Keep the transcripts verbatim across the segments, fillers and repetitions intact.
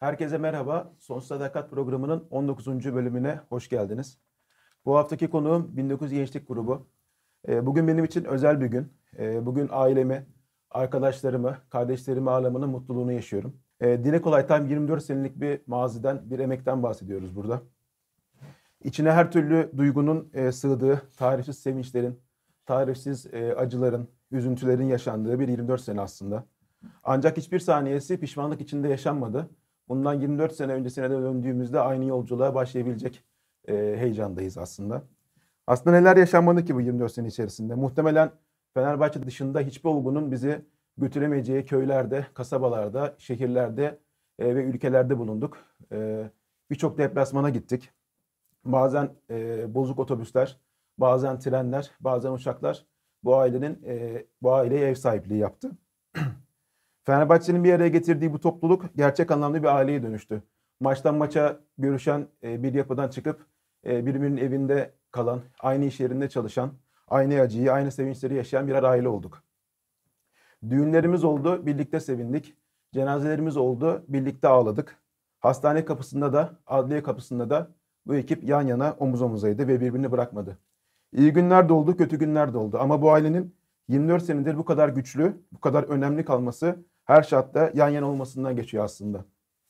Herkese merhaba. Sonsuz Sadakat programının on dokuzuncu bölümüne hoş geldiniz. Bu haftaki konuğum bin dokuz yüz Gençlik Grubu. Ee, Bugün benim için özel bir gün. Ee, Bugün ailemi, arkadaşlarımı, kardeşlerimi ağırlamanın mutluluğunu yaşıyorum. Ee, Dile kolay tam yirmi dört senelik bir maziden, bir emekten bahsediyoruz burada. İçine her türlü duygunun e, sığdığı, tarifsiz sevinçlerin, tarifsiz e, acıların, üzüntülerin yaşandığı bir yirmi dört sene aslında. Ancak hiçbir saniyesi pişmanlık içinde yaşanmadı. Bundan yirmi dört sene öncesine de döndüğümüzde aynı yolculuğa başlayabilecek e, heyecandayız aslında. Aslında neler yaşanmadı ki bu yirmi dört sene içerisinde? Muhtemelen Fenerbahçe dışında hiçbir olgunun bizi götüremeyeceği köylerde, kasabalarda, şehirlerde e, ve ülkelerde bulunduk. E, Birçok deplasmana gittik. Bazen e, bozuk otobüsler, bazen trenler, bazen uçaklar bu ailenin e, bu aileye ev sahipliği yaptı. Fenerbahçe'nin bir araya getirdiği bu topluluk gerçek anlamda bir aileye dönüştü. Maçtan maça görüşen e, bir yapıdan çıkıp e, birbirinin evinde kalan, aynı iş yerinde çalışan, aynı acıyı, aynı sevinçleri yaşayan birer aile olduk. Düğünlerimiz oldu, birlikte sevindik. Cenazelerimiz oldu, birlikte ağladık. Hastane kapısında da, adliye kapısında da bu ekip yan yana omuz omuzaydı ve birbirini bırakmadı. İyi günler de oldu, kötü günler de oldu. Ama bu ailenin yirmi dört senedir bu kadar güçlü, bu kadar önemli kalması her şartta yan yana olmasından geçiyor aslında.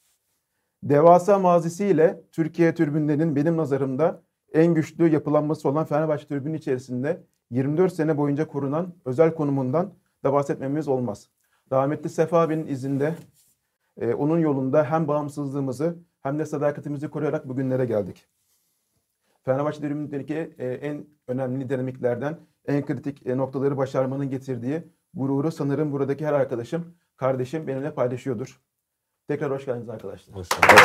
Devasa mazisiyle Türkiye tribünlerinin benim nazarımda en güçlü yapılanması olan Fenerbahçe tribünü içerisinde yirmi dört sene boyunca korunan özel konumundan da bahsetmemiz olmaz. Rahmetli Sefa abinin izinde, e, onun yolunda hem bağımsızlığımızı hem de sadakatimizi koruyarak bugünlere geldik. Fenerbahçe tribünündeki e, en önemli dinamiklerden, en kritik e, noktaları başarmanın getirdiği gururu sanırım buradaki her arkadaşım, kardeşim benimle paylaşıyordur. Tekrar hoş geldiniz arkadaşlar. Hoş bulduk.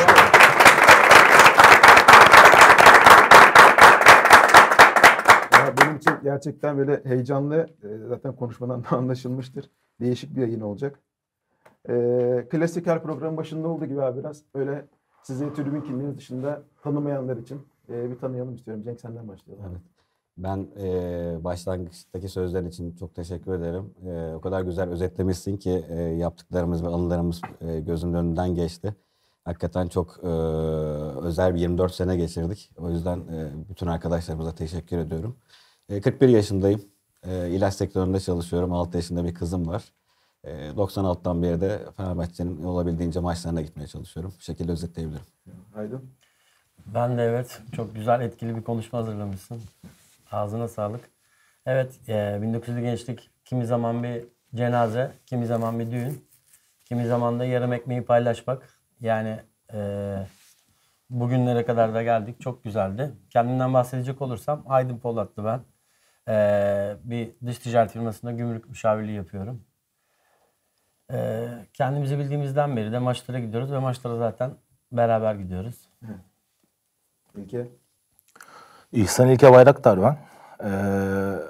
Ya benim için gerçekten böyle heyecanlı, e, zaten konuşmadan da anlaşılmıştır. Değişik bir yayın olacak. E, klasik her programın başında olduğu gibi abi biraz öyle sizi tribün kimliğiniz dışında tanımayanlar için e, bir tanıyalım istiyorum. Cenk senden başlayalım. Evet. Ben e, başlangıçtaki sözler için çok teşekkür ederim. E, o kadar güzel özetlemişsin ki e, yaptıklarımız ve anılarımız e, gözümün önünden geçti. Hakikaten çok e, özel bir yirmi dört sene geçirdik. O yüzden e, bütün arkadaşlarımıza teşekkür ediyorum. E, kırk bir yaşındayım. E, ilaç sektöründe çalışıyorum. altı yaşında bir kızım var. E, doksan altıdan beri de Fenerbahçe'nin olabildiğince maçlarına gitmeye çalışıyorum. Bu şekilde özetleyebilirim. Aydın. Ben de evet, çok güzel etkili bir konuşma hazırlamışsın. Ağzına sağlık. Evet, e, bin dokuz yüzlü gençlik kimi zaman bir cenaze, kimi zaman bir düğün, kimi zaman da yarım ekmeği paylaşmak. Yani e, bugünlere kadar da geldik. Çok güzeldi. Kendimden bahsedecek olursam Aydın Polatlı ben. E, bir dış ticaret firmasında gümrük müşavirliği yapıyorum. E, kendimizi bildiğimizden beri de maçlara gidiyoruz ve maçlara zaten beraber gidiyoruz. İlke. İhsan İlke Bayraktar ben. Ee,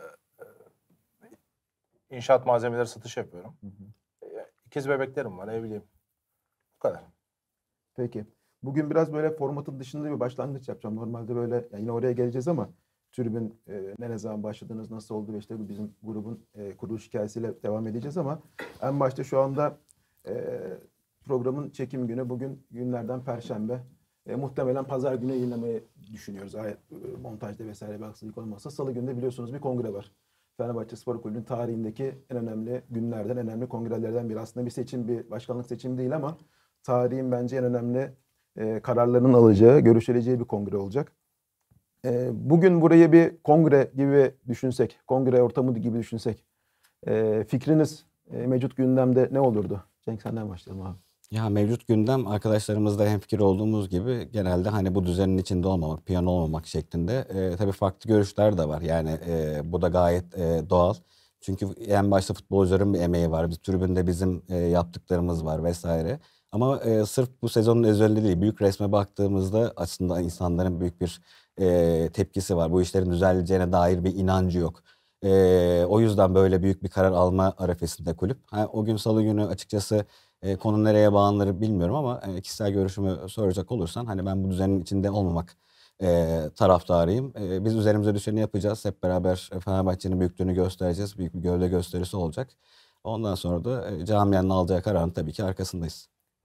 inşaat malzemeleri satış yapıyorum. Hı hı. İkiz bebeklerim var, evliyim. Bu kadar. Peki. Bugün biraz böyle formatın dışında bir başlangıç yapacağım. Normalde böyle yani yine oraya geleceğiz ama tribün e, ne zaman başladınız, nasıl oldu ve işte bu bizim grubun e, kuruluş hikayesiyle devam edeceğiz ama en başta şu anda e, programın çekim günü bugün günlerden Perşembe. E, muhtemelen pazar günü yayınlamayı düşünüyoruz. Ayet, e, montajda vesaire bir aksilik olmazsa. Salı günü de biliyorsunuz bir kongre var. Fenerbahçe Spor Kulübü'nün tarihindeki en önemli günlerden, en önemli kongrelerden biri. Aslında bir seçim, bir başkanlık seçimi değil ama tarihin bence en önemli e, kararlarının alacağı, görüşüleceği bir kongre olacak. E, bugün burayı bir kongre gibi düşünsek, kongre ortamı gibi düşünsek, e, fikriniz e, mevcut gündemde ne olurdu? Cenk senden başlayalım abi. Ya mevcut gündem arkadaşlarımızla hemfikir olduğumuz gibi genelde hani bu düzenin içinde olmamak, piyano olmamak şeklinde. E, tabii farklı görüşler de var. Yani e, bu da gayet e, doğal. Çünkü en başta futbolcuların bir emeği var. Bir tribünde bizim e, yaptıklarımız var vesaire. Ama e, sırf bu sezonun özelliği değil. Büyük resme baktığımızda aslında insanların büyük bir e, tepkisi var. Bu işlerin düzeleceğine dair bir inancı yok. E, o yüzden böyle büyük bir karar alma arifesinde kulüp. Ha, o gün salı günü açıkçası E, konu nereye bağlanır bilmiyorum ama e, kişisel görüşümü soracak olursan hani ben bu düzenin içinde olmamak e, taraftarıyım. E, biz üzerimize düşeni yapacağız. Hep beraber Fenerbahçe'nin büyüklüğünü göstereceğiz. Büyük bir gövde gösterisi olacak. Ondan sonra da e, camianın alacağı kararın tabii ki arkasındayız.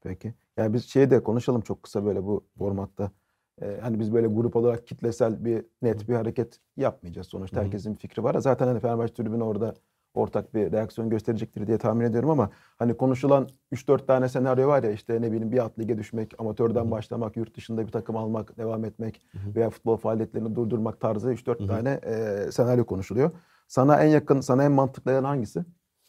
Peki. Yani biz şeyi de konuşalım çok kısa böyle bu formatta. Ee, hani biz böyle grup olarak kitlesel bir net bir hareket yapmayacağız sonuçta. Hı hı. Herkesin bir fikri var. Zaten hani Fenerbahçe tribünü orada ortak bir reaksiyon gösterecektir diye tahmin ediyorum ama hani konuşulan üç dört tane senaryo var ya işte ne bileyim bir alt lige düşmek, amatörden başlamak, yurt dışında bir takım almak, devam etmek veya futbol faaliyetlerini durdurmak tarzı üç dört tane e, senaryo konuşuluyor. Sana en yakın, sana en mantıklı gelen hangisi?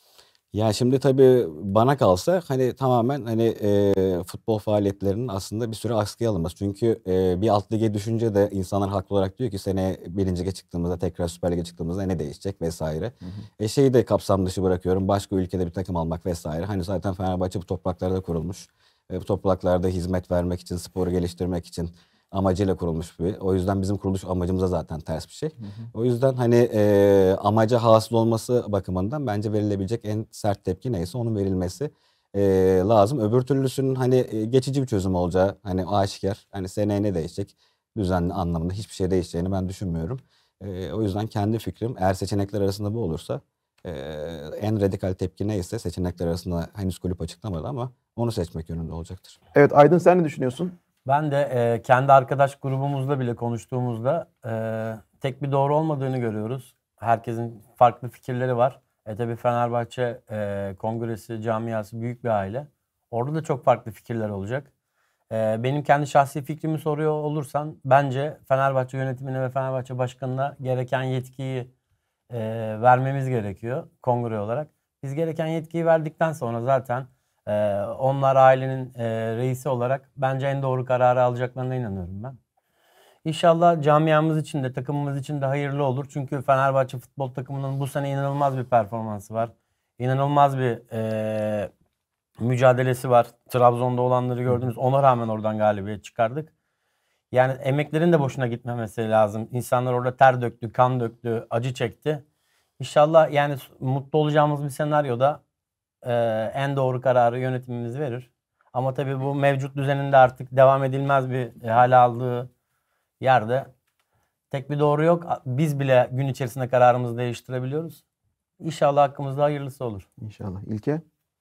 Ya şimdi tabii bana kalsa hani tamamen hani e, futbol faaliyetlerinin aslında bir süre askıya alınması. Çünkü e, bir alt lige düşünce de insanlar haklı olarak diyor ki seneye birinci lige çıktığımızda tekrar Süper Lig'e çıktığımızda ne değişecek vesaire. E şeyi de kapsam dışı bırakıyorum. Başka ülkede bir takım almak vesaire. Hani zaten Fenerbahçe bu topraklarda kurulmuş. E, bu topraklarda hizmet vermek için, sporu geliştirmek için amacıyla kurulmuş bir. O yüzden bizim kuruluş amacımıza zaten ters bir şey. O yüzden hani e, amaca hasıl olması bakımından bence verilebilecek en sert tepki neyse onun verilmesi e, lazım. Öbür türlüsünün hani e, geçici bir çözüm olacağı hani aşikar. Hani seneye ne değişecek? Düzenli anlamında hiçbir şey değişeceğini ben düşünmüyorum. E, o yüzden kendi fikrim eğer seçenekler arasında bu olursa e, en radikal tepki neyse seçenekler arasında henüz kulüp açıklamadı ama onu seçmek yönünde olacaktır. Evet Aydın sen ne düşünüyorsun? Ben de e, kendi arkadaş grubumuzla bile konuştuğumuzda e, tek bir doğru olmadığını görüyoruz. Herkesin farklı fikirleri var. E tabi Fenerbahçe e, kongresi, camiası büyük bir aile. Orada da çok farklı fikirler olacak. E, benim kendi şahsi fikrimi soruyor olursan bence Fenerbahçe yönetimine ve Fenerbahçe başkanına gereken yetkiyi e, vermemiz gerekiyor kongre olarak. Biz gereken yetkiyi verdikten sonra zaten e, onlar ailenin e, reisi olarak bence en doğru kararı alacaklarına inanıyorum ben. İnşallah camiamız için de takımımız için de hayırlı olur. Çünkü Fenerbahçe futbol takımının bu sene inanılmaz bir performansı var. İnanılmaz bir e, mücadelesi var. Trabzon'da olanları gördünüz. Ona rağmen oradan galibiyet çıkardık. Yani emeklerin de boşuna gitmemesi lazım. İnsanlar orada ter döktü, kan döktü, acı çekti. İnşallah yani mutlu olacağımız bir senaryoda e, en doğru kararı yönetimimiz verir. Ama tabii bu mevcut düzeninde artık devam edilmez bir e, hale aldığı yerde tek bir doğru yok. Biz bile gün içerisinde kararımızı değiştirebiliyoruz. İnşallah hakkımızda hayırlısı olur. İnşallah. İlke?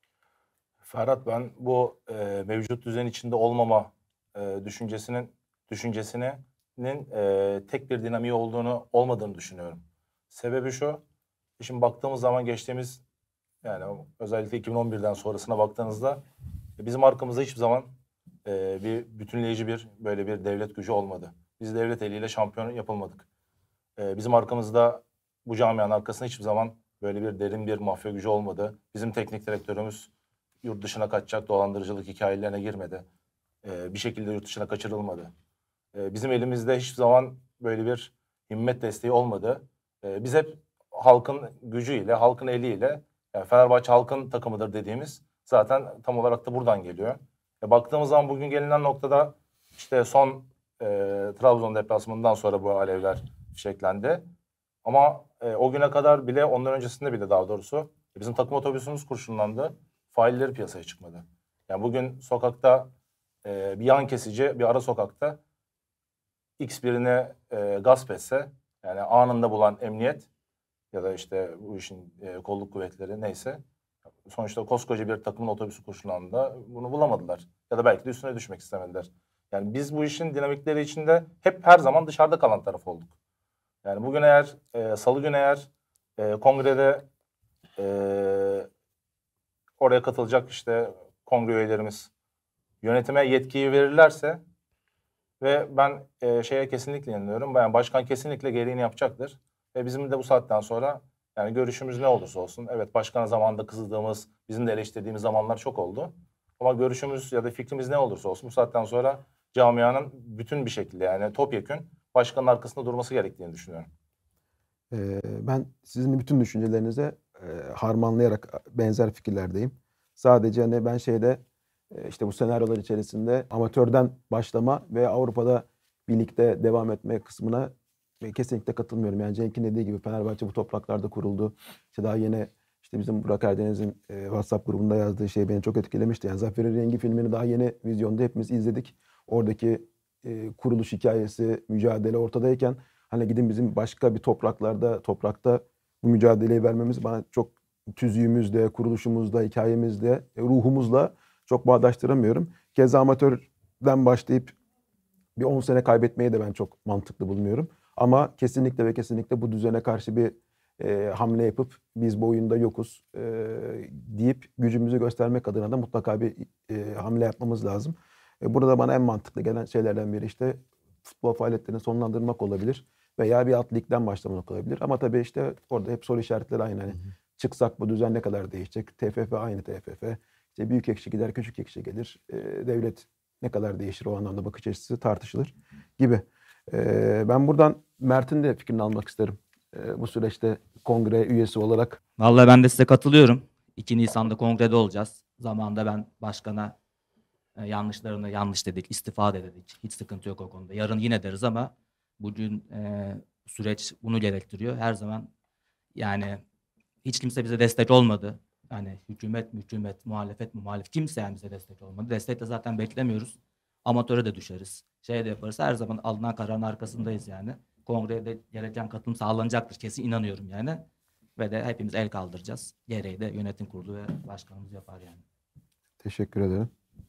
Ferhat ben bu e, mevcut düzen içinde olmama e, düşüncesinin düşüncesinin e, tek bir dinamiği olduğunu olmadığını düşünüyorum. Sebebi şu. Şimdi baktığımız zaman geçtiğimiz yani özellikle iki bin on birden sonrasına baktığınızda bizim arkamızda hiçbir zaman e, bir bütünleyici bir böyle bir devlet gücü olmadı. Biz devlet eliyle şampiyon yapılmadık. E, bizim arkamızda bu camianın arkasında hiçbir zaman böyle bir derin bir mafya gücü olmadı. Bizim teknik direktörümüz yurt dışına kaçacak dolandırıcılık hikayelerine girmedi. E, bir şekilde yurt dışına kaçırılmadı. E, bizim elimizde hiçbir zaman böyle bir himmet desteği olmadı. E, biz hep halkın gücüyle, halkın eliyle yani Fenerbahçe halkın takımıdır dediğimiz zaten tam olarak da buradan geliyor. E, baktığımız zaman bugün gelinen noktada işte son e, Trabzon deplasmanından sonra bu alevler fişeklendi. Ama e, o güne kadar bile ondan öncesinde bile daha doğrusu e, bizim takım otobüsümüz kurşunlandı. Failleri piyasaya çıkmadı. Yani bugün sokakta e, bir yan kesici bir ara sokakta X birine e, gasp etse yani anında bulan emniyet ya da işte bu işin e, kolluk kuvvetleri neyse sonuçta koskoca bir takımın otobüsü kurşunlandığında bunu bulamadılar. Ya da belki de üstüne düşmek istemediler. Yani biz bu işin dinamikleri içinde hep her zaman dışarıda kalan taraf olduk. Yani bugün eğer e, salı günü eğer e, kongrede e, oraya katılacak işte kongre üyelerimiz yönetime yetkiyi verirlerse ve ben e, şeye kesinlikle inanıyorum. Yani başkan kesinlikle gereğini yapacaktır. Ve bizim de bu saatten sonra yani görüşümüz ne olursa olsun. Evet başkana zamanında kızdığımız, bizim de eleştirdiğimiz zamanlar çok oldu. Ama görüşümüz ya da fikrimiz ne olursa olsun bu saatten sonra camianın bütün bir şekilde yani topyekün başkanın arkasında durması gerektiğini düşünüyorum. Ee, ben sizin bütün düşüncelerinize e, harmanlayarak benzer fikirlerdeyim. Sadece hani ben şeyde e, işte bu senaryolar içerisinde amatörden başlama ve Avrupa'da birlikte devam etme kısmına e, kesinlikle katılmıyorum. Yani Cenk'in dediği gibi Fenerbahçe bu topraklarda kuruldu. İşte daha yeni işte bizim Burak Erdeniz'in e, WhatsApp grubunda yazdığı şey beni çok etkilemişti. Yani Zafer'in Rengi filmini daha yeni vizyonda hepimiz izledik. Oradaki e, kuruluş hikayesi, mücadele ortadayken hani gidin bizim başka bir topraklarda, toprakta bu mücadeleyi vermemiz bana çok tüzüğümüzle, kuruluşumuzla, hikayemizle, ruhumuzla çok bağdaştıramıyorum. Keza amatörden başlayıp bir on sene kaybetmeyi de ben çok mantıklı bulmuyorum. Ama kesinlikle ve kesinlikle bu düzene karşı bir e, hamle yapıp biz bu oyunda yokuz e, deyip gücümüzü göstermek adına da mutlaka bir e, hamle yapmamız lazım. E, burada bana en mantıklı gelen şeylerden biri işte futbol faaliyetlerini sonlandırmak olabilir veya bir alt ligden başlamak olabilir. Ama tabii işte orada hep soru işaretleri aynı. Hani çıksak bu düzen ne kadar değişecek? T F F aynı T F F. İşte büyük ekşi gider, küçük ekşi gelir. E, devlet ne kadar değişir, o anlamda bakış açısı tartışılır gibi. E, ben buradan Mert'in de fikrini almak isterim. E, bu süreçte kongre üyesi olarak. Vallahi ben de size katılıyorum. iki Nisan'da kongrede olacağız. Zamanında ben başkana e, yanlışlarını yanlış dedik, istifa da dedik. Hiç sıkıntı yok o konuda. Yarın yine deriz ama bugün e, süreç bunu gerektiriyor. Her zaman yani hiç kimse bize destek olmadı. Yani hükümet, hükümet, muhalefet, muhalif kimse yani bize destek olmadı. Destek de zaten beklemiyoruz. Amatöre de düşeriz. Şey de yaparız. Her zaman alınan kararın arkasındayız yani. Kongrede gereken katılım sağlanacaktır. Kesin inanıyorum yani. Ve de hepimiz el kaldıracağız. Gereği de yönetim kurulu ve başkanımız yapar yani. Teşekkür ederim.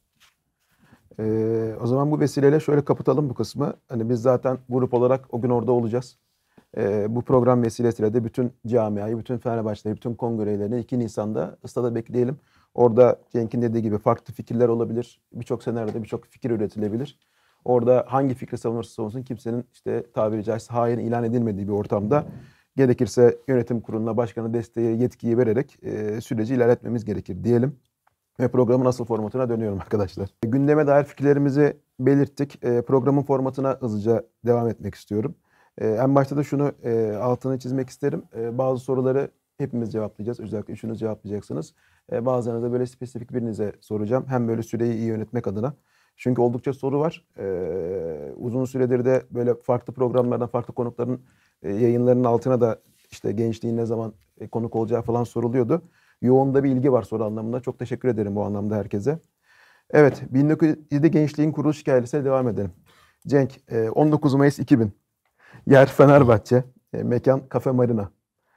Ee, o zaman bu vesileyle şöyle kapatalım bu kısmı. Hani biz zaten grup olarak o gün orada olacağız. Ee, bu program vesilesiyle de bütün camiayı, bütün Fenerbahçe'yi, bütün kongrelerini iki Nisan'da ıstada bekleyelim. Orada Cenk'in dediği gibi farklı fikirler olabilir. Birçok senaryoda birçok fikir üretilebilir. Orada hangi fikri savunursa savunsun kimsenin işte tabiri caizse hain ilan edilmediği bir ortamda gerekirse yönetim kuruluna, başkanı desteği, yetkiyi vererek e, süreci ilerletmemiz gerekir diyelim. Ve programın asıl formatına dönüyorum arkadaşlar. Gündeme dair fikirlerimizi belirttik. E, programın formatına hızlıca devam etmek istiyorum. E, en başta da şunu e, altını çizmek isterim. E, bazı soruları hepimiz cevaplayacağız. Özellikle üçünüz cevaplayacaksınız. E, bazılarına da böyle spesifik birinize soracağım. Hem böyle süreyi iyi yönetmek adına. Çünkü oldukça soru var. E, uzun süredir de böyle farklı programlardan, farklı konukların e, yayınlarının altına da işte gençliğin ne zaman e, konuk olacağı falan soruluyordu. Yoğun da bir ilgi var soru anlamında. Çok teşekkür ederim bu anlamda herkese. Evet, bin dokuz yüz yedi Gençliğin kuruluş hikayesiyle devam edelim. Cenk, on dokuz Mayıs iki bin. Yer Fenerbahçe, mekan Kafe Marina.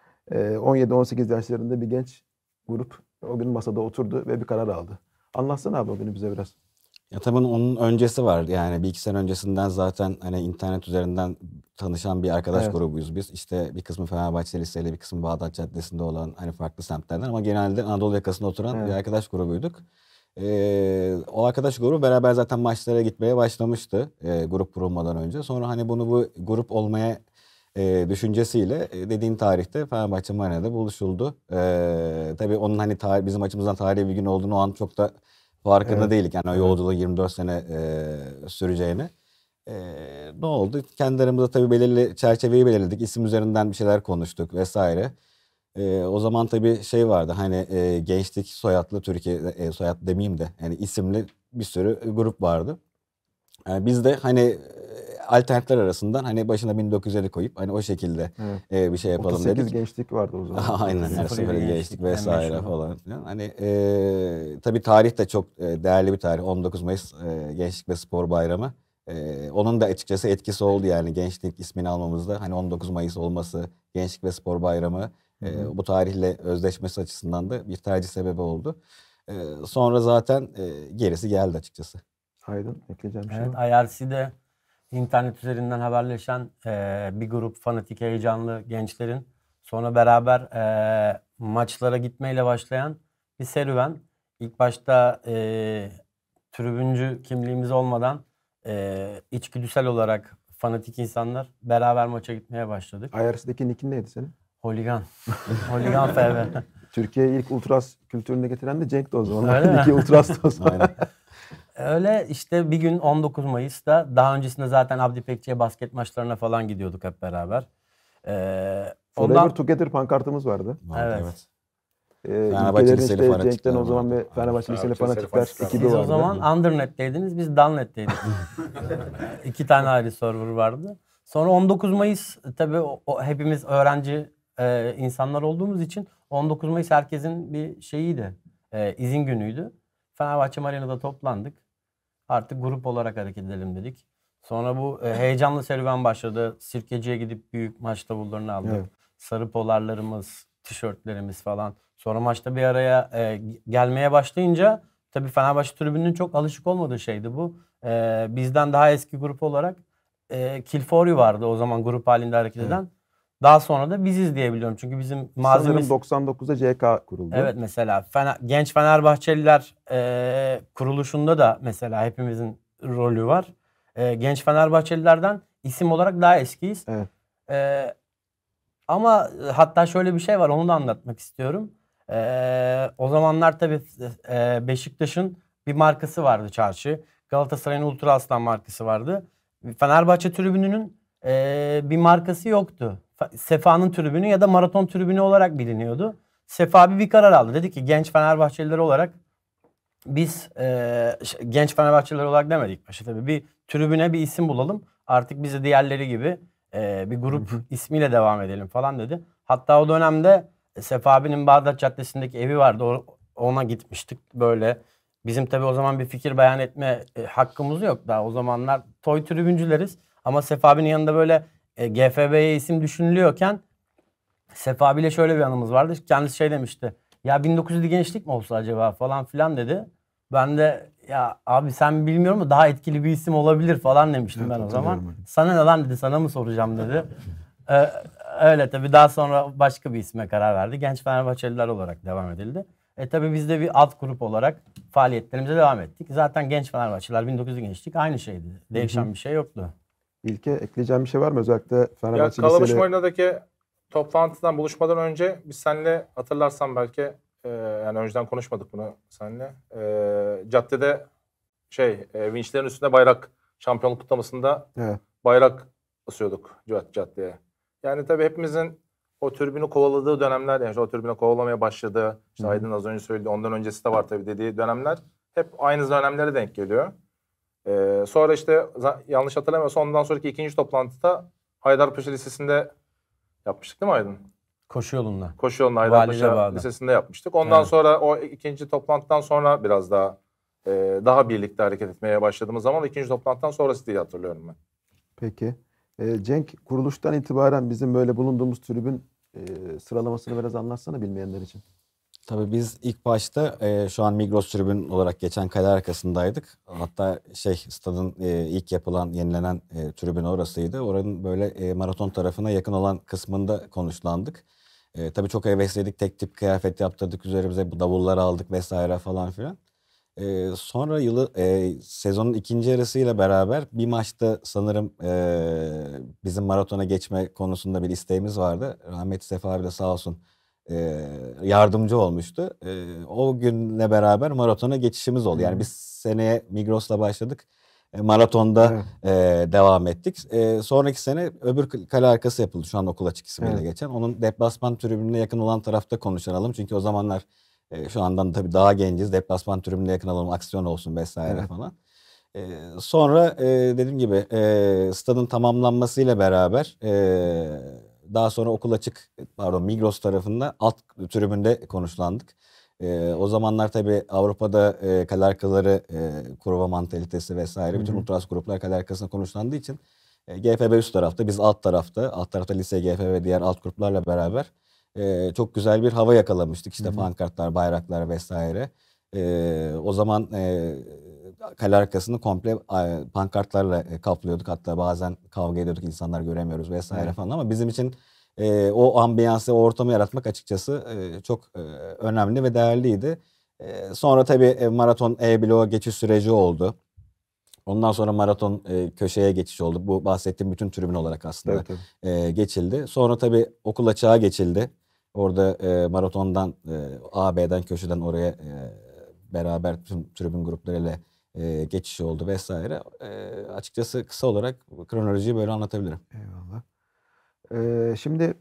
on yedi on sekiz yaşlarında bir genç grup o gün masada oturdu ve bir karar aldı. Anlatsana abi o günü bize biraz. Ya tabii onun öncesi var. Yani bir iki sene öncesinden zaten hani internet üzerinden tanışan bir arkadaş Evet. grubuyuz biz. İşte bir kısmı Fenerbahçe Liseli, bir kısmı Bağdat Caddesi'nde olan hani farklı semtlerden ama genelde Anadolu yakasında oturan Evet. bir arkadaş grubuyduk. Ee, o arkadaş grubu beraber zaten maçlara gitmeye başlamıştı e, grup kurulmadan önce. Sonra hani bunu bu grup olmaya e, düşüncesiyle e, dediğin tarihte Fenerbahçe Marina'da buluşuldu. E, tabii onun hani tarih, bizim açımızdan tarihi bir gün olduğunu o an çok da farkında Evet. değildik. Yani o Evet. yolculuğun yirmi dört sene e, süreceğini. E, ne oldu? Kendi aramızda tabii belirli çerçeveyi belirledik. İsim üzerinden bir şeyler konuştuk vesaire. E, o zaman tabii şey vardı hani e, gençlik soyadlı Türkiye e, soyad demeyeyim de yani isimli bir sürü grup vardı. Yani biz de hani e, alternatifler arasından hani başına bin dokuz yüz elli koyup hani o şekilde Evet. e, bir şey yapalım otuz sekiz dedik. gençlik vardı o zaman. Aynen Sıfır her yedi sefere gençlik, geçtik en vesaire meşhuru. falan filan. Hani e, tabii tarih de çok e, değerli bir tarih. on dokuz Mayıs e, Gençlik ve Spor Bayramı. E, onun da açıkçası etkisi oldu yani gençlik ismini almamızda. Hani on dokuz Mayıs olması, Gençlik ve Spor Bayramı e, Hı hı. bu tarihle özdeşmesi açısından da bir tercih sebebi oldu. E, sonra zaten e, gerisi geldi açıkçası. Aydın, ekleyeceğim bir şey Evet, var. I R C'de internet üzerinden haberleşen eee, bir grup fanatik, heyecanlı gençlerin sonra beraber eee, maçlara gitmeyle başlayan bir serüven. İlk başta eee tribüncü kimliğimiz olmadan eee içgüdüsel olarak fanatik insanlar beraber maça gitmeye başladık. I R C'deki nickin neydi senin? Holigan. Holigan F V. Türkiye'ye ilk ultras kültürünü getiren de Cenk de o zaman. Öyle mi? Nicki ultras da o zaman. Aynen. Öyle işte bir gün on dokuz Mayıs'ta daha öncesinde zaten Abdi Pekçi'ye basket maçlarına falan gidiyorduk hep beraber. Ee, Forever ondan Together pankartımız vardı. Vardı, Evet. evet. Ee, Fenerbahçe ülkelerin Liseli işte fanatikler Cenk'ten o zaman vardı. ve Fenerbahçe Liseli Fenerbahçe Liseli fanatikler fanatikler ekibi siz vardı. o zaman Undernet'teydiniz, biz Dalnet'teydik. İki tane ayrı server vardı. Sonra on dokuz Mayıs tabii o, o hepimiz öğrenci e, insanlar olduğumuz için on dokuz Mayıs herkesin bir şeyiydi. E, izin günüydü. Fenerbahçe Marina'da toplandık. Artık grup olarak hareket edelim dedik. Sonra bu e, heyecanlı serüven başladı. Sirkeci'ye gidip büyük maç davullarını aldık. Evet. Sarı polarlarımız, tişörtlerimiz falan. Sonra maçta bir araya e, gelmeye başlayınca tabii Fenerbahçe tribününün çok alışık olmadığı şeydi bu. Ee, bizden daha eski grup olarak e, Kilfori vardı o zaman grup halinde hareket eden. Evet. Daha sonra da biziz diye biliyorum. Çünkü bizim malzememiz... Sanırım doksan dokuzda C K kuruldu. Evet, mesela Fener, Genç Fenerbahçeliler e, kuruluşunda da mesela hepimizin rolü var. E, Genç Fenerbahçelilerden isim olarak daha eskiyiz. Evet. E, ama hatta şöyle bir şey var, onu da anlatmak istiyorum. E, o zamanlar tabii e, Beşiktaş'ın bir markası vardı, çarşı. Galatasaray'ın Ultra Aslan markası vardı. Fenerbahçe tribününün e, bir markası yoktu. Sefa'nın tribünü ya da Maraton tribünü olarak biliniyordu. Sefa abi bir karar aldı. Dedi ki genç Fenerbahçeliler olarak biz e, genç Fenerbahçeliler olarak demedik başta tabii. Bir tribüne bir isim bulalım. Artık bizi diğerleri gibi e, bir grup ismiyle devam edelim falan dedi. Hatta o dönemde Sefa abinin Bağdat Caddesi'ndeki evi vardı. O, ona gitmiştik böyle. Bizim tabii o zaman bir fikir beyan etme e, hakkımız yok daha. O zamanlar toy tribüncüleriz. Ama Sefa abinin yanında böyle e, G F B'ye isim düşünülüyorken Sefa abiyle şöyle bir anımız vardı. Kendisi şey demişti. Ya bin dokuz yüzlü gençlik mi olsa acaba falan filan dedi. Ben de ya abi sen bilmiyorum mu daha etkili bir isim olabilir falan demiştim evet, ben o zaman. Öyle. Sana ne lan dedi, sana mı soracağım dedi. ee, öyle tabii daha sonra başka bir isme karar verdi. Genç Fenerbahçeliler olarak devam edildi. E tabii biz de bir alt grup olarak faaliyetlerimize devam ettik. Zaten Genç Fenerbahçeliler bin dokuz yüzlü gençlik aynı şeydi. Değişen Hı-hı. bir şey yoktu. İlke ekleyeceğim bir şey var mı? Özellikle Fenerbahçe ya, Kalabaş Marina'daki toplantıdan, buluşmadan önce biz seninle hatırlarsan belki e, yani önceden konuşmadık bunu seninle. E, caddede şey e, vinçlerin üstünde bayrak, şampiyonluk kutlamasında evet. bayrak asıyorduk caddeye. Yani tabii hepimizin o tribünü kovaladığı dönemler, yani o tribünü kovalamaya başladığı, işte Hı. Aydın az önce söyledi, ondan öncesi de var tabii dediği dönemler hep aynı dönemlere denk geliyor. E, sonra işte yanlış hatırlamıyorsam ondan sonraki ikinci toplantıda Haydarpaşa Lisesi'nde yapmıştık değil mi Aydın? Koşu yolunda. Koşu yolunda Haydarpaşa Lisesi'nde yapmıştık. Ondan evet. sonra o ikinci toplantıdan sonra biraz daha e, daha birlikte hareket etmeye başladığımız zaman ikinci toplantıdan sonrası diye hatırlıyorum ben. Peki. E, Cenk, kuruluştan itibaren bizim böyle bulunduğumuz tribün e, sıralamasını biraz anlatsana bilmeyenler için. Tabii biz ilk başta e, şu an Migros tribün olarak geçen kale arkasındaydık. Hatta şey stadın e, ilk yapılan, yenilenen e, tribün orasıydı. Oranın böyle e, maraton tarafına yakın olan kısmında konuşlandık. E, tabii çok hevesliydik. Tek tip kıyafet yaptırdık. Üzerimize bu davulları aldık vesaire falan filan. E, sonra yılı e, sezonun ikinci yarısıyla beraber bir maçta sanırım e, bizim maratona geçme konusunda bir isteğimiz vardı. Rahmetli Sefa abi de sağ olsun e, yardımcı olmuştu. E, o günle beraber maratona geçişimiz oldu. Yani biz seneye Migros'la başladık. E, maratonda evet. e, devam ettik. E, sonraki sene öbür kale arkası yapıldı. Şu an okul açık ismiyle evet. geçen. Onun deplasman tribününe yakın olan tarafta konuşalım. Çünkü o zamanlar e, şu andan tabii daha genciz. Deplasman tribününe yakın alalım, aksiyon olsun vesaire evet. falan. E, sonra e, dediğim gibi e, stadın tamamlanmasıyla beraber e, daha sonra okul açık, pardon Migros tarafında alt tribünde konuşlandık. Ee, o zamanlar tabii Avrupa'da e, kale arkaları e, kurva mantalitesi vesaire Hı-hı. bütün ultras gruplar kale arkasında konuşlandığı için e, G F B üst tarafta, biz alt tarafta, alt tarafta lise, G F B ve diğer alt gruplarla beraber e, çok güzel bir hava yakalamıştık. İşte Hı-hı. pankartlar, bayraklar vesaire. E, o zaman e, kale arkasını komple e, pankartlarla e, kaplıyorduk. Hatta bazen kavga ediyorduk, insanlar göremiyoruz vesaire Hı-hı. falan ama bizim için E, o ambiyansı, o ortamı yaratmak açıkçası e, çok e, önemli ve değerliydi. E, sonra tabii e, maraton E-bloğa geçiş süreci oldu. Ondan sonra maraton e, köşeye geçiş oldu. Bu bahsettiğim bütün tribün olarak aslında evet, evet. E, geçildi. Sonra tabii okul açığa geçildi. Orada e, maratondan, e, A, B'den, köşeden oraya e, beraber tüm tribün gruplarıyla e, geçiş oldu vesaire. E, açıkçası kısa olarak kronolojiyi böyle anlatabilirim. Eyvallah. Ee, şimdi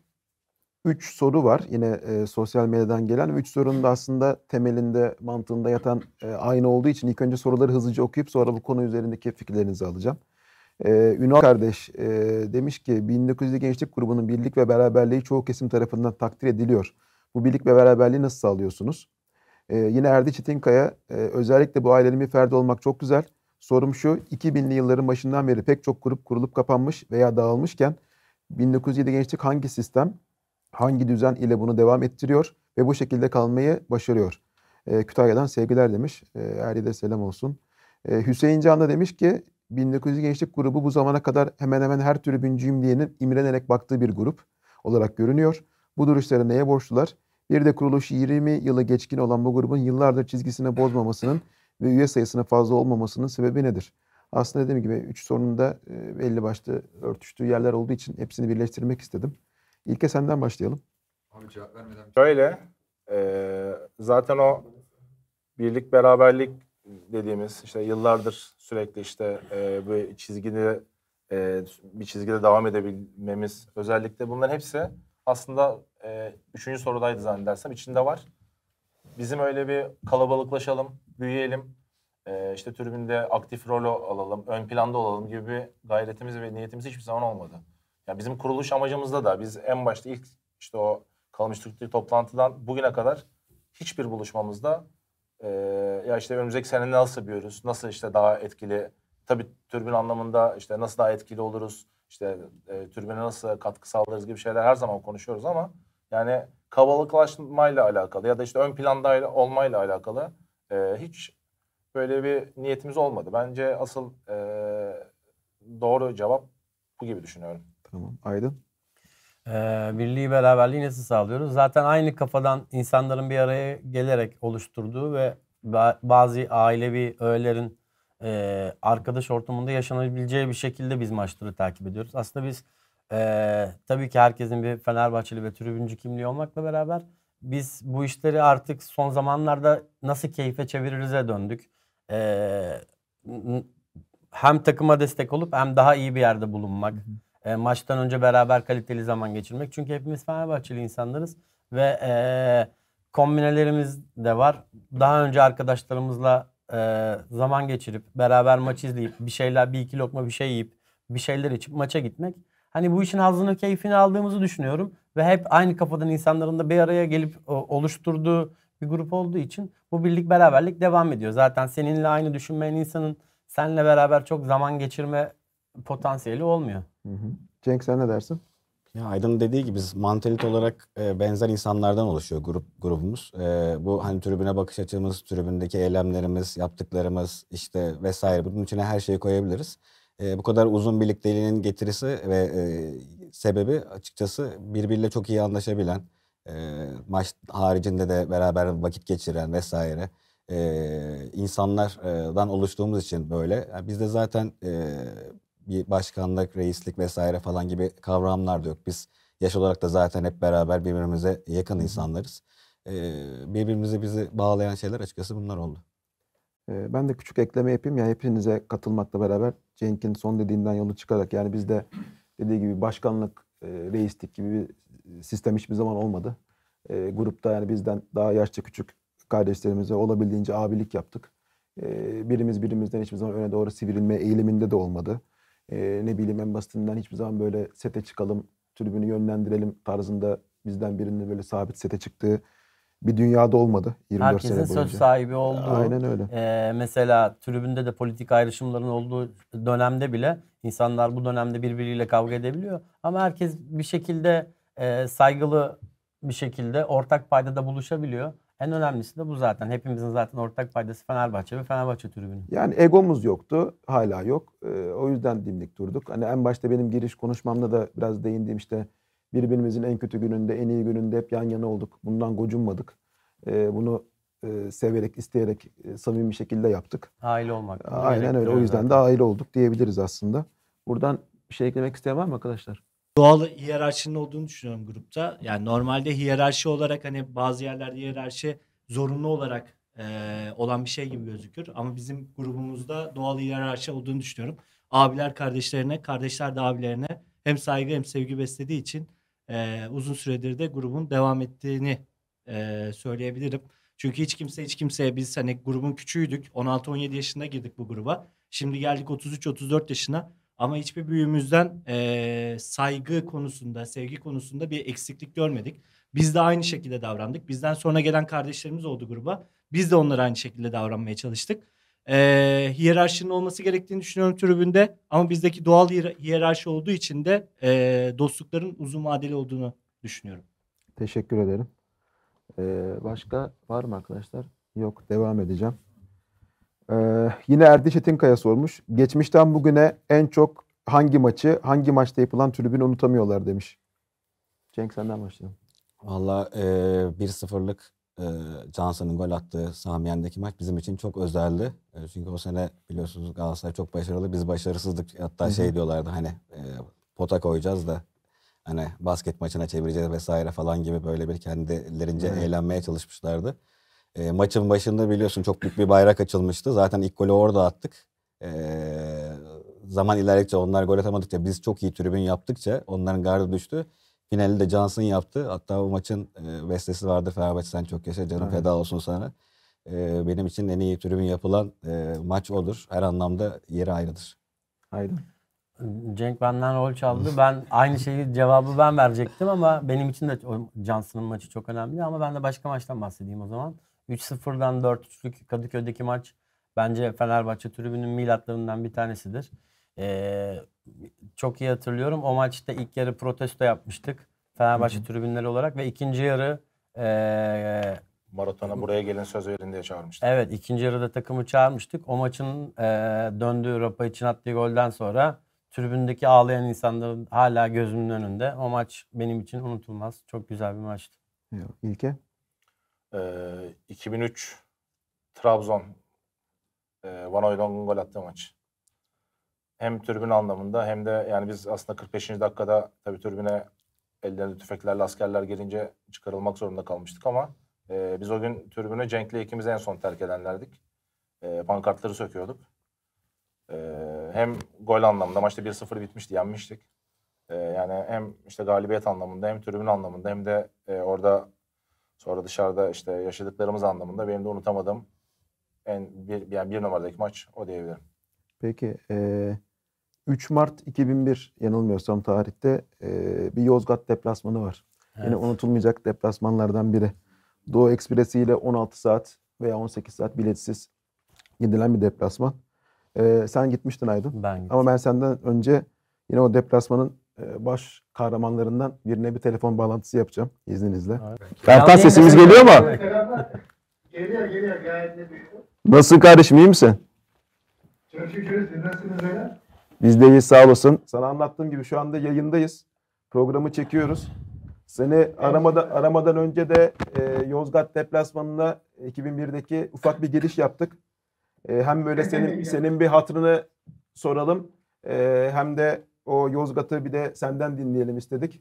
üç soru var yine e, sosyal medyadan gelen. Üç sorunun da aslında temelinde, mantığında yatan e, aynı olduğu için ilk önce soruları hızlıca okuyup sonra bu konu üzerindeki fikirlerinizi alacağım. Ee, Ünal kardeş e, demiş ki bin dokuz yüzlü Gençlik Grubu'nun birlik ve beraberliği çoğu kesim tarafından takdir ediliyor. Bu birlik ve beraberliği nasıl sağlıyorsunuz? Ee, yine Erdi Çetinkaya e, özellikle bu ailenin bir ferdi olmak çok güzel. Sorum şu, iki binli yılların başından beri pek çok grup kurulup kapanmış veya dağılmışken bin dokuz yüz yedi Gençlik hangi sistem, hangi düzen ile bunu devam ettiriyor ve bu şekilde kalmayı başarıyor? E, Kütahya'dan sevgiler demiş. E, Erdi'ye de selam olsun. E, Hüseyin Can da demiş ki bin dokuz yüz Gençlik Grubu bu zamana kadar hemen hemen her tribüncüyüm diyenin imrenerek baktığı bir grup olarak görünüyor. Bu duruşları neye borçlular? Bir de kuruluşu yirmi yılı geçkin olan bu grubun yıllardır çizgisini bozmamasının ve üye sayısının fazla olmamasının sebebi nedir? Aslında dediğim gibi üç sorunun da e, belli başlı örtüştüğü yerler olduğu için hepsini birleştirmek istedim. İlke senden başlayalım. Abi cevap vermeden. Şöyle, e, zaten o birlik beraberlik dediğimiz işte yıllardır sürekli işte e, bu çizgide e, bir çizgide devam edebilmemiz özellikle bunların hepsi aslında e, üçüncü sorudaydı zannedersem içinde var. Bizim öyle bir kalabalıklaşalım, büyüyelim, e, işte tribünde aktif rol alalım, ön planda olalım gibi bir gayretimiz ve niyetimiz hiçbir zaman olmadı. Ya bizim kuruluş amacımızda da biz en başta ilk işte o Kalmış Türk'teki toplantıdan bugüne kadar hiçbir buluşmamızda e, ya işte önümüzdeki sene nasıl büyürüz, nasıl işte daha etkili, tabii türbün anlamında işte nasıl daha etkili oluruz, işte e, türbüne nasıl katkı sağlarız gibi şeyler her zaman konuşuyoruz ama yani kalabalıklaşmayla alakalı ya da işte ön planda olmayla alakalı e, hiç böyle bir niyetimiz olmadı. Bence asıl e, doğru cevap bu gibi düşünüyorum. Tamam. Aydın. Ee, birliği beraberliği nasıl sağlıyoruz? Zaten aynı kafadan insanların bir araya gelerek oluşturduğu ve ba- bazı ailevi öğelerin e, arkadaş ortamında yaşanabileceği bir şekilde biz maçları takip ediyoruz. Aslında biz e, tabii ki herkesin bir Fenerbahçeli ve tribüncü kimliği olmakla beraber biz bu işleri artık son zamanlarda nasıl keyfe çeviririz'e döndük. Ee, n- hem takıma destek olup hem daha iyi bir yerde bulunmak. E, maçtan önce beraber kaliteli zaman geçirmek. Çünkü hepimiz Fenerbahçeli insanlarız ve e, kombinelerimiz de var. Daha önce arkadaşlarımızla e, zaman geçirip beraber maç izleyip bir şeyler bir iki lokma bir şey yiyip bir şeyler içip maça gitmek. Hani bu işin hazzını keyfini aldığımızı düşünüyorum ve hep aynı kafadan insanların da bir araya gelip o, oluşturduğu bir grup olduğu için bu birlik beraberlik devam ediyor. Zaten seninle aynı düşünmeyen insanın seninle beraber çok zaman geçirme potansiyeli olmuyor. Hı hı. Cenk sen ne dersin? Ya Aydın dediği gibi biz mantalite olarak e, benzer insanlardan oluşuyor grup grubumuz. E, bu hani tribüne bakış açımız, tribündeki eylemlerimiz, yaptıklarımız işte vesaire bunun içine her şeyi koyabiliriz. E, bu kadar uzun birlikteliğinin getirisi ve e, sebebi açıkçası birbiriyle çok iyi anlaşabilen, e, maç haricinde de beraber vakit geçiren vesaire e, insanlardan oluştuğumuz için böyle. Yani bizde zaten e, bir başkanlık, reislik vesaire falan gibi kavramlar da yok. Biz yaş olarak da zaten hep beraber birbirimize yakın insanlarız. Ee, birbirimizi bizi bağlayan şeyler açıkçası bunlar oldu. Ee, Ben de küçük ekleme yapayım. Ya hepinize katılmakla beraber Cenk'in son dediğinden yolu çıkarak yani bizde dediği gibi başkanlık, e, reislik gibi bir sistem hiçbir zaman olmadı. E, grupta yani bizden daha yaşça küçük kardeşlerimize olabildiğince abilik yaptık. E, birimiz birimizden hiçbir zaman öne doğru sivrilme eğiliminde de olmadı. E, ne bileyim en basitinden hiçbir zaman böyle sete çıkalım, tribünü yönlendirelim tarzında bizden birinin böyle sabit sete çıktığı bir dünyada olmadı yirmi dört Herkesin sene söz boyunca. sahibi olduğu, Aynen öyle. e, mesela tribünde de politik ayrışımların olduğu dönemde bile insanlar bu dönemde birbiriyle kavga edebiliyor. Ama herkes bir şekilde e, saygılı bir şekilde ortak paydada buluşabiliyor. En önemlisi de bu zaten. Hepimizin zaten ortak paydası Fenerbahçe ve Fenerbahçe tribünü. Yani egomuz yoktu, hala yok. Ee, o yüzden dimdik durduk. Hani en başta benim giriş konuşmamda da biraz değindiğim işte birbirimizin en kötü gününde, en iyi gününde hep yan yana olduk. Bundan gocunmadık. Ee, bunu e, severek, isteyerek, e, samimi bir şekilde yaptık. Aile olmak. bunu Aynen öyle. O gerektiriyor yüzden de zaten. aile olduk diyebiliriz aslında. Buradan bir şey eklemek isteyen var mı arkadaşlar? Doğal hiyerarşinin olduğunu düşünüyorum grupta. Yani normalde hiyerarşi olarak hani bazı yerlerde hiyerarşi zorunlu olarak e, olan bir şey gibi gözükür. Ama bizim grubumuzda doğal hiyerarşi olduğunu düşünüyorum. Abiler kardeşlerine, kardeşler de abilerine hem saygı hem sevgi beslediği için e, uzun süredir de grubun devam ettiğini e, söyleyebilirim. Çünkü hiç kimse hiç kimseye biz hani grubun küçüğüydük. on altı on yedi yaşında girdik bu gruba. Şimdi geldik otuz üç otuz dört yaşına. Ama hiçbir büyüğümüzden e, saygı konusunda, sevgi konusunda bir eksiklik görmedik. Biz de aynı şekilde davrandık. Bizden sonra gelen kardeşlerimiz oldu gruba. Biz de onlara aynı şekilde davranmaya çalıştık. E, hiyerarşinin olması gerektiğini düşünüyorum tribünde. Ama bizdeki doğal hiyer- hiyerarşi olduğu için de e, dostlukların uzun vadeli olduğunu düşünüyorum. Teşekkür ederim. Ee, başka var mı arkadaşlar? Yok, devam edeceğim. Ee, yine Erdi Çetinkaya sormuş. Geçmişten bugüne en çok hangi maçı, hangi maçta yapılan tribünü unutamıyorlar demiş. Cenk, senden başlayalım. Valla e, bir sıfırlık e, Johnson'ın gol attığı Samiyen'deki maç bizim için çok özeldi. E, çünkü o sene biliyorsunuz Galatasaray çok başarılı. Biz başarısızlık, hatta Hı hı. şey diyorlardı hani e, pota koyacağız da hani basket maçına çevireceğiz vesaire falan gibi böyle bir kendilerince Evet. eğlenmeye çalışmışlardı. E, maçın başında biliyorsun çok büyük bir bayrak açılmıştı. Zaten ilk golü orada attık. E, zaman ilerledikçe, onlar gol atamadıkça, biz çok iyi tribün yaptıkça onların gardı düştü. Finali de Johnson yaptı. Hatta o maçın e, bestesi vardır. Fenerbahçe sen çok yaşa, canım Evet. feda olsun sana. E, benim için en iyi tribün yapılan e, maç odur. Her anlamda yeri ayrıdır. Aydın. Cenk benden rol çaldı. Ben aynı şeyi cevabı ben verecektim ama benim için de o Johnson'ın maçı çok önemli, ama ben de başka maçtan bahsedeyim o zaman. üç sıfırdan dört üçlük Kadıköy'deki maç bence Fenerbahçe tribünün milatlarından bir tanesidir. Ee, çok iyi hatırlıyorum. O maçta ilk yarı protesto yapmıştık Fenerbahçe tribünleri olarak ve ikinci yarı ee, Maratona buraya gelin söz verin diye çağırmıştım. evet, ikinci yarıda takımı çağırmıştık. O maçın ee, döndüğü, Rapa için attığı golden sonra tribündeki ağlayan insanların hala gözümün önünde. O maç benim için unutulmaz. Çok güzel bir maçtı. Yok, İlke. Ee, iki bin üç Trabzon e, Van Hooydonk'un gol attığı maç. Hem tribün anlamında hem de yani biz aslında kırk beşinci dakikada tabii tribüne ellerinde tüfeklerle askerler gelince çıkarılmak zorunda kalmıştık ama e, biz o gün tribünü Cenk'le ikimiz en son terk edenlerdik. E, pankartları söküyorduk. E, hem gol anlamında maçta bir sıfır bitmişti, yenmiştik. E, yani hem işte galibiyet anlamında hem tribün anlamında hem de e, orada sonra dışarıda işte yaşadıklarımız anlamında benim de unutamadığım en bir, yani bir numaradaki maç o diyebilirim. Peki. eee, üç Mart iki bin bir yanılmıyorsam tarihte eee, bir Yozgat deplasmanı var. Yine Evet. unutulmayacak deplasmanlardan biri. Doğu Ekspresi ile on altı saat veya on sekiz saat biletsiz gidilen bir deplasman. Eee, sen gitmiştin Aydın. Ben gittim. Ama ben senden önce yine o deplasmanın e, baş kahramanlarından birine bir telefon bağlantısı yapacağım izninizle. Evet. Bertan, Canlı sesimiz yayında- geliyor mu? Geliyor geliyor gayet de büyük. Nasılsın kardeşim, iyi misin? Çok şükür siz nasılsınız öyle? Biz de iyiyiz, sağ olasın. Sana anlattığım gibi şu anda yayındayız. Programı çekiyoruz. Seni aramadan, aramadan önce de e, Yozgat deplasmanına iki bin birdeki ufak bir giriş yaptık. E, hem böyle senin senin bir hatırını soralım, e, hem de o Yozgat'ı bir de senden dinleyelim istedik.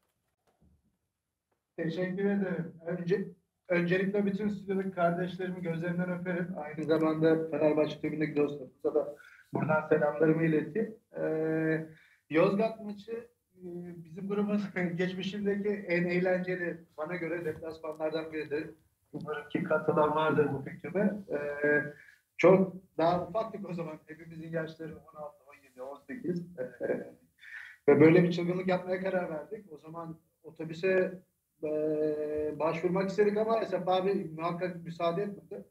Teşekkür ederim. Önce, öncelikle bütün stüdyodaki kardeşlerimi gözlerinden öperim. Aynı zamanda Fenerbahçe tribündeki dostlarımıza da buradan selamlarımı ileteyim. Ee, Yozgat maçı e, bizim grubun geçmişindeki en eğlenceli, bana göre deplasmanlardan biridir. Umarım ki katılan vardır bu fikrime. Ee, çok daha ufaktık o zaman. Hepimizin yaşları on altı, on yedi, on sekiz. Ee, ve böyle bir çılgınlık yapmaya karar verdik. O zaman otobüse Ee, başvurmak istedik ama Esef abi muhakkak müsaade etmedi.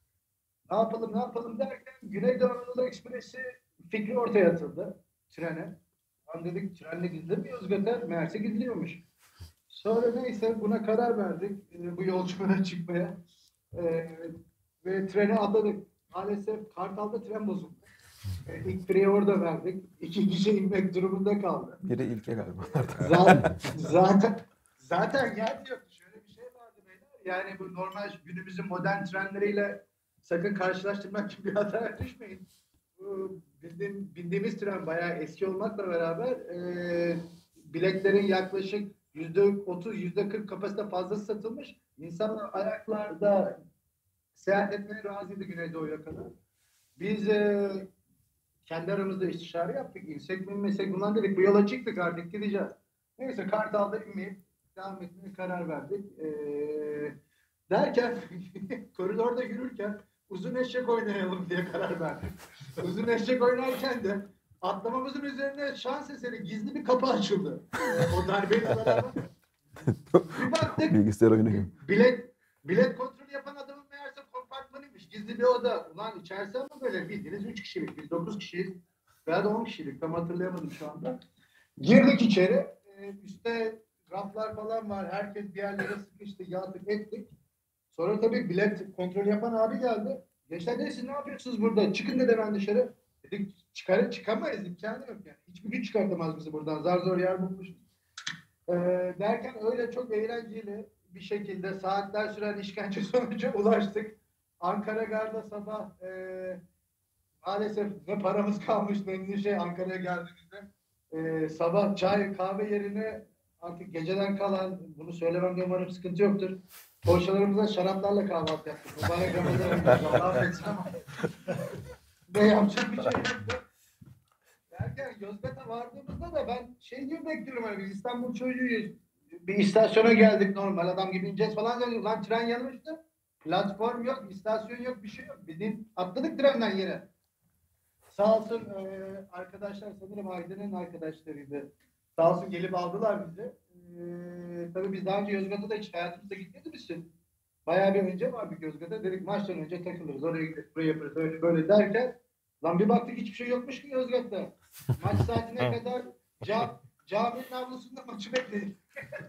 Ne yapalım ne yapalım derken Güneydoğu Anadolu Ekspresi fikri ortaya atıldı trene. Ben dedik trenle gidilir mi Yozgat'a? Meğerse gidiliyormuş. Sonra neyse buna karar verdik. Ee, bu yolculuğa çıkmaya. Ee, ve trene atladık. Maalesef Kartal'da tren bozuldu. Ee, ilk freyi orada verdik. İki kişi inmek durumunda kaldı. Biri İlke galiba. Zaten, zaten zaten yer yoktu. Şöyle bir şey vardı beyler. Yani bu normal günümüzün modern trendleriyle sakın karşılaştırmak gibi bir hataya düşmeyin. Bu bildiğim, bildiğimiz tren bayağı eski olmakla beraber e, biletlerin yaklaşık yüzde otuz, yüzde kırk kapasite fazlası satılmış. İnsanlar ayaklarda seyahat etmeye razıydı Güneydoğu'ya kadar. Biz e, kendi aramızda istişare yaptık. İnsek mi inmesek bundan dedik. Bu yola çıktık, artık gideceğiz. Neyse Kartal'da inmeyip devam etmeye karar verdik. Ee, derken koridorda yürürken uzun eşek oynayalım diye karar verdik. Uzun eşek oynarken de atlamamızın üzerine şans eseri gizli bir kapı açıldı. O darbeyle beraber. Bir baktık Bilgisayar oyunu gibi. bilet bilet kontrolü yapan adamın meğerse kompartmanıymış. Gizli bir oda. Ulan içerisi ama böyle bildiğiniz üç kişilik. Biz dokuz kişiyiz. Veya da on kişilik. Tam hatırlayamadım şu anda. Girdik içeri. Ee, üstte raflar falan var. Herkes bir yerlere sıkıştı. Yattık ettik. Sonra tabii bilet kontrol yapan abi geldi. Gençler dedi siz ne yapıyorsunuz burada? Çıkın dedi ben dışarı. Dedik çıkar, çıkamayız imkanı yok yani. Hiçbir güç çıkartamaz bizi buradan. Zar zor yer bulmuşuz. Ee, derken öyle çok eğlenceli bir şekilde saatler süren işkence sonucu ulaştık. Ankara Gar'da sabah e, maalesef ne paramız kalmış ne şey Ankara'ya geldiğimizde e, sabah çay kahve yerine artık geceden kalan, bunu söylememde umarım sıkıntı yoktur. Poğaçalarımıza şaraplarla kahvaltı yaptık. Mübarek Ramazan ayında. Allah affetsin ama ne yapacak bir şey yoktu. Derken Yozgat'a vardığımızda da ben şey gibi bekliyorum hani biz İstanbul çocuğuyuz. Bir istasyona geldik normal adam gibi ineceğiz falan dedik. Lan tren yanmıştı. Platform yok, istasyon yok, bir şey yok. Bizim atladık trenden yere. Sağ olsun e, arkadaşlar sanırım Aydın'ın arkadaşlarıydı. Sağ olsun gelip aldılar bizi. E, tabii biz daha önce Yozgat'a da hiç hayatımızda gitmedi misin? Bayağı bir önce var bir Yozgat'a. Dedik maçtan önce takılırız. Oraya gideriz, buraya yaparız. Öyle böyle derken lan bir baktık hiçbir şey yokmuş ki Yozgat'ta. Maç saatine kadar cam, caminin avlusunda maçı bekledik.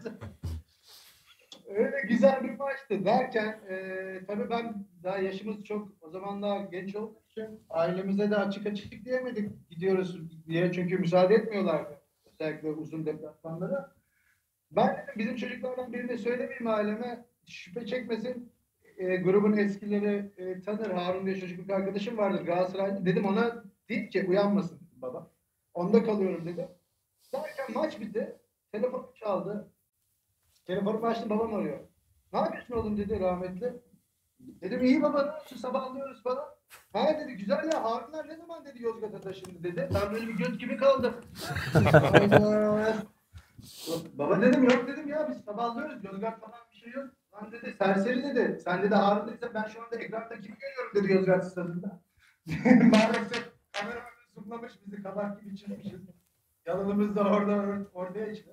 Öyle güzel bir maçtı derken e, tabii ben daha yaşımız çok o zamanlar genç olduğu için ailemize de açık açık diyemedik gidiyoruz diye çünkü müsaade etmiyorlardı. Özellikle uzun deplasmanlara. Ben bizim çocuklardan birine söylemeyeyim aileme şüphe çekmesin. E, grubun eskileri e, tanır. Harun diye çocukluk arkadaşım vardı Galatasaraylı. Dedim ona deyip ki uyanmasın baba. Onda kalıyorum dedim. Derken maç bitti. Telefon çaldı. Telefonumu açtım babam arıyor. Ne yapıyorsun oğlum dedi rahmetli. Dedim iyi baba ne olsun sabahlıyoruz falan. Ha dedi güzel ya Harunlar ne zaman dedi Yozgat'a taşındı dedi. Ben böyle bir göt gibi kaldım. Baba dedim yok dedim ya biz sabahlıyoruz Yozgat falan bir şey yok. Lan dedi serseri dedi. Sen dedi Harun dedi ben şu anda ekranda kimi görüyorum dedi Yozgat stadında. Maalesef kameramız zoomlamış bizi kabak gibi çıkmışız. Yalanımız da orada ortaya çıktı.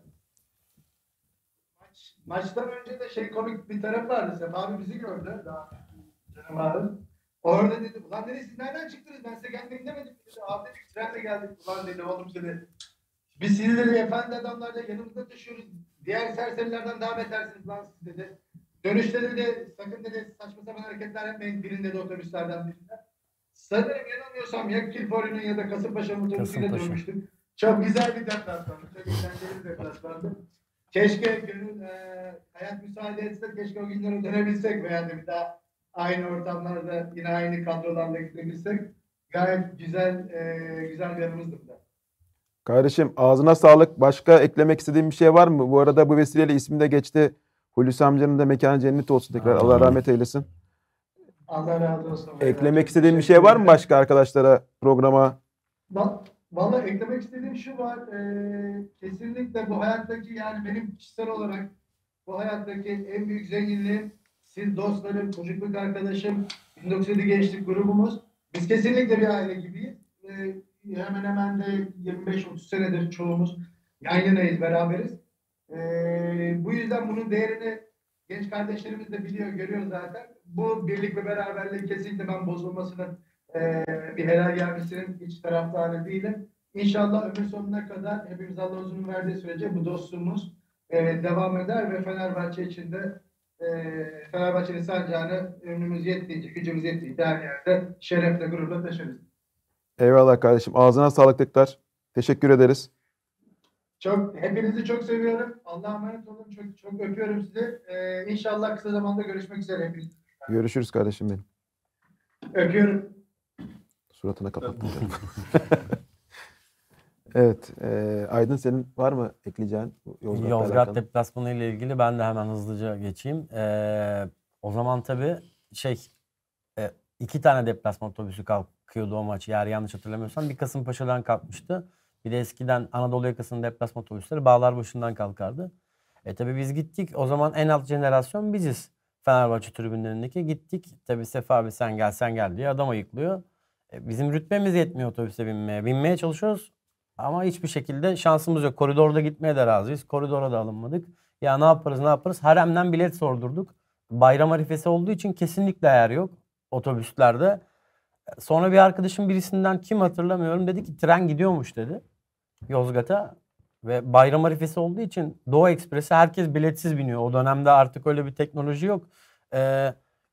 Maç, maçtan önce de şey komik bir taraf vardı. Sefa abi bizi gördü. Daha canım abi. Orada dedi, ulan dedi siz nereden çıktınız? Ben size gelmeyin demedim. Dedi, abi dedik trenle geldik. Ulan dedi oğlum dedi. Biz sizi dedi efendi adamlarla yanımızda taşıyoruz. Diğer serserilerden daha betersiniz lan siz dedi. Dönüşte dedi sakın dedi saçma sapan hareketler yapmayın birinde de otobüslerden birinde. Sanırım yanılmıyorsam ya Kilfori'nin ya da Kasımpaşa'nın otobüsüyle Kasımpaşa. dönmüştük. Çok güzel bir deplasmandı. Çok eğlenceli bir deplasmandı. Keşke gönül e, hayat müsaade etse keşke o günlere dönebilsek veya da bir daha aynı ortamlarda yine aynı kadrolarla gidebilsek. Gayet güzel e, güzel bir yanımızdı bu da. Kardeşim ağzına sağlık. Başka eklemek istediğin bir şey var mı? Bu arada bu vesileyle ismi de geçti. Hulusi amcanın da mekanı cennet olsun tekrar. Allah rahmet eylesin. Allah razı olsun. Eklemek istediğin bir şey var mı başka arkadaşlara, programa? Va- Vallahi eklemek istediğim şu var. E, kesinlikle bu hayattaki yani benim kişisel olarak bu hayattaki en büyük zenginliğim siz dostlarım, çocukluk arkadaşım, bin dokuz yüz yedi gençlik grubumuz. Biz kesinlikle bir aile gibiyiz. E, hemen hemen de yirmi beş otuz senedir çoğumuz yan yanayız, beraberiz. E, bu yüzden bunun değerini genç kardeşlerimiz de biliyor, görüyor zaten. Bu birlik ve beraberliği kesinlikle ben bozulmasının e, bir helal gelmesinin hiç taraftarı değilim. İnşallah ömür sonuna kadar hepimiz Allah uzun verdiği sürece bu dostluğumuz e, devam eder ve Fenerbahçe için de e, Fenerbahçe'nin sancağını ömrümüz yettiğince, gücümüz yettiğince her yerde şerefle, gururla taşırız. Eyvallah kardeşim. Ağzına sağlık tekrar. Teşekkür ederiz. Çok, hepinizi çok seviyorum. Allah'a emanet olun. Çok, çok öpüyorum sizi. E, İnşallah kısa zamanda görüşmek üzere hepiniz. Görüşürüz kardeşim benim. Öpüyorum. Suratına kapattım. Evet. E, Aydın senin var mı ekleyeceğin? Yozgat'la Yozgat alakalı? deplasmanı ile ilgili ben de hemen hızlıca geçeyim. Ee, o zaman tabii şey e, iki tane deplasman otobüsü kalkıyordu o maç. Eğer yanlış hatırlamıyorsam bir Kasımpaşa'dan kalkmıştı. Bir de eskiden Anadolu yakasının deplasman otobüsleri Bağlarbaşı'ndan kalkardı. E tabii biz gittik. O zaman en alt jenerasyon biziz. Fenerbahçe tribünlerindeki gittik. Tabii Sefa abi sen gel sen gel diye adam ayıklıyor. E, bizim rütbemiz yetmiyor otobüse binmeye. Binmeye çalışıyoruz. Ama hiçbir şekilde şansımız yok. Koridorda gitmeye de razıyız. Koridora da alınmadık. Ya ne yaparız ne yaparız? Harem'den bilet sordurduk. Bayram arifesi olduğu için kesinlikle yer yok otobüslerde. Sonra bir arkadaşım birisinden kim hatırlamıyorum dedi ki tren gidiyormuş dedi Yozgat'a. Ve bayram arifesi olduğu için Doğu Ekspres'e herkes biletsiz biniyor. O dönemde artık öyle bir teknoloji yok. Ee,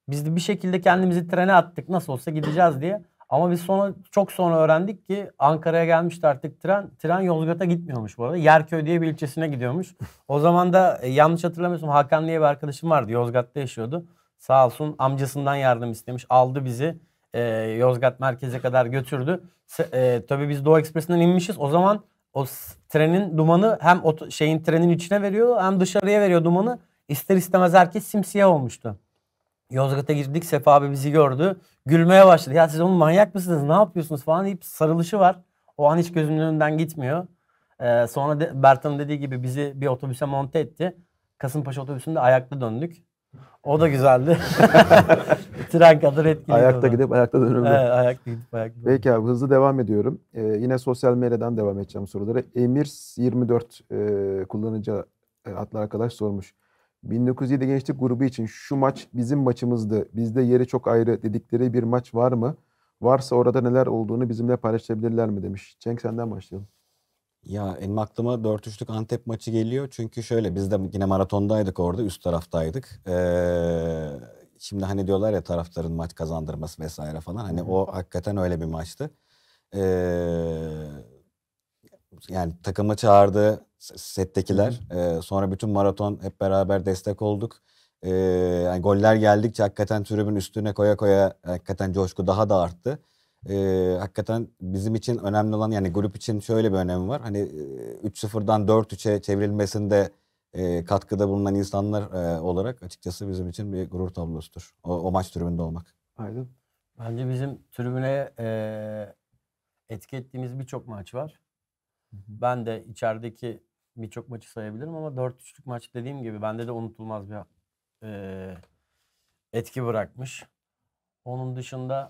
Biz de bir şekilde kendimizi trene attık nasıl olsa gideceğiz diye. Ama biz sonra çok sonra öğrendik ki Ankara'ya gelmişti artık tren. Tren Yozgat'a gitmiyormuş bu arada. Yerköy diye bir ilçesine gidiyormuş. O zaman da e, yanlış hatırlamıyorsam Hakan diye bir arkadaşım vardı. Yozgat'ta yaşıyordu. Sağ olsun amcasından yardım istemiş. Aldı bizi. e, Yozgat merkeze kadar götürdü. Se- E, tabii biz Doğu Ekspresi'nden inmişiz. O zaman o s- trenin dumanı hem oto- şeyin trenin içine veriyor hem dışarıya veriyor dumanı. İster istemez herkes simsiyah olmuştu. Yozgat'a girdik. Sefa abi bizi gördü. Gülmeye başladı. Ya siz oğlum manyak mısınız? Ne yapıyorsunuz falan deyip sarılışı var. O an hiç gözümün önünden gitmiyor. Ee, sonra de, Bertan'ın dediği gibi bizi bir otobüse monte etti. Kasımpaşa otobüsünde ayakta döndük. O da güzeldi. Tren kadar etkiliydi. o Ayakta da. gidip ayakta dönüldü. Evet, ayakta gidip ayakta döndük. Peki abi hızlı devam ediyorum. Ee, yine sosyal medyadan devam edeceğim soruları. Emir yirmi dört e, kullanıcı e, adlı arkadaş sormuş. bin dokuz yüz yedi Gençlik Grubu için şu maç bizim maçımızdı. Bizde yeri çok ayrı dedikleri bir maç var mı? Varsa orada neler olduğunu bizimle paylaşabilirler mi demiş. Cenk senden başlayalım. Ya benim aklıma dört üçlük Antep maçı geliyor. Çünkü şöyle biz de yine maratondaydık orada. Üst taraftaydık. Ee, şimdi hani diyorlar ya taraftarın maç kazandırması vesaire falan. Hani o hakikaten öyle bir maçtı. Ee, yani takımı çağırdı s- settekiler. Ee, sonra bütün maraton hep beraber destek olduk. Ee, yani goller geldikçe hakikaten tribün üstüne koya koya hakikaten coşku daha da arttı. Ee, hakikaten bizim için önemli olan yani grup için şöyle bir önemi var. Hani e, üç sıfırdan dört üçe çevrilmesinde e, katkıda bulunan insanlar e, olarak açıkçası bizim için bir gurur tablosudur. O, o maç tribünde olmak. Aydın. Bence bizim tribüne eee etki ettiğimiz birçok maç var. Ben de içerideki birçok maçı sayabilirim ama dört üçlük maç dediğim gibi bende de unutulmaz bir eee, etki bırakmış. Onun dışında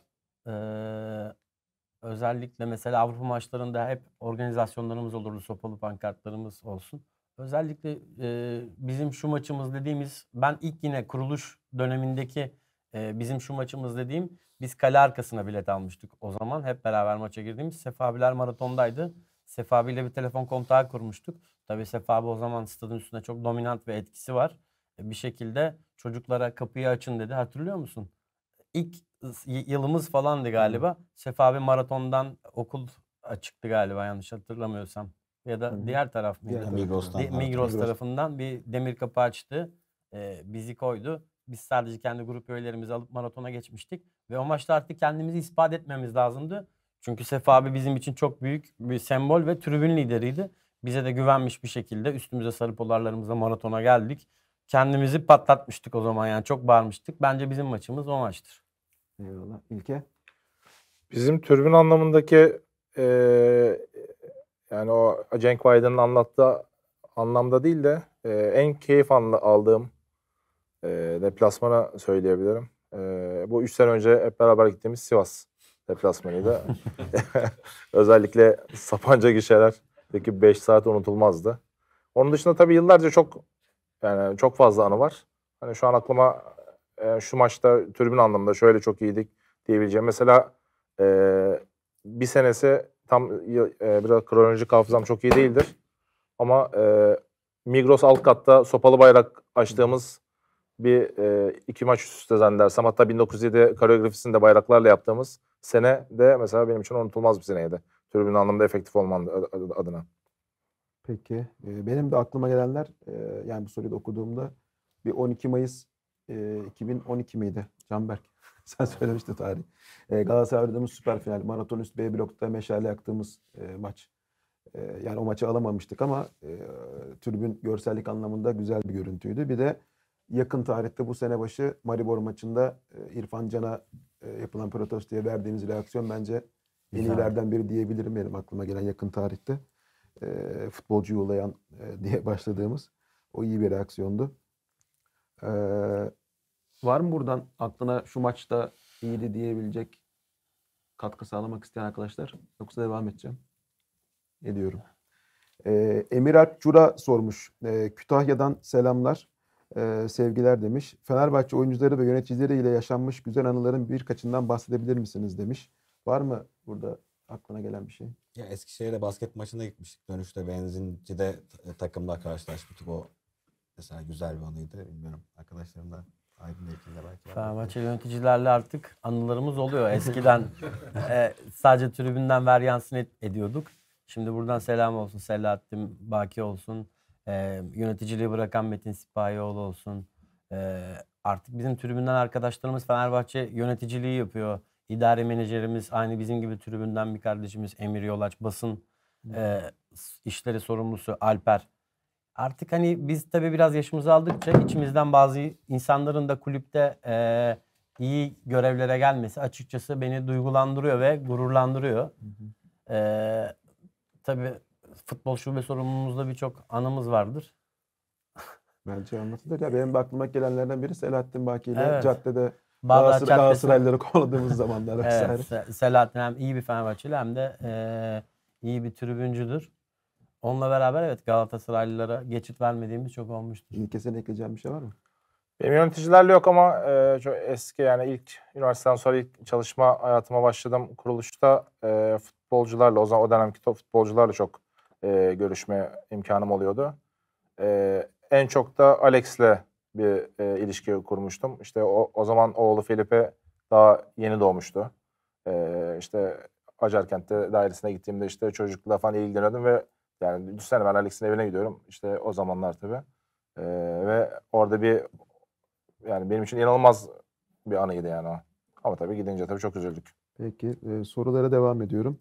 eee, özellikle mesela Avrupa maçlarında hep organizasyonlarımız olurdu. Sopalı pankartlarımız olsun. Özellikle eee, bizim şu maçımız dediğimiz ben ilk yine kuruluş dönemindeki eee, bizim şu maçımız dediğim biz kale arkasına bilet almıştık o zaman. Hep beraber maça girdiğimiz Sefa abiler maratondaydı. Sefa abiyle bir telefon kontağı kurmuştuk. Tabii Sefa abi o zaman stadın üstünde çok dominant ve etkisi var. E, Bir şekilde çocuklara kapıyı açın dedi. Hatırlıyor musun? İlk y- yılımız falandı galiba. Sefa abi maratondan okul çıktı galiba yanlış hatırlamıyorsam. Ya da Hı hı. diğer taraf mıydı? Diğer taraf. Migros'tan De- maraton. Migros Migros. tarafından bir demir kapı açtı. Ee, bizi koydu. Biz sadece kendi grup üyelerimizi alıp maratona geçmiştik. Ve o maçta artık kendimizi ispat etmemiz lazımdı. Çünkü Sefa abi bizim için çok büyük bir sembol ve tribün lideriydi. Bize de güvenmiş bir şekilde üstümüze sarı polarlarımızla maratona geldik. Kendimizi patlatmıştık o zaman yani çok bağırmıştık. Bence bizim maçımız o maçtır. Eyvallah. İlke. Bizim tribün anlamındaki eee, yani o Cenk Vayda'nın anlattığı anlamda değil de eee, en keyif anla- aldığım eee deplasmana söyleyebilirim. Eee, bu üç sene önce hep beraber gittiğimiz Sivas deplasmanıydı. Özellikle Sapanca gişelerdeki beş saat unutulmazdı. Onun dışında tabii yıllarca çok yani çok fazla anı var. Hani şu an aklıma e, şu maçta tribün anlamında şöyle çok iyiydik diyebileceğim. Mesela e, bir senesi tam yıl- e, biraz kronolojik hafızam çok iyi değildir. Ama e, Migros alt katta sopalı bayrak açtığımız bir e, iki maç üst üste zannedersem. Hatta bin dokuz yüz yedi koreografisini de bayraklarla yaptığımız sene de mesela benim için unutulmaz bir seneydi. Tribün anlamda efektif olmam ad- adına. Peki. Ee, benim de aklıma gelenler e, yani bu soruyu da okuduğumda bir on iki Mayıs e, iki bin on iki miydi? Canberk. Sen söylemiştin tarih. E, Galatasaray oynadığımız süper final. Maraton üst B blokta meşale yaktığımız e, maç. E, yani o maçı alamamıştık ama e, tribün görsellik anlamında güzel bir görüntüydü. Bir de yakın tarihte bu sene başı Maribor maçında e, İrfan Can'a e, yapılan protestoya verdiğimiz reaksiyon bence en Güzel. iyilerden biri diyebilirim benim aklıma gelen yakın tarihte. E, futbolcu yollayan e, diye başladığımız o iyi bir reaksiyondu. E, var mı buradan aklına şu maçta iyiydi diyebilecek katkı sağlamak isteyen arkadaşlar? Yoksa devam edeceğim. Ediyorum. E, Emir Alp Cura sormuş. E, Kütahya'dan selamlar, e, sevgiler demiş. Fenerbahçe oyuncuları ve yöneticileri ile yaşanmış güzel anıların birkaçından bahsedebilir misiniz demiş. Var mı burada aklına gelen bir şey? Ya Eskişehir'de basket maçına gitmiştik. Dönüşte Benzinci'de t- takımla karşılaşmıştık. O mesela güzel bir anıydı. Bilmiyorum arkadaşlarım da Aydın Ekin'le belki. Fenerbahçe yöneticilerle artık anılarımız oluyor. Eskiden e, sadece tribünden varyansını et- ediyorduk. Şimdi buradan selam olsun. Selahattin Baki olsun. E, yöneticiliği bırakan Metin Sipahioğlu olsun. E, artık bizim tribünden arkadaşlarımız Fenerbahçe yöneticiliği yapıyor. İdari menajerimiz aynı bizim gibi tribünden bir kardeşimiz Emir Yolaç. Basın e, işleri sorumlusu Alper. Artık hani biz tabii biraz yaşımızı aldıkça içimizden bazı insanların da kulüpte e, iyi görevlere gelmesi açıkçası beni duygulandırıyor ve gururlandırıyor. E, tabii futbol şube sorumluluğumuzda birçok anımız vardır. Bence anlatılır. Ya benim de aklıma gelenlerden biri Selahattin Baki ile Evet. caddede Bağdat Galatasaray, Caddesi- Galatasaraylıları kovaladığımız zamanlar vesaire. Evet, Se- Selahattin hem iyi bir Fenerbahçeli hem de e, iyi bir tribüncüdür. Onunla beraber evet Galatasaraylılara geçit vermediğimiz çok olmuştur. İlke senin ekleyeceğin bir şey var mı? Benim yöneticilerle yok ama e, çok eski yani ilk üniversiteden sonra ilk çalışma hayatıma başladım kuruluşta e, futbolcularla o zaman o dönemki top futbolcularla çok e, görüşme imkanım oluyordu. E, en çok da Alex'le bir e, ilişki kurmuştum. İşte o, o zaman oğlu Felipe daha yeni doğmuştu. E, işte Acarkent'te dairesine gittiğimde işte çocukla falan ilgileniyordum ve yani düşünsene ben Alex'in evine gidiyorum. İşte o zamanlar tabii. E, ve orada bir yani benim için inanılmaz bir anıydı yani o. Ama tabii gidince tabii çok üzüldük. Peki e, sorulara devam ediyorum.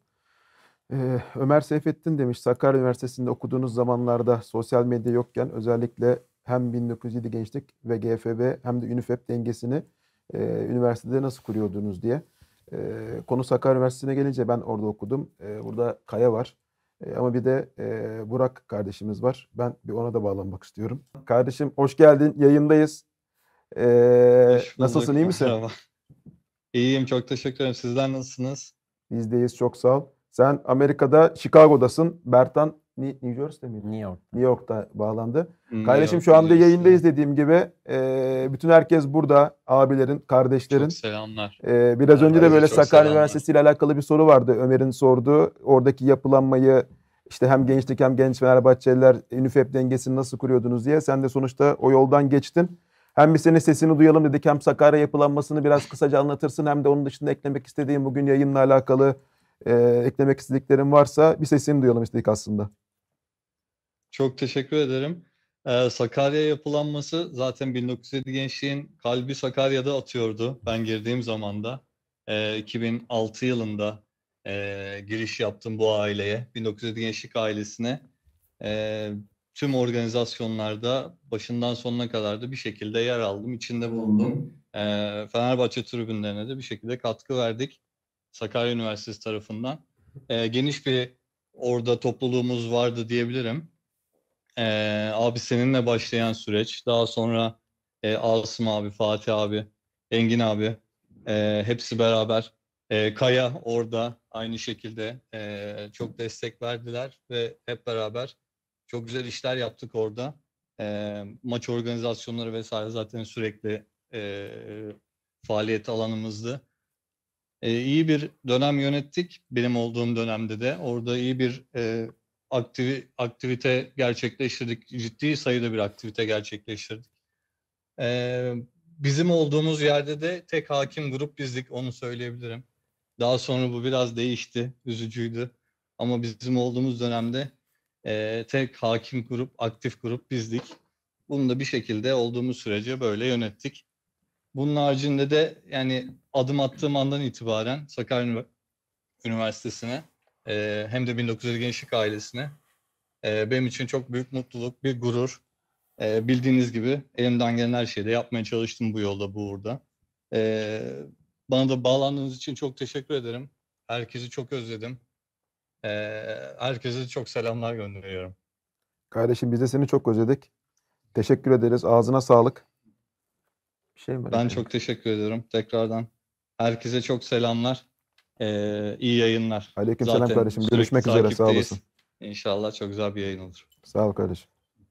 E, Ömer Seyfettin demiş Sakarya Üniversitesi'nde okuduğunuz zamanlarda sosyal medya yokken özellikle hem bin dokuz yüz yedi Gençlik ve G F B hem de UNIFEP dengesini e, üniversitede nasıl kuruyordunuz diye. E, konu Sakarya Üniversitesi'ne gelince ben orada okudum. E, burada Kaya var. E, ama bir de e, Burak kardeşimiz var. Ben bir ona da bağlanmak istiyorum. Kardeşim hoş geldin. Yayındayız. E, Hoş nasılsın, bulduk, iyi misin? merhaba. İyiyim, çok teşekkür ederim. Sizler nasılsınız? Bizdeyiz, çok sağ ol. Sen Amerika'da, Chicago'dasın. Bertan Ni- New Jersey'de miydi? New York. New York'ta bağlandı. Hmm, Kardeşim New şu York, anda New Jersey. yayındayız dediğim gibi. Ee, bütün herkes burada. Abilerin, kardeşlerin. Çok selamlar. Ee, biraz önce de Herkese böyle çok Sakarya selamlar. Üniversitesi ile alakalı bir soru vardı. Ömer'in sorduğu. Oradaki yapılanmayı işte hem gençlik hem genç Fenerbahçeliler UNIFEP dengesini nasıl kuruyordunuz diye. Sen de sonuçta o yoldan geçtin. Hem bir senin sesini duyalım dedik hem Sakarya yapılanmasını biraz kısaca anlatırsın hem de onun dışında eklemek istediğim bugün yayınla alakalı e, eklemek istediklerin varsa bir sesini duyalım istedik aslında. Çok teşekkür ederim. Ee, Sakarya yapılanması zaten bin dokuz yüz yedi Gençliğin kalbi Sakarya'da atıyordu ben girdiğim zamanda. Ee, iki bin altı yılında e, giriş yaptım bu aileye, bin dokuz yüz yedi Gençlik ailesine. Ee, tüm organizasyonlarda başından sonuna kadar da bir şekilde yer aldım, içinde bulundum. Ee, Fenerbahçe tribünlerine de bir şekilde katkı verdik Sakarya Üniversitesi tarafından. Ee, geniş bir orada topluluğumuz vardı diyebilirim. Ee, abi seninle başlayan süreç, daha sonra e, Asım abi, Fatih abi, Engin abi, e, hepsi beraber. E, Kaya orada aynı şekilde e, çok destek verdiler ve hep beraber çok güzel işler yaptık orada. E, maç organizasyonları vesaire zaten sürekli e, faaliyet alanımızdı. E, iyi bir dönem yönettik benim olduğum dönemde de. Orada iyi bir e, aktivi, aktivite gerçekleştirdik. Ciddi sayıda bir aktivite gerçekleştirdik. E, bizim olduğumuz yerde de tek hakim grup bizdik, onu söyleyebilirim. Daha sonra bu biraz değişti, üzücüydü. Ama bizim olduğumuz dönemde e, tek hakim grup, aktif grup bizdik. Bunu da bir şekilde olduğumuz sürece böyle yönettik. Bunun haricinde de yani adım attığım andan itibaren Sakarya Üniversitesi'ne e, hem de bin dokuz yüz Gençlik ailesine e, benim için çok büyük mutluluk, bir gurur. E, bildiğiniz gibi elimden gelen her şeyi de yapmaya çalıştım bu yolda, bu uğurda. E, bana da bağlandığınız için çok teşekkür ederim. Herkesi çok özledim. E, herkese çok selamlar gönderiyorum. Kardeşim biz de seni çok özledik. Teşekkür ederiz. Ağzına sağlık. Bir şey mi var? Ben çok teşekkür ediyorum tekrardan. Herkese çok selamlar. Ee, iyi yayınlar. Aleykümselam Zaten kardeşim. sürekli Görüşmek üzere. Sağ takipteyiz. olasın. İnşallah çok güzel bir yayın olur. Sağ ol kardeşim.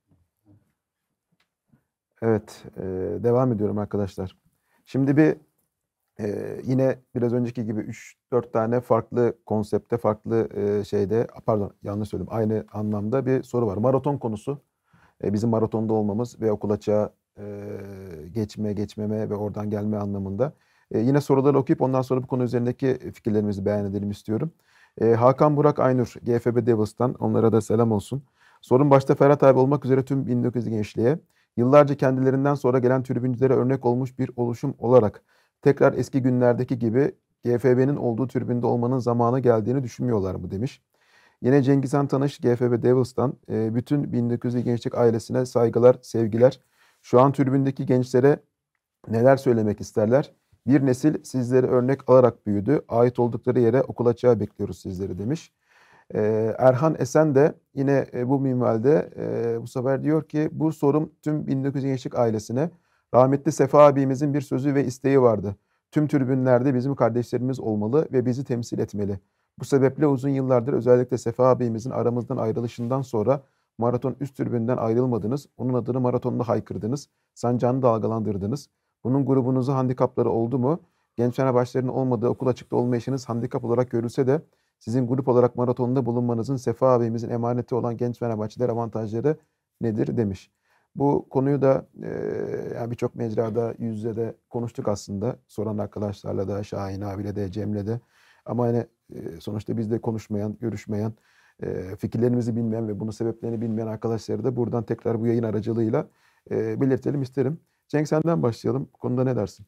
Evet, e, devam ediyorum arkadaşlar. Şimdi bir e, yine biraz önceki gibi üç dört tane farklı konsepte, farklı e, şeyde, pardon yanlış söyledim, aynı anlamda bir soru var. Maraton konusu. E, bizim maratonda olmamız ve okul açığa e, geçme, geçmeme ve oradan gelme anlamında. E, yine soruları okuyup ondan sonra bu konu üzerindeki fikirlerimizi beyan edelim istiyorum. E, Hakan Burak Aynur, G F B Devils'tan, onlara da selam olsun. Sorun başta Ferhat abi olmak üzere tüm bin dokuz yüz gençliğe, yıllarca kendilerinden sonra gelen tribüncülere örnek olmuş bir oluşum olarak tekrar eski günlerdeki gibi G F B'nin olduğu tribünde olmanın zamanı geldiğini düşünmüyorlar mı demiş. Yine Cengizhan Tanış, G F B Devils'tan, e, bütün bin dokuz yüz gençlik ailesine saygılar, sevgiler. Şu an tribündeki gençlere neler söylemek isterler? Bir nesil sizleri örnek alarak büyüdü. Ait oldukları yere okul açığa bekliyoruz sizleri demiş. Ee, Erhan Esen de yine e, bu minvalde e, bu sefer diyor ki bu sorum tüm bin dokuz yüz gençlik ailesine. Rahmetli Sefa abimizin bir sözü ve isteği vardı. Tüm tribünlerde bizim kardeşlerimiz olmalı ve bizi temsil etmeli. Bu sebeple uzun yıllardır özellikle Sefa abimizin aramızdan ayrılışından sonra maraton üst tribünden ayrılmadınız. Onun adını maratonda haykırdınız. Sancağını dalgalandırdınız. Bunun grubunuza handikapları oldu mu? Genç Fenerbahçelerin olmadığı okul açıkta olmayışınız handikap olarak görülse de sizin grup olarak maratonda bulunmanızın Sefa abimizin emaneti olan genç Fenerbahçeler avantajları nedir demiş. Bu konuyu da e, yani birçok mecrada yüz yüze de konuştuk aslında. Soran arkadaşlarla da, Şahin abiyle de, Cem'le de. Ama hani e, sonuçta bizde konuşmayan, görüşmeyen, e, fikirlerimizi bilmeyen ve bunun sebeplerini bilmeyen arkadaşları da buradan tekrar bu yayın aracılığıyla e, belirtelim isterim. Cenk senden başlayalım. Bu konuda ne dersin?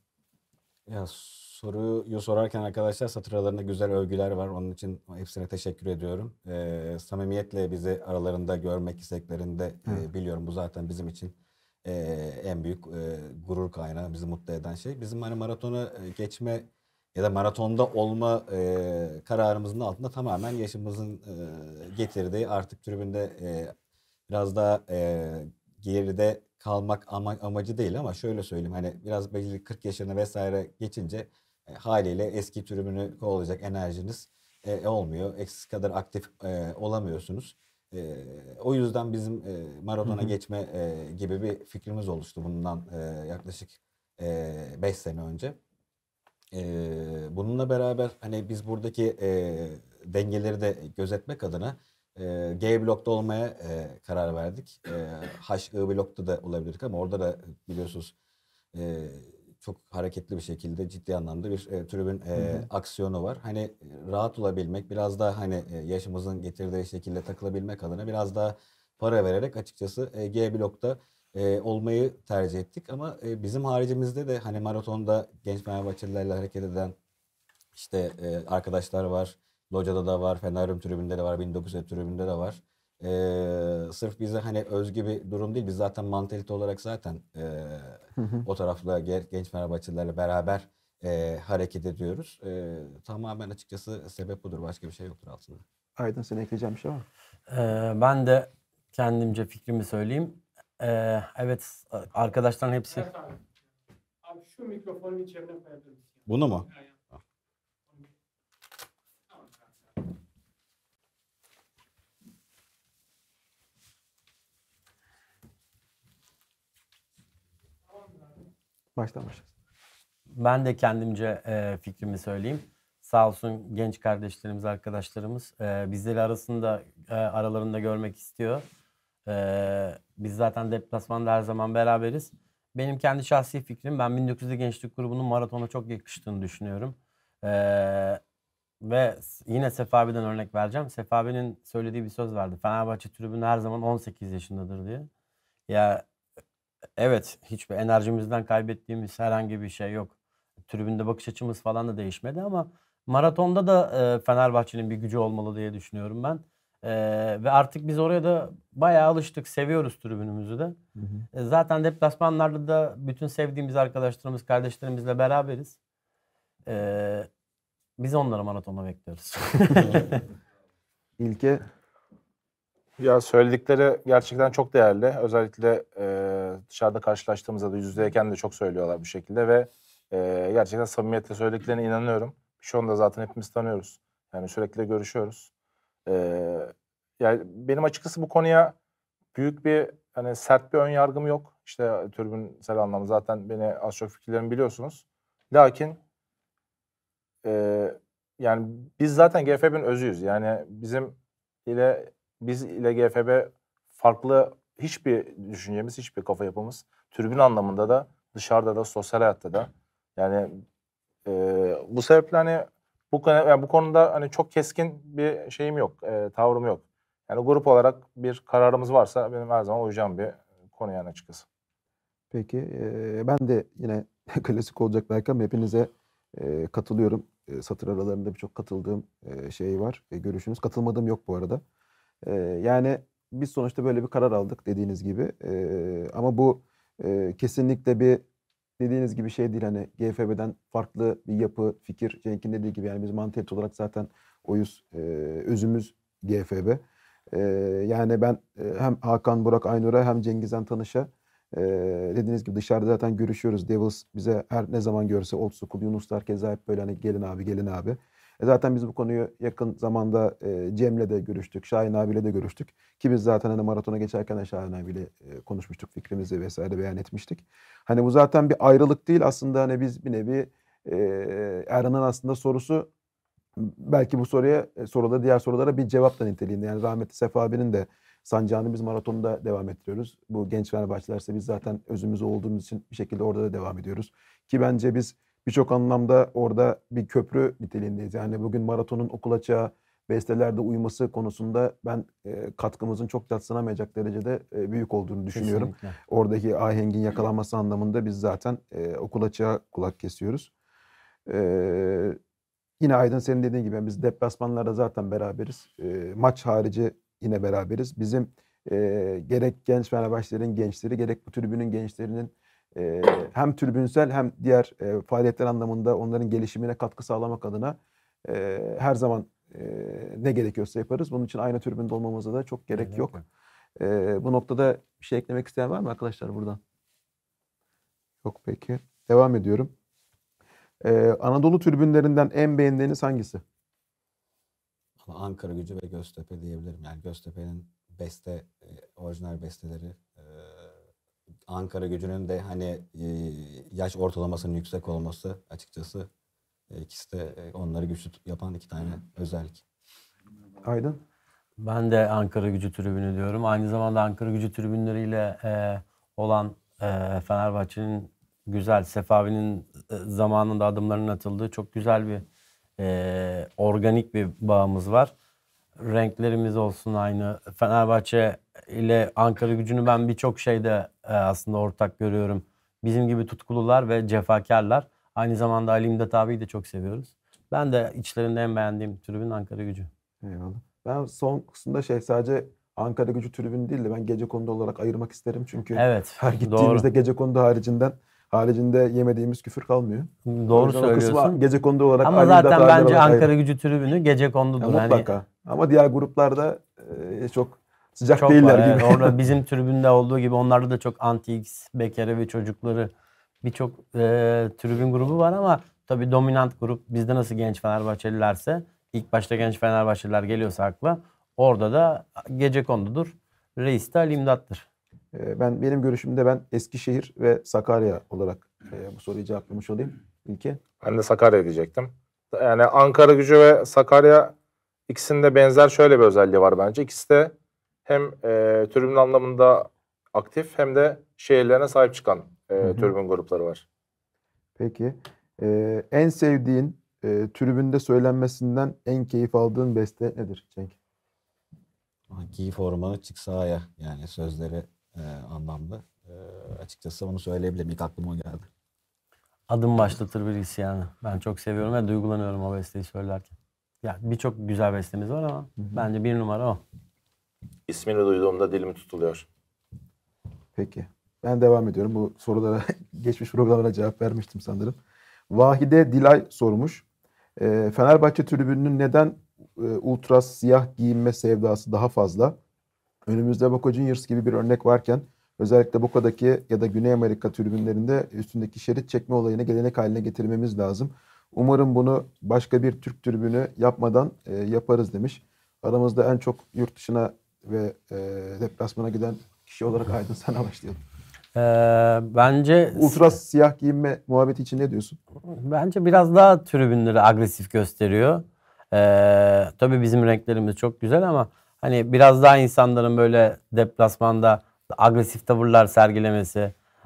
Ya soruyu sorarken arkadaşlar satır aralarında güzel övgüler var. Onun için hepsine teşekkür ediyorum. Ee, samimiyetle bizi aralarında görmek isteklerinde Evet. e, biliyorum. Bu zaten bizim için e, en büyük e, gurur kaynağı, bizi mutlu eden şey. Bizim hani maratona e, geçme ya da maratonda olma e, kararımızın altında tamamen yaşımızın e, getirdiği, artık tribünde e, biraz daha e, geride kalmak ama, amacı değil, ama şöyle söyleyeyim, hani biraz belli kırk yaşını vesaire geçince e, haliyle eski tribünü kovalayacak enerjiniz e, olmuyor. Eskisi kadar aktif e, olamıyorsunuz. E, o yüzden bizim e, maratona Hı hı. geçme e, gibi bir fikrimiz oluştu bundan e, yaklaşık beş sene önce. E, bununla beraber hani biz buradaki e, dengeleri de gözetmek adına e, G blokta olmaya e, karar verdik. E, H I blokta da olabilirdik ama orada da biliyorsunuz e, çok hareketli bir şekilde, ciddi anlamda bir e, tribün e, Hı hı. aksiyonu var. Hani e, rahat olabilmek, biraz daha hani e, yaşımızın getirdiği şekilde takılabilmek adına biraz daha para vererek açıkçası e, G blokta e, olmayı tercih ettik. Ama e, bizim haricimizde de hani maratonda genç Fenerbahçelilerle hareket eden işte e, arkadaşlar var. Loca'da da var, Feneryum tribünde de var, bin dokuz yüz tribünde de var. E, sırf bize hani özgü bir durum değil. Biz zaten mantalite olarak zaten e, Hı hı. o tarafla ge- genç Fenerbahçelilerle beraber e, hareket ediyoruz. E, tamamen açıkçası sebep budur. Başka bir şey yoktur altında. Aydın, senin ekleyeceğim bir şey var mı? Ee, ben de kendimce fikrimi söyleyeyim. Ee, evet, arkadaşların hepsi... Evet abi. Abi şu mikrofonun içerine koyabilir misin? Bunu mu? Yani. Tamam. Baştan başla. Ben de kendimce e, fikrimi söyleyeyim. Sağ olsun genç kardeşlerimiz, arkadaşlarımız e, bizleri arasında e, aralarında görmek istiyor. E, biz zaten deplasmanda her zaman beraberiz. Benim kendi şahsi fikrim, ben bin dokuz yüz Gençlik Grubu'nun maratona çok yakıştığını düşünüyorum. E, ve yine Sefa abiden örnek vereceğim. Sefa abinin söylediği bir söz vardı. Fenerbahçe tribünü her zaman on sekiz yaşındadır diye. Ya evet, hiçbir enerjimizden kaybettiğimiz herhangi bir şey yok. Tribünde bakış açımız falan da değişmedi ama maratonda da e, Fenerbahçe'nin bir gücü olmalı diye düşünüyorum ben. E, ve artık biz oraya da bayağı alıştık, seviyoruz tribünümüzü de. Hı hı. E, zaten deplasmanlarda da bütün sevdiğimiz arkadaşlarımız, kardeşlerimizle beraberiz. E, biz onları maratona bekliyoruz. İlke, Ya söyledikleri gerçekten çok değerli. Özellikle e, dışarıda karşılaştığımızda da yüz yüzeyken de çok söylüyorlar bu şekilde ve e, gerçekten samimiyetle söylediklerine inanıyorum. Şu anda zaten hepimiz tanıyoruz. Yani sürekli görüşüyoruz. E, yani benim açıkçası bu konuya büyük bir hani sert bir ön yargım yok. İşte tribünsel anlamda zaten beni az çok fikirlerimi biliyorsunuz. Lakin e, yani biz zaten G F B'nin özüyüz. Yani bizim ile biz ile G F B farklı hiçbir düşüncemiz, hiçbir kafa yapımız tribün anlamında da dışarıda da, sosyal hayatta da. Yani e, bu sebeple hani bu, yani bu konuda hani çok keskin bir şeyim yok, e, tavrım yok. Yani grup olarak bir kararımız varsa benim her zaman uyacağım bir konu yani açıkçası. Peki e, ben de yine klasik olacak belki ama hepinize e, katılıyorum. E, satır aralarında birçok katıldığım e, şey var. E, görüşünüz. Katılmadığım yok bu arada. E, yani biz sonuçta böyle bir karar aldık dediğiniz gibi. E, ama bu e, kesinlikle bir dediğiniz gibi şey değil. Hani G F B'den farklı bir yapı, fikir. Cenk'in dediği gibi yani biz mantık olarak zaten oyuz. E, özümüz G F B. E, yani ben e, hem Hakan, Burak, Aynur'a hem Cengiz'den Tanış'a e, dediğiniz gibi dışarıda zaten görüşüyoruz. Devils bize her ne zaman görse Old School, Yunuslar keza hep böyle hani gelin abi, gelin abi. E zaten biz bu konuyu yakın zamanda e, Cem'le de görüştük, Şahin abiyle de görüştük. Ki biz zaten hani maratona geçerken de Şahin abiyle e, konuşmuştuk, fikrimizi vesaire beyan etmiştik. Hani bu zaten bir ayrılık değil aslında hani biz bir nevi e, Erhan'ın aslında sorusu belki bu soruya soruda diğer sorulara bir cevap da niteliğinde. Yani rahmetli Sefa abinin de sancağını biz maratonda devam ettiriyoruz. Bu genç Fenerbahçelerse biz zaten özümüz olduğumuz için bir şekilde orada da devam ediyoruz. Ki bence biz birçok anlamda orada bir köprü niteliğindeyiz. Yani bugün maratonun okul açığa bestelerde uyması konusunda ben e, katkımızın çok yadsınamayacak derecede e, büyük olduğunu düşünüyorum. Kesinlikle. Oradaki ahengin yakalanması anlamında biz zaten e, okul açığa kulak kesiyoruz. Eee Yine Aydın senin dediğin gibi biz deplasmanlarda zaten beraberiz. Eee, maç harici yine beraberiz. Bizim eee, gerek genç Fenerbahçelerin gençleri gerek bu tribünün gençlerinin eee, hem tribünsel hem diğer eee, faaliyetler anlamında onların gelişimine katkı sağlamak adına eee, her zaman eee, ne gerekiyorsa yaparız. Bunun için aynı tribünde olmamıza da çok gerek Gerek yok. yok. Eee, bu noktada bir şey eklemek isteyen var mı arkadaşlar buradan? Yok peki. Devam ediyorum. Ee, Anadolu tribünlerinden en beğendiğiniz hangisi? Ankara Gücü ve Göztepe diyebilirim. Yani Göztepe'nin beste, e, orijinal besteleri, e, Ankara Gücü'nün de hani e, yaş ortalamasının yüksek olması açıkçası e, ikisi de e, onları güçlü yapan iki tane özellik. Aydın? Ben de Ankara Gücü tribünü diyorum. Aynı zamanda Ankara Gücü tribünleriyle e, olan e, Fenerbahçe'nin güzel, Sefavi'nin e, zamanında adımlarının atıldığı çok güzel bir e, organik bir bağımız var. Renklerimiz olsun aynı. Fenerbahçe ile Ankara Gücü'nü ben birçok şeyde e, aslında ortak görüyorum. Bizim gibi tutkulular ve cefakarlar. Aynı zamanda Ali İmdat abiyi de çok seviyoruz. Ben de içlerinde en beğendiğim tribün Ankara Gücü. Eyvallah. Ben son kısımda şey sadece Ankara Gücü tribünü değil de ben gecekondu olarak ayırmak isterim. Çünkü Evet, her doğru. gittiğimizde gecekondu haricinden haricinde yemediğimiz küfür kalmıyor. O Doğru yüzden o kısmı söylüyorsun. gecekondu olarak Ama Ali İmdat zaten abiler bence olarak Ankara ayrı. Gücü tribünü Ya gecekondudur. Hani mutlaka. Ama diğer gruplarda e, çok sıcak çok değiller var. gibi. Evet. Orada bizim tribünde olduğu gibi onlarda da çok anti-X, bekare ve çocukları birçok e, tribün grubu var ama tabii dominant grup bizde nasıl genç Fenerbahçelilerse ilk başta genç Fenerbahçeliler geliyorsa akla orada da gecekondudur. Reis de Ali İmdat'tır. E, ben benim görüşümde ben Eskişehir ve Sakarya olarak e, bu soruyu cevaplamış olayım. İlki. Ben de Sakarya diyecektim. Yani Ankara Gücü ve Sakarya ikisinde benzer şöyle bir özelliği var bence. İkisi de hem e, tribün anlamında aktif hem de şehirlerine sahip çıkan e, Hı hı. tribün grupları var. Peki. Ee, en sevdiğin e, tribünde söylenmesinden en keyif aldığın beste nedir Cenk? Giy formanı çık sahaya yani sözleri e, anlamda. E, açıkçası onu söyleyebilirim. İlk aklıma o geldi. Adım başlatır bir isyanı. Ben çok seviyorum ve duygulanıyorum o besteyi söylerken. Ya birçok güzel bestemiz var ama bence bir numara o. İsmini duyduğumda dilim tutuluyor. Peki. Ben devam ediyorum. Bu sorulara geçmiş programlara cevap vermiştim sanırım. Vahide Dilay sormuş. Ee, Fenerbahçe tribününün neden e, ultras siyah giyinme sevdası daha fazla? Önümüzde Boca Juniors gibi bir örnek varken özellikle Boca'daki ya da Güney Amerika tribünlerinde üstündeki şerit çekme olayını gelenek haline getirmemiz lazım. Umarım bunu başka bir Türk tribünü yapmadan e, yaparız demiş. Aramızda en çok yurt dışına ve e, deplasmana giden kişi olarak Aydın sana başlayalım. Ee, bence Ultras siyah giyinme muhabbeti için ne diyorsun? Bence biraz daha tribünleri agresif gösteriyor. Ee, tabii bizim renklerimiz çok güzel ama hani biraz daha insanların böyle deplasmanda agresif tavırlar sergilemesi,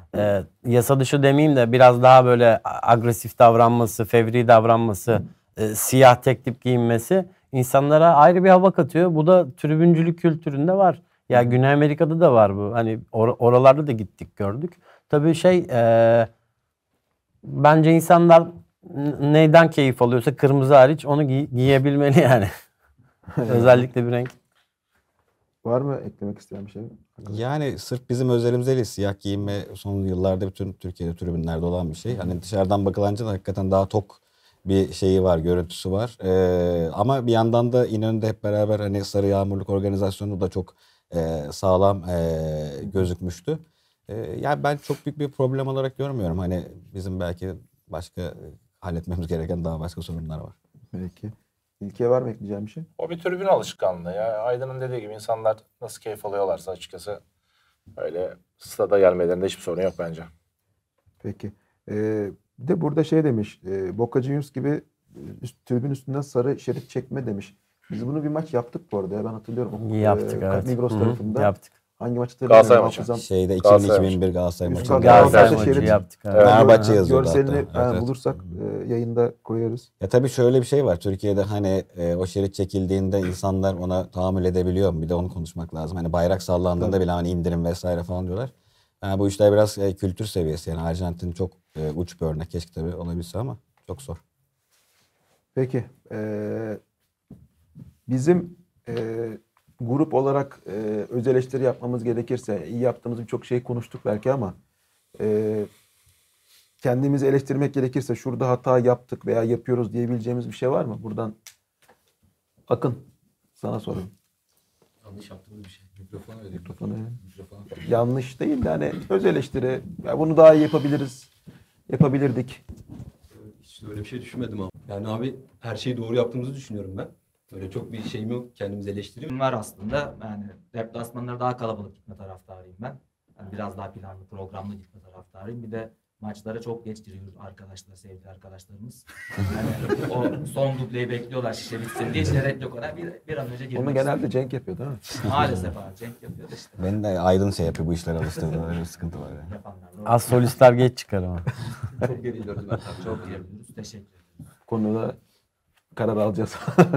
e, yasa dışı demeyeyim de biraz daha böyle agresif davranması, fevri davranması, e, siyah tek tip giyinmesi insanlara ayrı bir hava katıyor. Bu da tribüncülük kültüründe var. Ya Güney Amerika'da da var bu. Hani or- oralarda da gittik gördük. Tabii şey e, bence insanlar n- neyden keyif alıyorsa kırmızı hariç onu giy- giyebilmeli yani. Özellikle bir renk. Var mı eklemek isteyen bir şey? Yani sırf bizim özelimize değil, siyah giyinme son yıllarda bütün Türkiye'de tribünlerde olan bir şey. Hani dışarıdan bakılınca da hakikaten daha tok bir şeyi var, görüntüsü var. Ee, ama bir yandan da İnönü'nde hep beraber hani Sarı Yağmurluk organizasyonu da çok e, sağlam e, gözükmüştü. E, yani ben çok büyük bir problem olarak görmüyorum. Hani bizim belki başka e, halletmemiz gereken daha başka sorunlar var. Peki. İlke var mı ekleyeceğim bir şey? O bir tribün alışkanlığı ya. Aydın'ın dediği gibi insanlar nasıl keyif alıyorlarsa açıkçası öyle stada gelmelerinde hiçbir sorun yok bence. Peki. Ee, bir de burada şey demiş. E, Boca Juniors gibi e, üst, tribün üstünden sarı şerit çekme demiş. Biz bunu bir maç yaptık bu arada ya, ben hatırlıyorum. Yaptık, Ee, evet. Migros Hı hı, tarafında. yaptık. Hangi maçta Galatasaray maçı. hafızam. Şeyde Galatasaray iki bin iki bin bir Galatasaray Üst maçı. kat- Galatasaray Galatasaray maçı şerit. yaptık. Evet. Evet. Fenerbahçe Gör- yazıyordu Görselini hatta. ben Evet, evet. bulursak e, yayında koyarız. Ya tabii şöyle bir şey var. Türkiye'de hani e, o şerit çekildiğinde insanlar ona tahammül edebiliyor mu? Bir de onu konuşmak lazım. Hani bayrak sallandığında Tabii. bile hani indirim vesaire falan diyorlar. Yani bu işler biraz e, kültür seviyesi. Yani Arjantin çok e, uç bir örnek. Keşke tabii olabilse ama çok zor. Peki. e, bizim e, grup olarak e, öz eleştiri yapmamız gerekirse, iyi yaptığımız birçok şey konuştuk belki ama e, kendimizi eleştirmek gerekirse şurada hata yaptık veya yapıyoruz diyebileceğimiz bir şey var mı? Buradan Akın sana sorayım. Yanlış yaptığımız bir şey. Mikrofonu öyle. Mikrofonu. Mikrofonu. Yanlış değil de hani öz eleştiri. Ya bunu daha iyi yapabiliriz. Yapabilirdik. Hiç öyle bir şey düşünmedim ama. Yani abi her şeyi doğru yaptığımızı düşünüyorum ben. Öyle çok bir şeyim yok. Kendimizi eleştiriyorum. Var aslında. Yani deplasmanlara daha kalabalık gitme taraftarıyım ben. Yani biraz daha planlı, programlı gitme taraftarıyım. Bir de maçlara çok geç giriyoruz arkadaşlar, sevgili arkadaşlarımız. Yani o son dubleyi bekliyorlar şişe bitsin diye, gerek yok ona. Bir, bir an önce girmek Onu genelde Cenk yapıyor değil mi? istiyorum. Maalesef abi Cenk yapıyor da işte. Beni de Aydın şey yapıyor, bu işlere alıştırdı. Öyle bir sıkıntı var yani. Yapanlar da Az solistler geç çıkar ama. Çok geri gidiyoruz ben tabii. çok diyebiliriz. Teşekkür ederim. Konuda karar alacağız.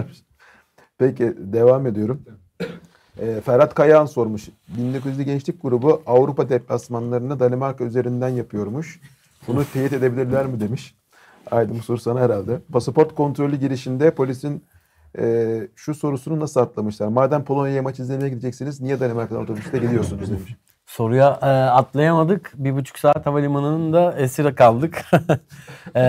Peki devam ediyorum. Ee, Ferhat Kayağan sormuş. bin dokuz yüzlü Gençlik Grubu Avrupa deplasmanlarını Danimarka üzerinden yapıyormuş. Bunu teyit edebilirler mi demiş. Aydın bu soru sana herhalde. Pasaport kontrolü girişinde polisin e, şu sorusunu nasıl atlamışlar? Madem Polonya'ya maç izlemeye gideceksiniz niye Danimarka'dan otobüste gidiyorsunuz demiş. Soruya e, atlayamadık. Bir buçuk saat havalimanında esir kaldık. e,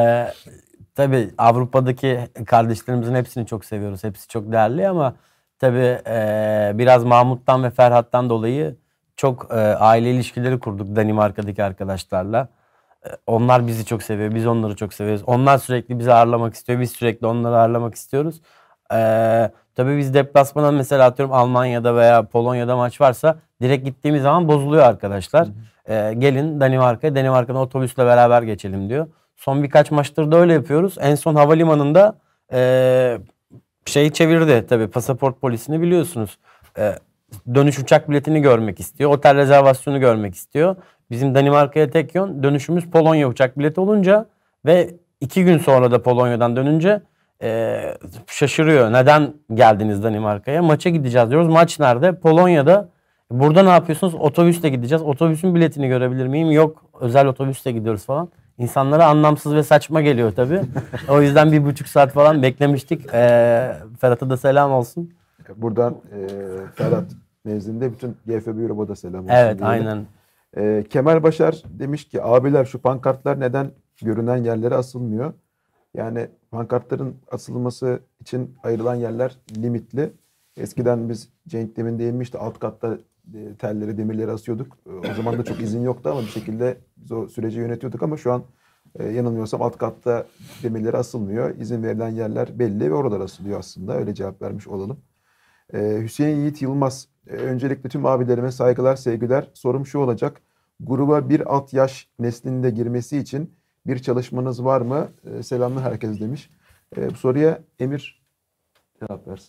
tabii Avrupa'daki kardeşlerimizin hepsini çok seviyoruz. Hepsi çok değerli ama tabii e, biraz Mahmut'tan ve Ferhat'tan dolayı çok e, aile ilişkileri kurduk Danimarka'daki arkadaşlarla. E, onlar bizi çok seviyor. Biz onları çok seviyoruz. Onlar sürekli bizi ağırlamak istiyor. Biz sürekli onları ağırlamak istiyoruz. E, tabii biz deplasmana mesela atıyorum Almanya'da veya Polonya'da maç varsa direkt gittiğimiz zaman bozuluyor arkadaşlar. E, gelin Danimarka'ya, Danimarka'dan otobüsle beraber geçelim diyor. Son birkaç maçtır da öyle yapıyoruz. En son havalimanında e, şey çevirdi tabii, pasaport polisini biliyorsunuz. E, dönüş uçak biletini görmek istiyor. Otel rezervasyonu görmek istiyor. Bizim Danimarka'ya tek yön dönüşümüz Polonya uçak bileti olunca ve iki gün sonra da Polonya'dan dönünce e, şaşırıyor. Neden geldiniz Danimarka'ya? Maça gideceğiz diyoruz. Maç nerede? Polonya'da. Burada ne yapıyorsunuz? Otobüsle gideceğiz. Otobüsün biletini görebilir miyim? Yok. Özel otobüsle gidiyoruz falan. İnsanlara anlamsız ve saçma geliyor tabii. O yüzden bir buçuk saat falan beklemiştik. Ee, Ferhat'a da selam olsun. Buradan e, Ferhat nezdinde bütün G F B Euro'da da selam olsun. Evet, diyelim. aynen. E, Kemal Başar demiş ki abiler şu pankartlar neden görünen yerlere asılmıyor? Yani pankartların asılması için ayrılan yerler limitli. Eskiden biz Cenk demin değinmişti, alt katta e, telleri, demirleri asıyorduk. E, o zaman da çok izin yoktu ama bir şekilde biz o süreci yönetiyorduk ama şu an e, yanılmıyorsam alt katta demirleri asılmıyor. İzin verilen yerler belli ve oralar asılıyor aslında. Öyle cevap vermiş olalım. E, Hüseyin Yiğit Yılmaz, e, öncelikle tüm abilerime saygılar, sevgiler. Sorum şu olacak. Gruba bir alt yaş neslinde girmesi için bir çalışmanız var mı? E, selamlar herkes demiş. E, bu soruya Emir cevap versin.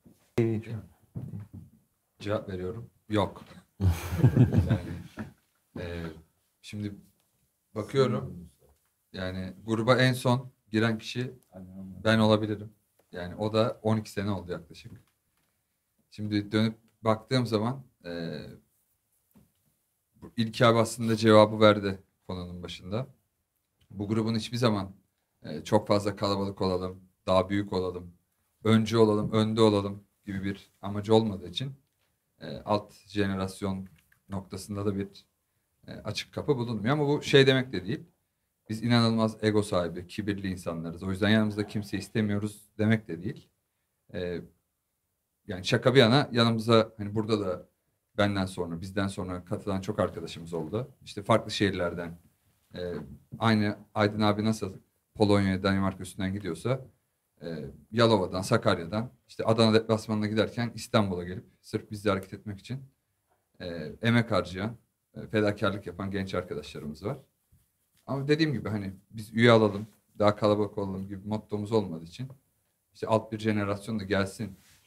Cevap veriyorum. Yok. Yani Ee, şimdi bakıyorum yani gruba en son giren kişi ben olabilirim. Yani o da on iki sene oldu yaklaşık. Şimdi dönüp baktığım zaman e, İlki abi aslında cevabı verdi konunun başında. Bu grubun hiçbir zaman e, çok fazla kalabalık olalım, daha büyük olalım, öncü olalım, önde olalım gibi bir amacı olmadığı için e, alt jenerasyon noktasında da bir e, açık kapı bulunmuyor. Ama bu şey demek de değil. Biz inanılmaz ego sahibi, kibirli insanlarız. O yüzden yanımızda kimse istemiyoruz demek de değil. E, yani şaka bir yana yanımıza hani burada da benden sonra, bizden sonra katılan çok arkadaşımız oldu. İşte farklı şehirlerden. E, aynı Aydın abi nasıl Polonya'ya, Danimarka üstünden gidiyorsa e, Yalova'dan, Sakarya'dan, işte Adana deplasmanına giderken İstanbul'a gelip sırf bizle hareket etmek için e, emek harcayan, e, fedakarlık yapan genç arkadaşlarımız var. Ama dediğim gibi hani biz üye alalım, daha kalabalık olalım gibi mottomuz olmadığı için işte alt bir jenerasyon da gelsin,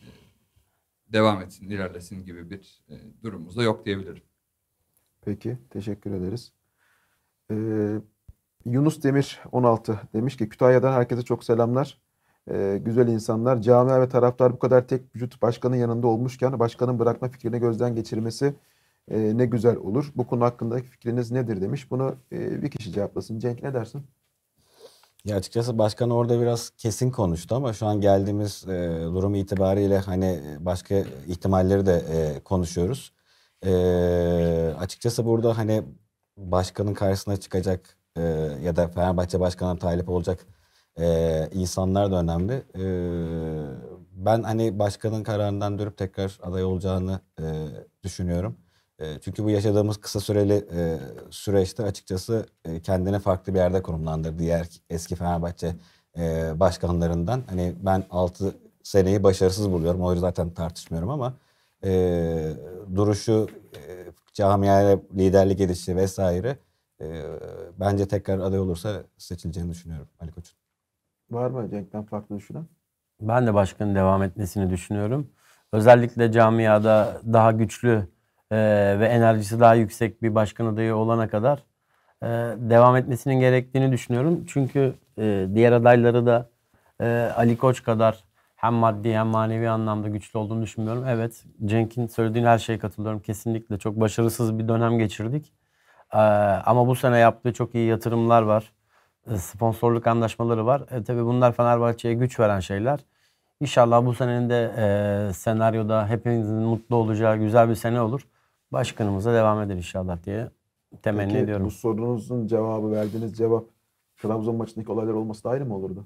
devam etsin, ilerlesin gibi bir e, durumumuz da yok diyebilirim. Peki, teşekkür ederiz. Ee, Yunus Demir on altı demiş ki Kütahya'dan herkese çok selamlar. Ee, güzel insanlar. Camia ve taraftar bu kadar tek vücut başkanın yanında olmuşken başkanın bırakma fikrini gözden geçirmesi e, ne güzel olur. Bu konu hakkındaki fikriniz nedir demiş. Bunu e, bir kişi cevaplasın. Cenk ne dersin? Ya açıkçası başkan orada biraz kesin konuştu ama şu an geldiğimiz e, durum itibariyle hani başka ihtimalleri de e, konuşuyoruz. E, açıkçası burada hani başkanın karşısına çıkacak e, ya da Fenerbahçe başkanına talip olacak e, insanlar da önemli. E, ben hani başkanın kararından dönüp tekrar aday olacağını e, düşünüyorum. E, çünkü bu yaşadığımız kısa süreli e, süreçte açıkçası e, kendini farklı bir yerde konumlandırdı diğer eski Fenerbahçe e, başkanlarından. Hani ben altı seneyi başarısız buluyorum. O yüzden zaten tartışmıyorum ama e, duruşu, e, camiaya liderlik edişi vesaire e, bence tekrar aday olursa seçileceğini düşünüyorum Ali Koç'un. Var mı Cenk'ten farklı düşünen? Ben de başkanın devam etmesini düşünüyorum. Özellikle camiada daha güçlü e, ve enerjisi daha yüksek bir başkan adayı olana kadar e, devam etmesinin gerektiğini düşünüyorum. Çünkü e, diğer adayları da e, Ali Koç kadar hem maddi hem manevi anlamda güçlü olduğunu düşünmüyorum. Evet, Cenk'in söylediğine her şeye katılıyorum. Kesinlikle çok başarısız bir dönem geçirdik. E, ama bu sene yaptığı çok iyi yatırımlar var. E, sponsorluk anlaşmaları var. E, tabii bunlar Fenerbahçe'ye güç veren şeyler. İnşallah bu senenin de e, senaryoda hepimizin mutlu olacağı güzel bir sene olur. Başkanımıza devam eder inşallah diye temenni Peki, ediyorum. bu sorunuzun cevabı, verdiğiniz cevap Trabzon maçındaki olaylar olması da aynı mı olurdu?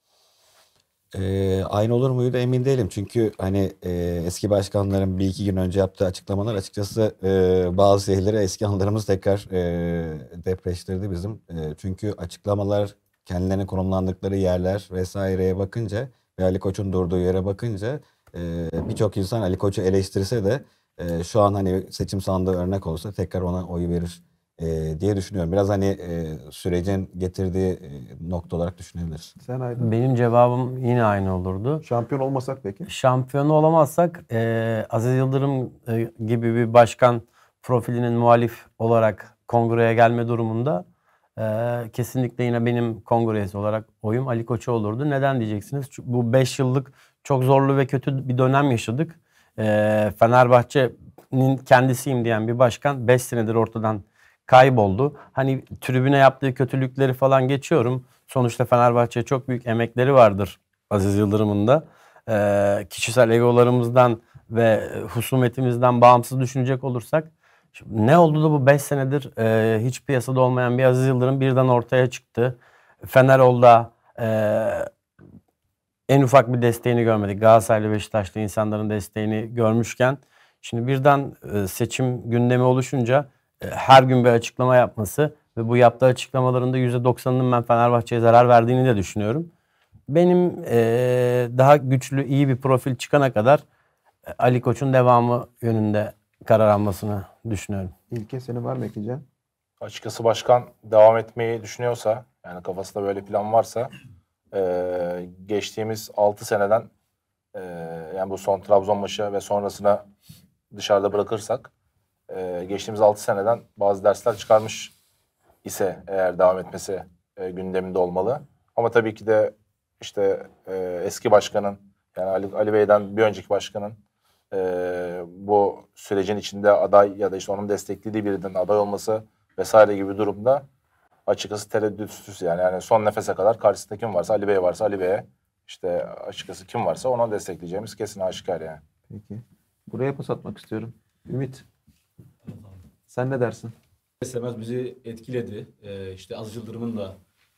Ee, aynı olur muydu emin değilim. Çünkü hani e, eski başkanların bir iki gün önce yaptığı açıklamalar açıkçası e, bazı şeyleri eski anılarımız tekrar e, depreştirdi bizim. E, çünkü açıklamalar kendilerine konumlandıkları yerler vesaireye bakınca ve Ali Koç'un durduğu yere bakınca e, birçok insan Ali Koç'u eleştirse de e, şu an hani seçim sandığı örnek olsa tekrar ona oy verir e, diye düşünüyorum. Biraz hani e, sürecin getirdiği e, nokta olarak düşünebiliriz. Sen Aydın. Benim cevabım yine aynı olurdu. Şampiyon olmasak peki? Şampiyon olamazsak e, Aziz Yıldırım e, gibi bir başkan profilinin muhalif olarak kongreye gelme durumunda e, kesinlikle yine benim kongre üyesi olarak oyum Ali Koç'a olurdu. Neden diyeceksiniz? Çünkü bu beş yıllık çok zorlu ve kötü bir dönem yaşadık. E, Fenerbahçe'nin kendisiyim diyen bir başkan beş senedir ortadan kayboldu. Hani tribüne yaptığı kötülükleri falan geçiyorum. Sonuçta Fenerbahçe'ye çok büyük emekleri vardır Aziz Yıldırım'ın da. Ee, kişisel egolarımızdan ve husumetimizden bağımsız düşünecek olursak şimdi ne oldu da bu beş senedir e, hiç piyasada olmayan bir Aziz Yıldırım birden ortaya çıktı. Fenerol'da e, en ufak bir desteğini görmedik. Galatasaraylı, Beşiktaşlı insanların desteğini görmüşken şimdi birden e, seçim gündemi oluşunca e, her gün bir açıklama yapması ve bu yaptığı açıklamaların da yüzde doksanının ben Fenerbahçe'ye zarar verdiğini de düşünüyorum. Benim e, daha güçlü, iyi bir profil çıkana kadar e, Ali Koç'un devamı yönünde karar almasını düşünüyorum. İlke senin var mı ekleyeceğin? Açıkçası başkan devam etmeyi düşünüyorsa, yani kafasında böyle plan varsa e, geçtiğimiz altı seneden e, yani bu son Trabzon maçı ve sonrasına dışarıda bırakırsak e, geçtiğimiz altı seneden bazı dersler çıkarmış ise eğer devam etmesi e, gündeminde olmalı. Ama tabii ki de işte e, eski başkanın, yani Ali, Ali Bey'den bir önceki başkanın e, bu sürecin içinde aday ya da işte onun desteklediği birinin aday olması vesaire gibi durumda açıkçası tereddütsüz yani. Yani son nefese kadar karşısında kim varsa, Ali Bey varsa Ali Bey'e, işte açıkçası kim varsa ona destekleyeceğimiz kesin aşikar yani. Peki. Buraya pas atmak istiyorum. Ümit, sen ne dersin? İstemez bizi etkiledi. Ee, işte Aziz Yıldırım'ın da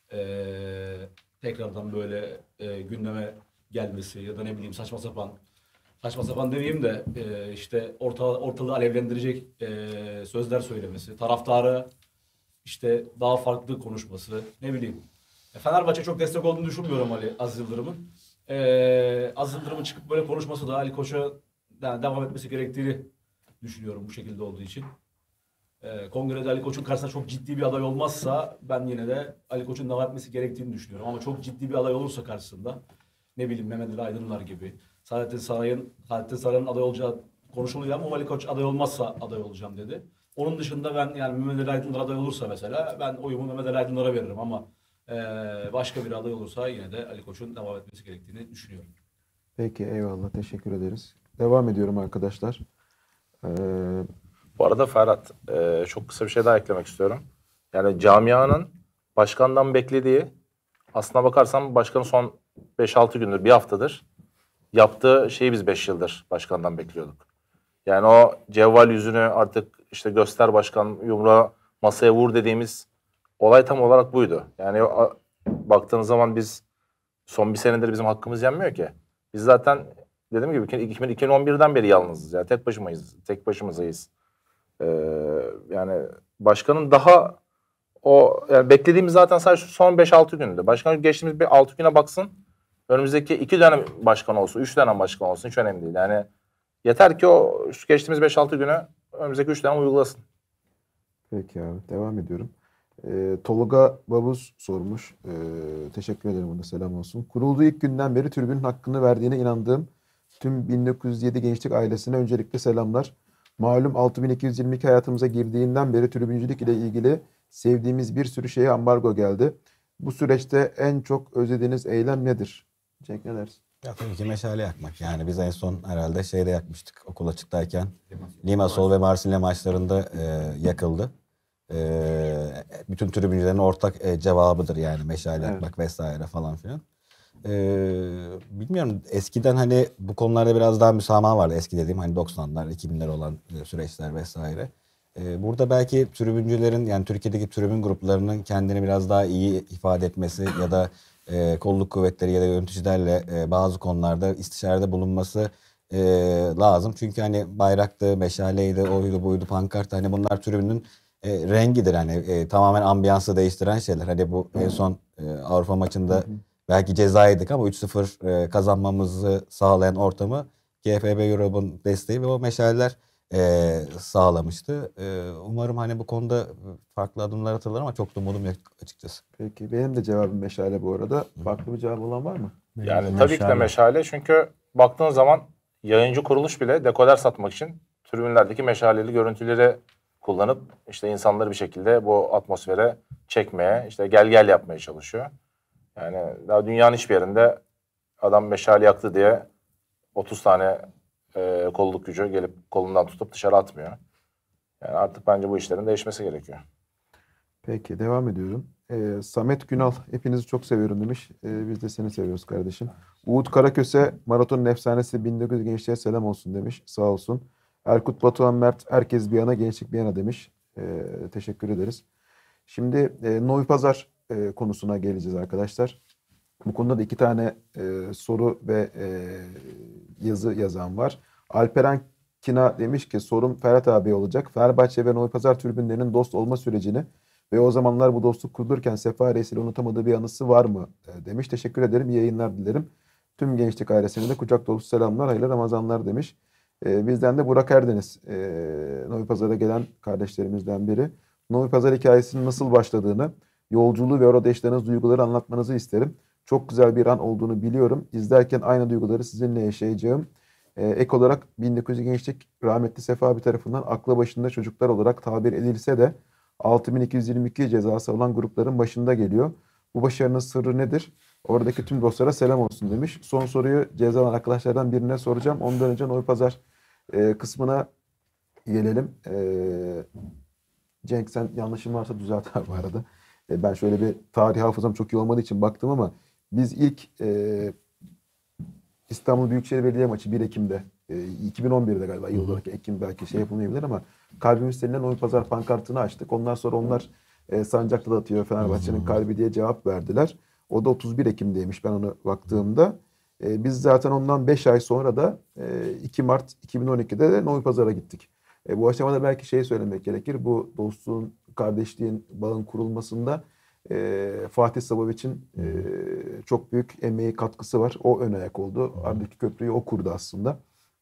ee, tekrardan böyle ee, gündeme gelmesi ya da ne bileyim saçma sapan saçma sapan demeyeyim de ee, işte orta, ortalığı alevlendirecek ee, sözler söylemesi, taraftarı işte daha farklı konuşması, ne bileyim. E, Fenerbahçe çok destek olduğunu düşünmüyorum Ali Aziz Yıldırım'ın. Ee, Aziz Yıldırım'ın çıkıp böyle konuşması da Ali Koç'a yani devam etmesi gerektiğini düşünüyorum bu şekilde olduğu için. Ee, Kongrede Ali Koç'un karşısında çok ciddi bir aday olmazsa ben yine de Ali Koç'un devam etmesi gerektiğini düşünüyorum. Ama çok ciddi bir aday olursa karşısında ne bileyim Mehmet Ali Aydınlar gibi, Saadettin Saray'ın Saadettin Saray'ın aday olacağı konuşuluyor ama Ali Koç aday olmazsa aday olacağım dedi. Onun dışında ben yani Mehmet Ali Aydınlar aday olursa mesela ben oyumu Mehmet Ali Aydınlar'a veririm ama e, başka bir aday olursa yine de Ali Koç'un devam etmesi gerektiğini düşünüyorum. Peki, eyvallah, teşekkür ederiz. Devam ediyorum arkadaşlar. Ee, Bu arada Ferhat, e, çok kısa bir şey daha eklemek istiyorum. Yani camianın başkandan beklediği, aslına bakarsan başkanın son beş altı gündür, bir haftadır yaptığı şeyi biz beş yıldır başkandan bekliyorduk. Yani o cevval yüzünü artık işte göster başkan, yumruğu masaya vur dediğimiz olay tam olarak buydu. Yani a, baktığınız zaman biz son bir senedir bizim hakkımız yenmiyor ki. Biz zaten dediğim gibi iki bin on birden beri yalnızız ya. Tek başımayız, tek başımızayız. Ee, yani başkanın daha o yani beklediğimiz zaten sadece son beş altı gündü. Başkan geçtiğimiz bir altı güne baksın. Önümüzdeki iki dönem başkan olsun, üç dönem başkan olsun hiç önemli değil. Yani yeter ki o geçtiğimiz beş altı günü önümüzdeki üç dönem uygulasın. Peki abi, devam ediyorum. Ee, Tolga Babuz sormuş. Ee, teşekkür ederim, ona selam olsun. Kurulduğu ilk günden beri tribünün hakkını verdiğine inandığım tüm bin dokuz yüz yedi gençlik ailesine öncelikle selamlar. Malum altı bin iki yüz yirmi iki hayatımıza girdiğinden beri tribüncülük ile ilgili sevdiğimiz bir sürü şeye ambargo geldi. Bu süreçte en çok özlediğiniz eylem nedir? Cenk, ne dersin? Ya tabii ki meşale yakmak. Yani biz en son herhalde şeyde yakmıştık okul açıktayken. Limassol ve Marsilya maçlarında e, yakıldı. E, bütün tribüncülerin ortak e, cevabıdır yani meşale yakmak, evet, vesaire falan filan. E, bilmiyorum, eskiden hani bu konularda biraz daha müsamaha vardı. Eski dediğim hani doksanlar, iki binler olan e, süreçler vesaire. E, burada belki tribüncülerin, yani Türkiye'deki tribün gruplarının kendini biraz daha iyi ifade etmesi ya da e, kolluk kuvvetleri ya da yöneticilerle e, bazı konularda istişarede bulunması e, lazım. Çünkü hani bayraktı, meşaleydi, oydu, buydu, pankart, hani bunlar tribünün e, rengidir. Hani e, tamamen ambiyansı değiştiren şeyler. Hani bu en son e, Avrupa maçında belki ceza yedik ama üç sıfır e, kazanmamızı sağlayan ortamı G F B Europe'un desteği ve o meşaleler e, sağlamıştı. E, umarım hani bu konuda farklı adımlar atılır ama çok da umudum yok açıkçası. Peki, benim de cevabım meşale bu arada. Farklı bir cevap olan var mı? Yani meşale. Tabii ki de meşale, çünkü baktığın zaman yayıncı kuruluş bile dekoder satmak için tribünlerdeki meşaleli görüntüleri kullanıp işte insanları bir şekilde bu atmosfere çekmeye, işte gel gel yapmaya çalışıyor. Yani daha dünyanın hiçbir yerinde adam meşale yaktı diye otuz tane e, kolluk gücü gelip kolundan tutup dışarı atmıyor. Yani artık bence bu işlerin değişmesi gerekiyor. Peki, devam ediyorum. Ee, Samet Günal, hepinizi çok seviyorum demiş. Ee, biz de seni seviyoruz kardeşim. Uğut Karaköse, maratonun efsanesi bin dokuz yüz gençliğe selam olsun demiş. Sağ olsun. Erkut Batuhan Mert, herkes bir yana, gençlik bir yana demiş. Ee, teşekkür ederiz. Şimdi e, Novi Pazar e, konusuna geleceğiz arkadaşlar. Bu konuda da iki tane e, soru ve e, yazı yazan var. Alperen Kina demiş ki sorum Ferhat abi olacak. Fenerbahçe ve Novi Pazar tribünlerinin dost olma sürecini ve o zamanlar bu dostluk kurulurken Sefa Reis'le unutamadığı bir anısı var mı e, demiş. Teşekkür ederim. İyi yayınlar dilerim. Tüm gençlik ailesine de kucak dolusu selamlar, hayırlı Ramazanlar demiş. E, bizden de Burak Erdeniz, e, Novi Pazar'a gelen kardeşlerimizden biri. Novi Pazar hikayesinin nasıl başladığını, yolculuğu ve orada yaşadığınız duyguları anlatmanızı isterim. Çok güzel bir an olduğunu biliyorum. İzlerken aynı duyguları sizinle yaşayacağım. E, ek olarak bin dokuz yüz Gençlik rahmetli Sefa abi tarafından aklı başında çocuklar olarak tabir edilse de altı bin iki yüz yirmi iki cezası olan grupların başında geliyor. Bu başarının sırrı nedir? Oradaki tüm dostlara selam olsun demiş. Son soruyu ceza alan arkadaşlardan birine soracağım. Ondan önce Novi Pazar e, kısmına gelelim. E, Cenk sen yanlışım varsa düzelt abi bu arada. E, ben şöyle bir tarih hafızam çok iyi olmadığı için baktım ama biz ilk e, İstanbul Büyükşehir Belediye maçı bir Ekim'de e, iki bin on birde galiba yıl olarak Ekim belki şey yapılmayabilir ama kalbimiz seninle Novi Pazar pankartını açtık. Ondan sonra onlar e, sancakta da atıyor Fenerbahçe'nin kalbi diye cevap verdiler. O da otuz bir Ekim'deymiş ben ona baktığımda. E, biz zaten ondan beş ay sonra da e, iki Mart iki bin on ikide de Novi Pazar'a gittik. E, bu aşamada belki şey söylemek gerekir. Bu dostluğun, kardeşliğin, bağın kurulmasında e, Fatih Sabaviç'in e, çok büyük emeği, katkısı var. O ön ayak oldu. Aradaki köprüyü o kurdu aslında.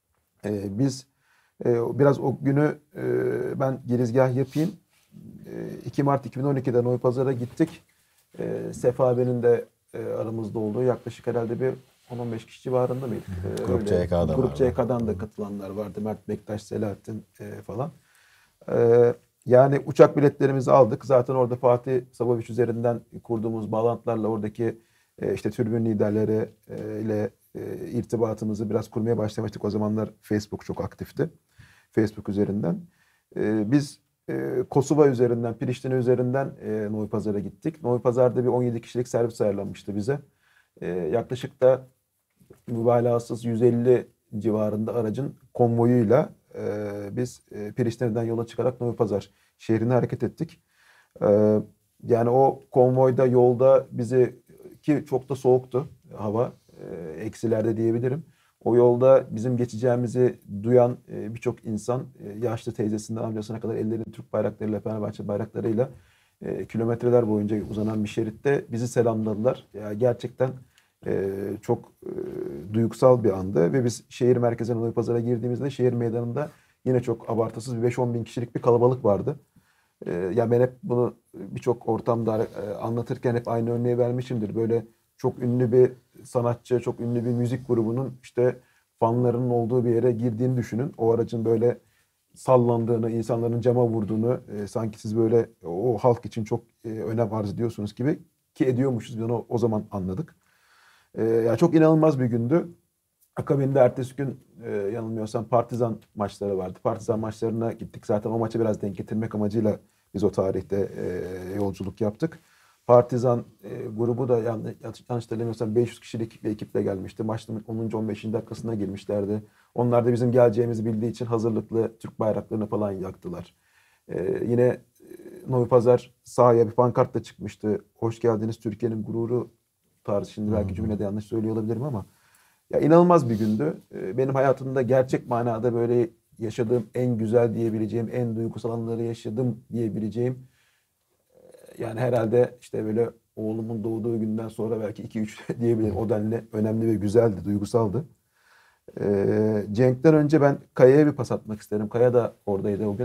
E, biz e, biraz o günü e, ben girizgah yapayım. E, iki Mart iki bin on ikide Novi Pazar'a gittik. E, Sefa abinin de e, aramızda olduğu yaklaşık herhalde bir on on beş kişi civarında mıydık? E, Grup C K'da Grup vardı. C K'dan da katılanlar vardı. Mert Bektaş, Selahattin e, falan. E, yani uçak biletlerimizi aldık. Zaten orada Fatih Sabaviç üzerinden kurduğumuz bağlantılarla oradaki e, işte tribün liderleri e, ile e, irtibatımızı biraz kurmaya başlamıştık. O zamanlar Facebook çok aktifti. Facebook üzerinden. E, biz e, Kosova üzerinden, Priştine üzerinden e, Novi Pazar'a gittik. Novi Pazar'da bir on yedi kişilik servis ayarlanmıştı bize. E, yaklaşık da mübalağasız yüz elli civarında aracın konvoyuyla e, biz e, Priştine'den yola çıkarak Novi Pazar şehrine hareket ettik. E, yani o konvoyda yolda bizi ki çok da soğuktu hava e, eksilerde diyebilirim. O yolda bizim geçeceğimizi duyan e, birçok insan e, yaşlı teyzesinden amcasına kadar ellerinde Türk bayraklarıyla, Fenerbahçe bayraklarıyla e, kilometreler boyunca uzanan bir şeritte bizi selamladılar. Ya gerçekten e, çok e, duygusal bir andı ve biz şehir merkezine Novi Pazar'a girdiğimizde şehir meydanında yine çok abartısız bir beş on bin kişilik bir kalabalık vardı. E, ya ben hep bunu birçok ortamda e, anlatırken hep aynı örneği vermişimdir. Böyle çok ünlü bir sanatçı, çok ünlü bir müzik grubunun işte fanlarının olduğu bir yere girdiğini düşünün. O aracın böyle sallandığını, insanların cama vurduğunu, e, sanki siz böyle o halk için çok e, önem arz ediyorsunuz gibi ki ediyormuşuz. Biz onu o zaman anladık. E, yani çok inanılmaz bir gündü. Akabinde ertesi gün e, yanılmıyorsam Partizan maçları vardı. Partizan maçlarına gittik. Zaten o maçı biraz denk getirmek amacıyla biz o tarihte e, yolculuk yaptık. Partizan e, grubu da yanlış, yanlış hatırlamıyorsam beş yüz kişilik bir ekiple gelmişti. Maçın onuncu on beşinci dakikasına girmişlerdi. Onlar da bizim geleceğimizi bildiği için hazırlıklı Türk bayraklarını falan yaktılar. E, yine e, Novi Pazar sahaya bir pankartla çıkmıştı. Hoş geldiniz Türkiye'nin gururu tarzı. Şimdi belki cümlede yanlış söylüyor olabilirim ama ya inanılmaz bir gündü. E, benim hayatımda gerçek manada böyle yaşadığım en güzel diyebileceğim, en duygusal anları yaşadım diyebileceğim. Yani herhalde işte böyle oğlumun doğduğu günden sonra belki iki üç diyebilirim. O denli önemli ve güzeldi, duygusaldı. Ee, Cenk'ten önce ben Kaya'ya bir pas atmak isterim. Kaya da oradaydı o gün.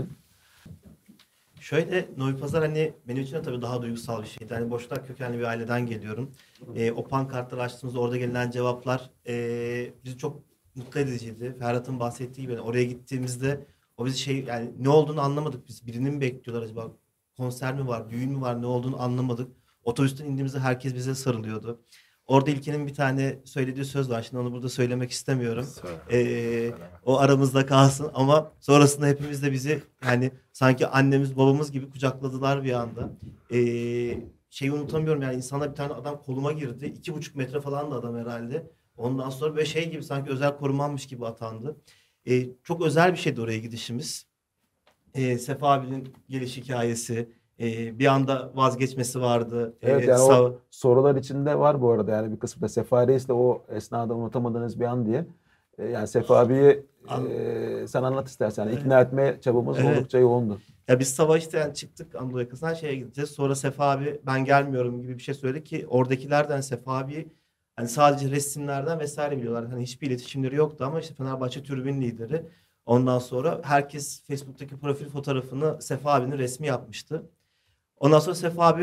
Şöyle Novi Pazar hani benim için de tabii daha duygusal bir şeydi. Hani Boşnak kökenli bir aileden geliyorum. Ee, o pankartları açtığımızda orada gelen cevaplar e, bizi çok mutlu ediciydi. Ferhat'ın bahsettiği gibi oraya gittiğimizde o bizi şey yani ne olduğunu anlamadık biz. Birini mi bekliyorlar acaba? Konser mi var, düğün mü var, ne olduğunu anlamadık. Otobüsten indiğimizde herkes bize sarılıyordu. Orada İlker'in bir tane söylediği söz var. Şimdi onu burada söylemek istemiyorum. Ee, o aramızda kalsın ama sonrasında hepimiz de bizi yani sanki annemiz babamız gibi kucakladılar bir anda. Ee, şeyi unutamıyorum yani insana bir tane adam koluma girdi. iki buçuk metre falan da adam herhalde. Ondan sonra böyle şey gibi sanki özel korumanmış gibi atandı. Ee, çok özel bir şeydi oraya gidişimiz. Ee, Sefa abinin geliş hikayesi, e, bir anda vazgeçmesi vardı. Evet Ee, yani sağ- o sorular içinde var bu arada yani bir kısmı da Sefa Reis'le o esnada unutamadığınız bir an diye. Ee, yani Sefa abiyi e, sen anlat istersen. Yani ikna etme çabamız Evet. oldukça yoğundu. Ya biz sabah işte yani çıktık Anadolu yakasından şeye gideceğiz. Sonra Sefa abi ben gelmiyorum gibi bir şey söyledi ki oradakilerden Sefa abi hani sadece resimlerden vesaire biliyorlar. Hani hiçbir iletişimleri yoktu ama işte Fenerbahçe tribün lideri. Ondan sonra herkes Facebook'taki profil fotoğrafını Sefa abinin resmi yapmıştı. Ondan sonra Sefa abi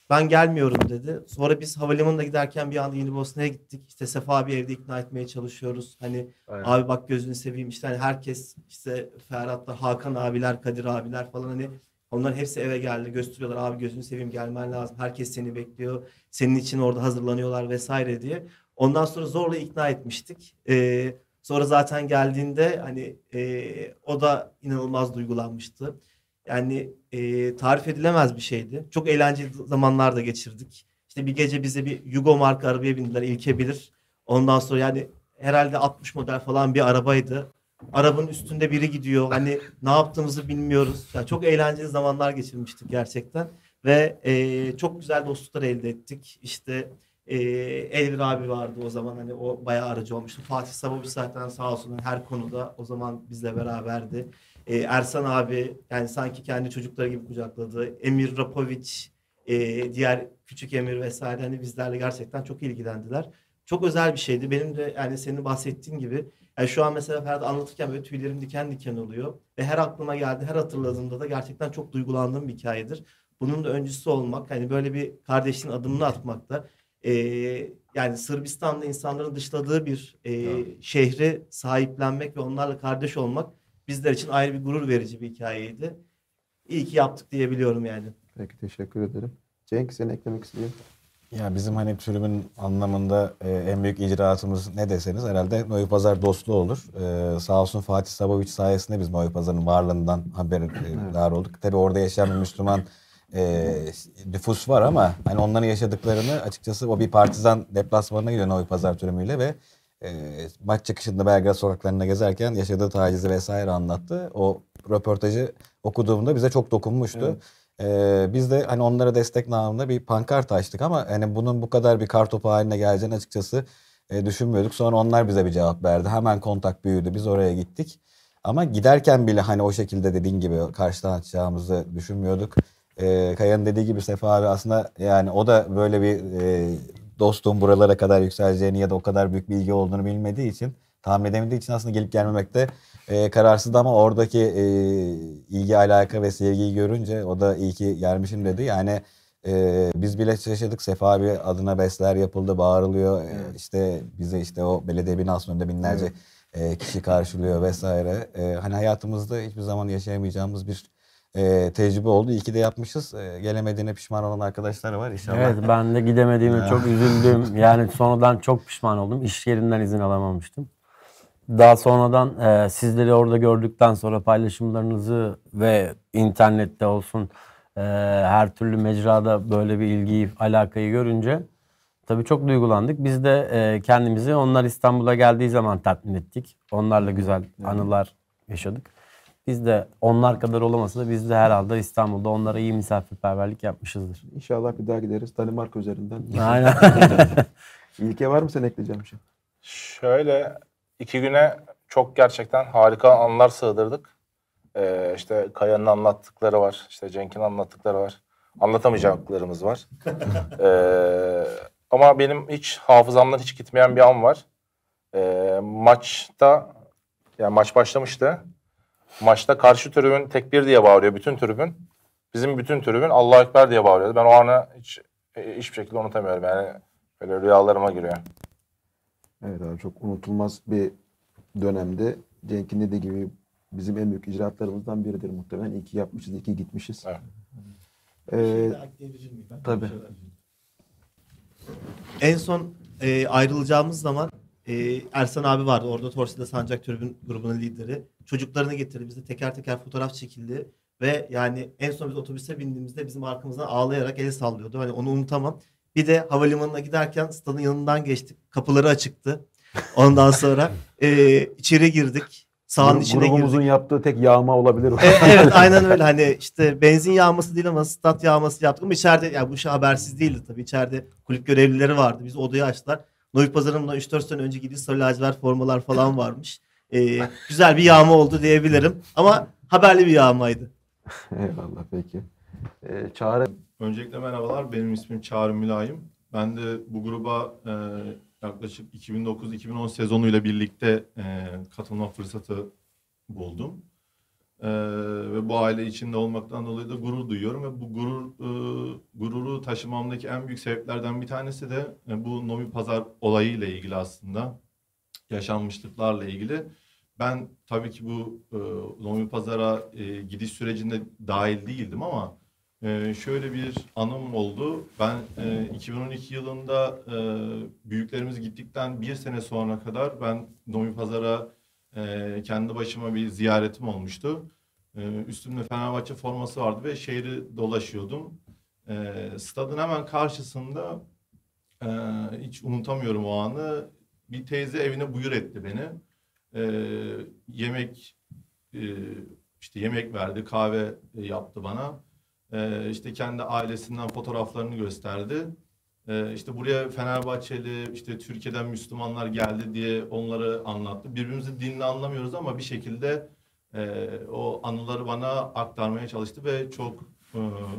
Ben gelmiyorum dedi. Sonra biz havalimanına giderken bir anda Yeni Bosna'ya gittik. İşte Sefa abi evde ikna etmeye çalışıyoruz. Hani Aynen. abi bak gözünü seveyim. İşte hani herkes işte Ferhat'la Hakan abiler, Kadir abiler falan hani onların hepsi eve geldi. Gösteriyorlar abi gözünü seveyim gelmen lazım. Herkes seni bekliyor. Senin için orada hazırlanıyorlar vesaire diye. Ondan sonra zorla ikna etmiştik. Ee, sonra zaten geldiğinde hani e, o da inanılmaz duygulanmıştı. Yani e, tarif edilemez bir şeydi. Çok eğlenceli zamanlar da geçirdik. İşte bir gece bize bir Yugo marka arabaya bindiler. İlke bilir. Ondan sonra yani herhalde altmış model falan bir arabaydı. Arabanın üstünde biri gidiyor. Hani ne yaptığımızı bilmiyoruz. Yani çok eğlenceli zamanlar geçirmiştik gerçekten. Ve e, çok güzel dostluklar elde ettik. İşte e, Elvir abi vardı o zaman. Hani o bayağı aracı olmuştu. Fatih Saboviç zaten sağ olsun her konuda o zaman bizle beraberdi. Ee, Ersan abi yani sanki kendi çocukları gibi kucakladı. Emir Rapoviç, e, diğer küçük Emir vesaire hani bizlerle gerçekten çok ilgilendiler. Çok özel bir şeydi. Benim de yani senin bahsettiğin gibi yani şu an mesela Ferhat anlatırken böyle tüylerim diken diken oluyor. Ve her aklıma geldi, her hatırladığımda da gerçekten çok duygulandığım bir hikayedir. Bunun da öncüsü olmak, hani böyle bir kardeşliğin adımını atmak da e, yani Sırbistan'da insanların dışladığı bir e, şehri sahiplenmek ve onlarla kardeş olmak bizler için ayrı bir gurur verici bir hikayeydi. İyi ki yaptık diyebiliyorum yani. Peki teşekkür ederim. Cenk seni eklemek istiyorum. Ya bizim hani tribün anlamında e, en büyük icraatımız ne deseniz herhalde Novi Pazar dostluğu olur. E, sağ olsun Fatih Saboviç sayesinde biz Novi Pazar'ın varlığından haberdar e, olduk. Tabii orada yaşayan bir Müslüman e, nüfus var ama hani onların yaşadıklarını açıkçası o bir partizan deplasmanına gidiyor Novi Pazar tribünüyle ve e, maç çıkışında Belgrad sokaklarında gezerken yaşadığı tacizi vesaire anlattı. O röportajı okuduğumda bize çok dokunmuştu. Evet. Ee, biz de hani onlara destek namında bir pankart açtık ama hani bunun bu kadar bir kartopu haline geleceğini açıkçası e, düşünmüyorduk. Sonra onlar bize bir cevap verdi. Hemen kontak büyüdü. Biz oraya gittik. Ama giderken bile hani o şekilde dediğin gibi karşıdan açacağımızı düşünmüyorduk. Ee, Kaya'nın dediği gibi Sefa abi aslında yani o da böyle bir e, dostluğun buralara kadar yükseleceğini ya da o kadar büyük bir ilgi olduğunu bilmediği için tahmin edemediği için aslında gelip gelmemekte e, kararsızdı ama oradaki e, ilgi, alaka ve sevgiyi görünce o da iyi ki gelmişim dedi. Yani e, biz bile şaşırdık. Sefa abi adına besler yapıldı, bağırılıyor. E, işte bize işte o belediye binasının önünde binlerce e, kişi karşılıyor vesaire. E, hani hayatımızda hiçbir zaman yaşayamayacağımız bir e, tecrübe oldu. İyi ki de yapmışız. E, gelemediğine pişman olan arkadaşlar var inşallah. Evet, ben de gidemediğime Ya. çok üzüldüm. Yani sonradan çok pişman oldum. İş yerinden izin alamamıştım. Daha sonradan e, sizleri orada gördükten sonra paylaşımlarınızı ve internette olsun e, her türlü mecrada böyle bir ilgiyi, alakayı görünce tabii çok duygulandık. Biz de e, kendimizi onlar İstanbul'a geldiği zaman tatmin ettik. Onlarla güzel anılar yaşadık. Biz de onlar kadar olamasa da biz de herhalde İstanbul'da onlara iyi misafirperverlik yapmışızdır. İnşallah bir daha gideriz Danimarka üzerinden. Aynen. İlke var mı sen ekleyeceğim bir şey? Şöyle iki güne çok gerçekten harika anılar sığdırdık. Ee, işte Kaya'nın anlattıkları var. İşte Cenk'in anlattıkları var. Anlatamayacaklarımız var. Ee, ama benim hiç hafızamdan hiç gitmeyen bir an var. Ee, maçta yani maç başlamıştı. Maçta karşı tribün tekbir diye bağırıyor bütün tribün. Bizim bütün tribün Allahu Ekber diye bağırıyordu. Ben o anı hiç hiçbir şekilde unutamıyorum. Yani böyle rüyalarıma giriyor. Evet abi çok unutulmaz bir dönemde. Cenk'in dediği gibi bizim en büyük icraatlarımızdan biridir muhtemelen. İyi ki yapmışız, iyi ki gitmişiz. Evet. Ee, Bir şey daha ekleyebilir miyim ben? tabii. En son e, ayrılacağımız zaman e, Ersan abi vardı. Orada Torsi'de Sancak Tribün grubunun lideri. Çocuklarını getirdi. Bizde teker teker fotoğraf çekildi. Ve yani en son biz otobüse bindiğimizde bizim arkamızdan ağlayarak el sallıyordu. Hani onu unutamam. Bir de havalimanına giderken stadın yanından geçtik. Kapıları açıktı. Ondan sonra e, içeri girdik. Sahanın Gru- içine grubumuzun girdik. yaptığı tek yağma olabilir o. E, evet aynen öyle. Hani işte benzin yağması değil ama stat yağması yaptık. Ama içeride yani bu şey habersiz değildi tabii. İçeride kulüp görevlileri vardı. Biz odayı açtılar. Novi Pazarı'ndan üç dört sene önce giydiği sarı lacivert formalar falan varmış. E, güzel bir yağma oldu diyebilirim. Ama haberli bir yağmaydı. Eyvallah peki. Ee, Çağrı. Öncelikle merhabalar. Benim ismim Çağrı Mülayim. Ben de bu gruba e, yaklaşık iki bin dokuz iki bin on sezonuyla birlikte e, katılma fırsatı buldum. E, ve bu aile içinde olmaktan dolayı da gurur duyuyorum ve bu gurur e, gururu taşımamdaki en büyük sebeplerden bir tanesi de e, bu Novi Pazar olayıyla ilgili aslında. Yaşanmışlıklarla ilgili. Ben tabii ki bu e, Novi Pazar'a e, gidiş sürecinde dahil değildim ama e, şöyle bir anım oldu. Ben e, iki bin on iki yılında e, büyüklerimiz gittikten bir sene sonra kadar ben Novi Pazar'a e, kendi başıma bir ziyaretim olmuştu. E, üstümde Fenerbahçe forması vardı ve şehri dolaşıyordum. E, stadın hemen karşısında e, hiç unutamıyorum o anı. Bir teyze evine buyur etti beni. Ee, yemek e, işte yemek verdi, kahve e, yaptı bana. Ee, işte kendi ailesinden fotoğraflarını gösterdi. Ee, işte buraya Fenerbahçeli, işte Türkiye'den Müslümanlar geldi diye onları anlattı. Birbirimizi dinle anlamıyoruz ama bir şekilde e, o anıları bana aktarmaya çalıştı ve çok e,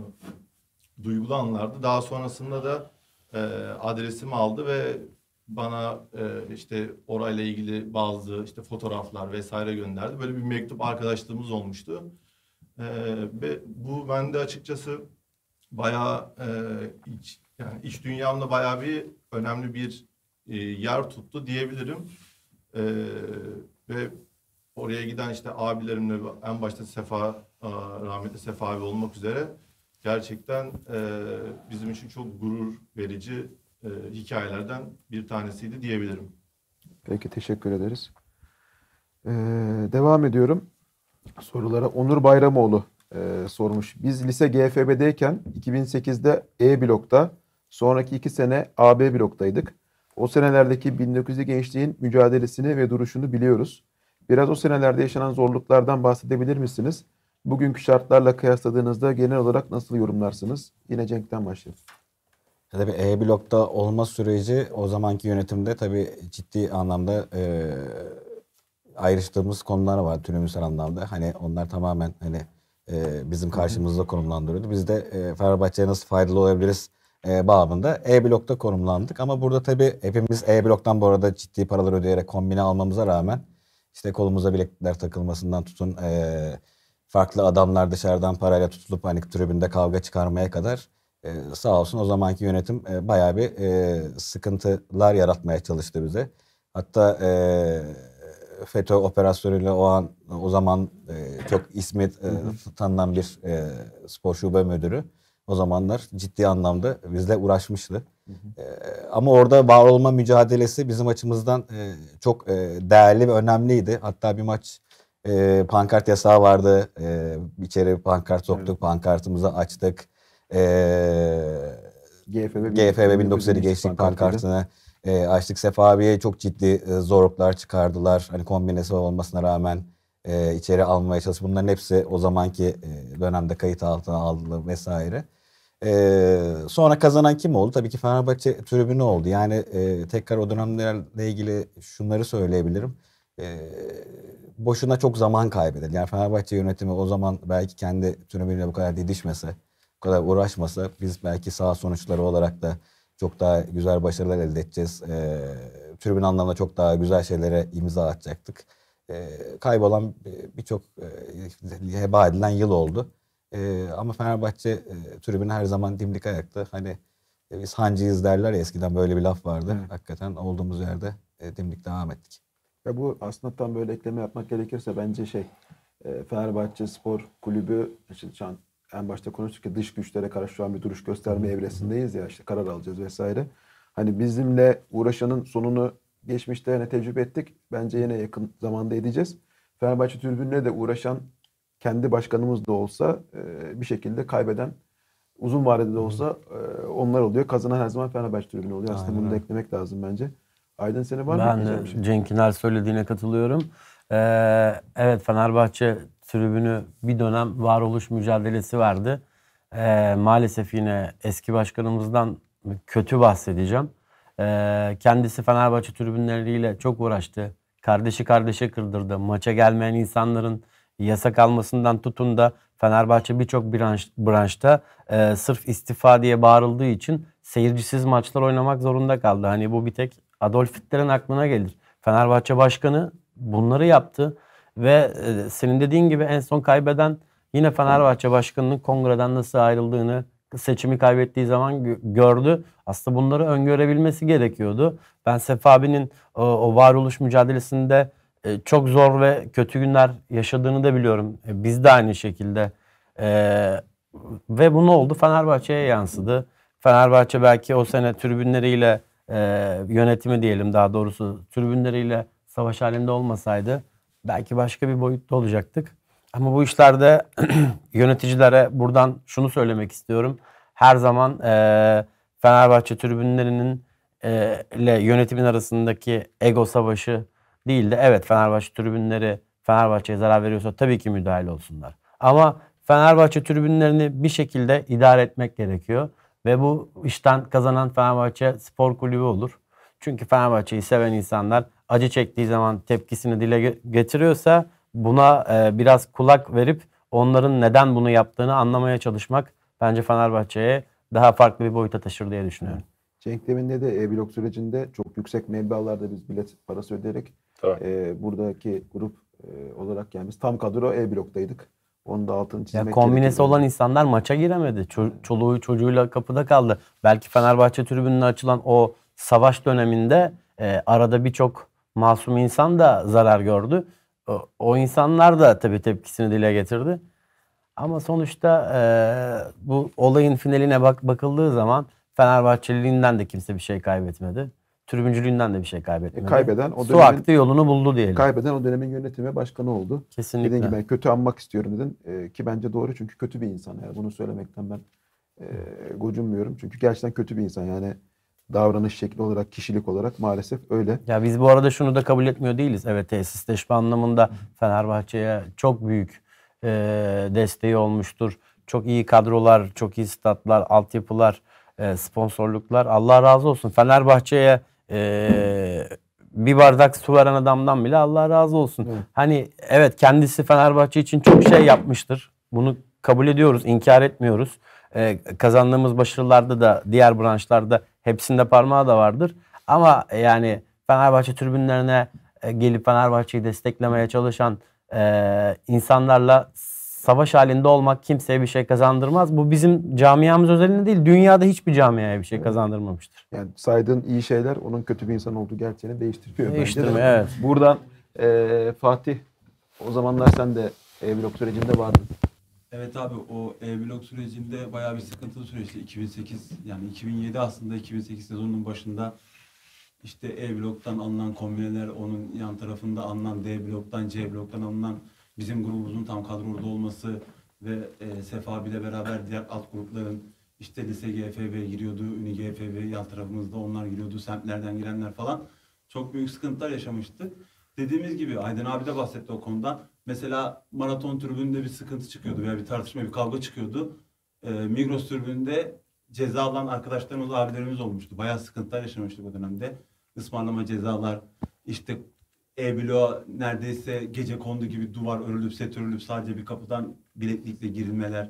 duygulu anlardı. Daha sonrasında da e, adresimi aldı ve bana e, işte orayla ilgili bazı işte fotoğraflar vesaire gönderdi. Böyle bir mektup arkadaşlığımız olmuştu. E, ve bu bende açıkçası bayağı e, iç, yani iç dünyamda bayağı bir önemli bir e, yer tuttu diyebilirim. E, ve oraya giden işte abilerimle en başta Sefa, rahmetli Sefa abi olmak üzere gerçekten e, bizim için çok gurur verici e, hikayelerden bir tanesiydi diyebilirim. Peki, teşekkür ederiz. Ee, devam ediyorum. Sorulara Onur Bayramoğlu e, sormuş. Biz lise G F B'deyken iki bin sekizde E blokta, sonraki iki sene A B bloktaydık. O senelerdeki bin dokuz yüzlü gençliğin mücadelesini ve duruşunu biliyoruz. Biraz o senelerde yaşanan zorluklardan bahsedebilir misiniz? Bugünkü şartlarla kıyasladığınızda genel olarak nasıl yorumlarsınız? Yine Cenk'ten başlayalım. Tabii E blokta olma süreci o zamanki yönetimde tabii ciddi anlamda e, ayrıştığımız konular var tünümsel anlamda. Hani onlar tamamen hani e, bizim karşımızda konumlandırıyordu. Biz de e, Fenerbahçe'ye nasıl faydalı olabiliriz e, babında E blokta konumlandık. Ama burada tabii hepimiz E bloktan bu arada ciddi paralar ödeyerek kombine almamıza rağmen işte kolumuza bileklikler takılmasından tutun e, farklı adamlar dışarıdan parayla tutulup hani tribünde kavga çıkarmaya kadar Ee, sağ olsun o zamanki yönetim e, bayağı bir e, sıkıntılar yaratmaya çalıştı bize. Hatta e, FETÖ operasyonuyla o an o zaman e, çok ismi e, tanınan bir e, spor şube müdürü o zamanlar ciddi anlamda bizle uğraşmıştı. Hı hı. E, ama orada var olma mücadelesi bizim açımızdan e, çok e, değerli ve önemliydi. Hatta bir maç e, pankart yasağı vardı. E, içeri pankart soktuk, evet. Pankartımızı açtık. Ee, G F B bin dokuz yüz elli gençlik pankartını e, açtık. Sefa abiye çok ciddi e, zorluklar çıkardılar. Hani kombinesi olmasına rağmen e, içeri almaya çalıştık. Bunların hepsi o zamanki e, dönemde kayıt altına aldı vesaire. E, sonra kazanan kim oldu? Tabii ki Fenerbahçe tribünü oldu. Yani e, tekrar o dönemlerle ilgili şunları söyleyebilirim. E, boşuna çok zaman kaybedildi. Yani Fenerbahçe yönetimi o zaman belki kendi tribünüyle bu kadar didişmese, bu kadar uğraşmasa biz belki saha sonuçları olarak da çok daha güzel başarılar elde edeceğiz. E, tribün anlamda çok daha güzel şeylere imza atacaktık. E, kaybolan birçok e, heba edilen yıl oldu. E, ama Fenerbahçe e, tribünü her zaman dimdik ayakta. Hani e, biz hancıyız derler ya, eskiden böyle bir laf vardı. Evet. Hakikaten olduğumuz yerde e, dimdik devam ettik. Ya bu aslında tam böyle ekleme yapmak gerekirse bence şey e, Fenerbahçe Spor Kulübü işte şu an en başta konuştuk ki dış güçlere karşı şu an bir duruş gösterme evresindeyiz ya, işte karar alacağız vesaire. Hani bizimle uğraşanın sonunu geçmişte yine tecrübe ettik. Bence yine yakın zamanda edeceğiz. Fenerbahçe tribününe de uğraşan kendi başkanımız da olsa e, bir şekilde kaybeden uzun vadede de olsa e, onlar oluyor. Kazanan her zaman Fenerbahçe tribünü oluyor. Aslında aynen, bunu da eklemek lazım bence. Aydın seni var ben mı? Ben şey? Cenk'in her söylediğine katılıyorum. Ee, evet, Fenerbahçe tribünü bir dönem varoluş mücadelesi vardı. Ee, maalesef yine eski başkanımızdan kötü bahsedeceğim. Ee, kendisi Fenerbahçe tribünleriyle çok uğraştı. Kardeşi kardeşe kırdırdı. Maça gelmeyen insanların yasak almasından tutun da Fenerbahçe birçok branş, branşta e, sırf istifa diye bağırıldığı için seyircisiz maçlar oynamak zorunda kaldı. Hani bu bir tek Adolf Hitler'in aklına gelir. Fenerbahçe başkanı bunları yaptı ve e, senin dediğin gibi en son kaybeden yine Fenerbahçe başkanının kongreden nasıl ayrıldığını seçimi kaybettiği zaman gö- gördü. Aslında bunları öngörebilmesi gerekiyordu. Ben Sefa abinin o, o varoluş mücadelesinde e, çok zor ve kötü günler yaşadığını da biliyorum. E, biz de aynı şekilde. E, ve bu ne oldu? Fenerbahçe'ye yansıdı. Fenerbahçe belki o sene tribünleriyle e, yönetimi diyelim daha doğrusu tribünleriyle savaş halinde olmasaydı belki başka bir boyutta olacaktık. Ama bu işlerde yöneticilere buradan şunu söylemek istiyorum. Her zaman e, Fenerbahçe tribünlerinin e, ile yönetimin arasındaki ego savaşı değil de evet Fenerbahçe tribünleri Fenerbahçe'ye zarar veriyorsa tabii ki müdahale olsunlar. Ama Fenerbahçe tribünlerini bir şekilde idare etmek gerekiyor. Ve bu işten kazanan Fenerbahçe Spor Kulübü olur. Çünkü Fenerbahçe'yi seven insanlar acı çektiği zaman tepkisini dile getiriyorsa buna e, biraz kulak verip onların neden bunu yaptığını anlamaya çalışmak bence Fenerbahçe'ye daha farklı bir boyuta taşır diye düşünüyorum. Cenk Demir'le de E-Blok sürecinde çok yüksek meblağlarda biz bilet parası ödeyerek e, buradaki grup e, olarak yani biz tam kadro E-Blok'taydık. Onun da altını çizmek Ya kombinesi gerekiyor. olan insanlar maça giremedi. Ço- çoluğu çocuğuyla kapıda kaldı. Belki Fenerbahçe tribününe açılan o savaş döneminde e, arada birçok masum insan da zarar gördü. O, o insanlar da tabii tepkisini dile getirdi. Ama sonuçta e, bu olayın finaline bak bakıldığı zaman Fenerbahçeliliğinden de kimse bir şey kaybetmedi. Tribüncülüğünden de bir şey kaybetmedi. E, kaybeden o Su dönemin, aktı yolunu buldu diyelim. Kaybeden o dönemin yönetimi başkanı oldu. Kesinlikle. Dediğin gibi ben kötü anmak istiyorum dedin. E, ki bence doğru çünkü kötü bir insan. Yani bunu söylemekten ben e, gocunmuyorum. Çünkü gerçekten kötü bir insan. Yani davranış şekli olarak, kişilik olarak maalesef öyle. Ya biz bu arada şunu da kabul etmiyor değiliz. Evet tesisleşme anlamında Fenerbahçe'ye çok büyük e, desteği olmuştur. Çok iyi kadrolar, çok iyi statlar, altyapılar, e, sponsorluklar. Allah razı olsun. Fenerbahçe'ye e, bir bardak su veren adamdan bile Allah razı olsun. Evet. Hani evet kendisi Fenerbahçe için çok şey yapmıştır. Bunu kabul ediyoruz, inkar etmiyoruz. E, kazandığımız başarılarda da diğer branşlarda hepsinde parmağı da vardır. Ama yani Fenerbahçe tribünlerine e, gelip Fenerbahçe'yi desteklemeye çalışan e, insanlarla savaş halinde olmak kimseye bir şey kazandırmaz. Bu bizim camiamız özelinde değil, dünyada hiçbir camiaya bir şey kazandırmamıştır. Yani saydığın iyi şeyler onun kötü bir insan olduğu gerçeğini değiştiriyor. Değiştirmiyor, bence de. evet. Buradan e, Fatih, o zamanlar sen de E-Blok sürecinde vardın. Evet abi o E-Blok sürecinde bayağı bir sıkıntılı süreçti. iki bin sekiz yani iki bin yedi aslında iki bin sekiz sezonunun başında işte E-Blok'tan alınan kombineler, onun yan tarafında alınan D-Blok'tan, C-Blok'tan alınan bizim grubumuzun tam kadroda olması ve e, Sefa abiyle beraber diğer alt grupların işte Lise G F B giriyordu, Uni G F B yan tarafımızda onlar giriyordu, semtlerden girenler falan. Çok büyük sıkıntılar yaşamıştık. Dediğimiz gibi Aydın abi de bahsetti o konudan. Mesela maraton tribünde bir sıkıntı çıkıyordu veya bir tartışma, bir kavga çıkıyordu. Ee, Migros tribünde ceza alan arkadaşlarımız, abilerimiz olmuştu. Bayağı sıkıntılar yaşamıştık o dönemde. Ismarlama cezalar, işte E-Bloğa neredeyse gece kondu gibi duvar örülüp, set örülüp sadece bir kapıdan bileklikle girilmeler.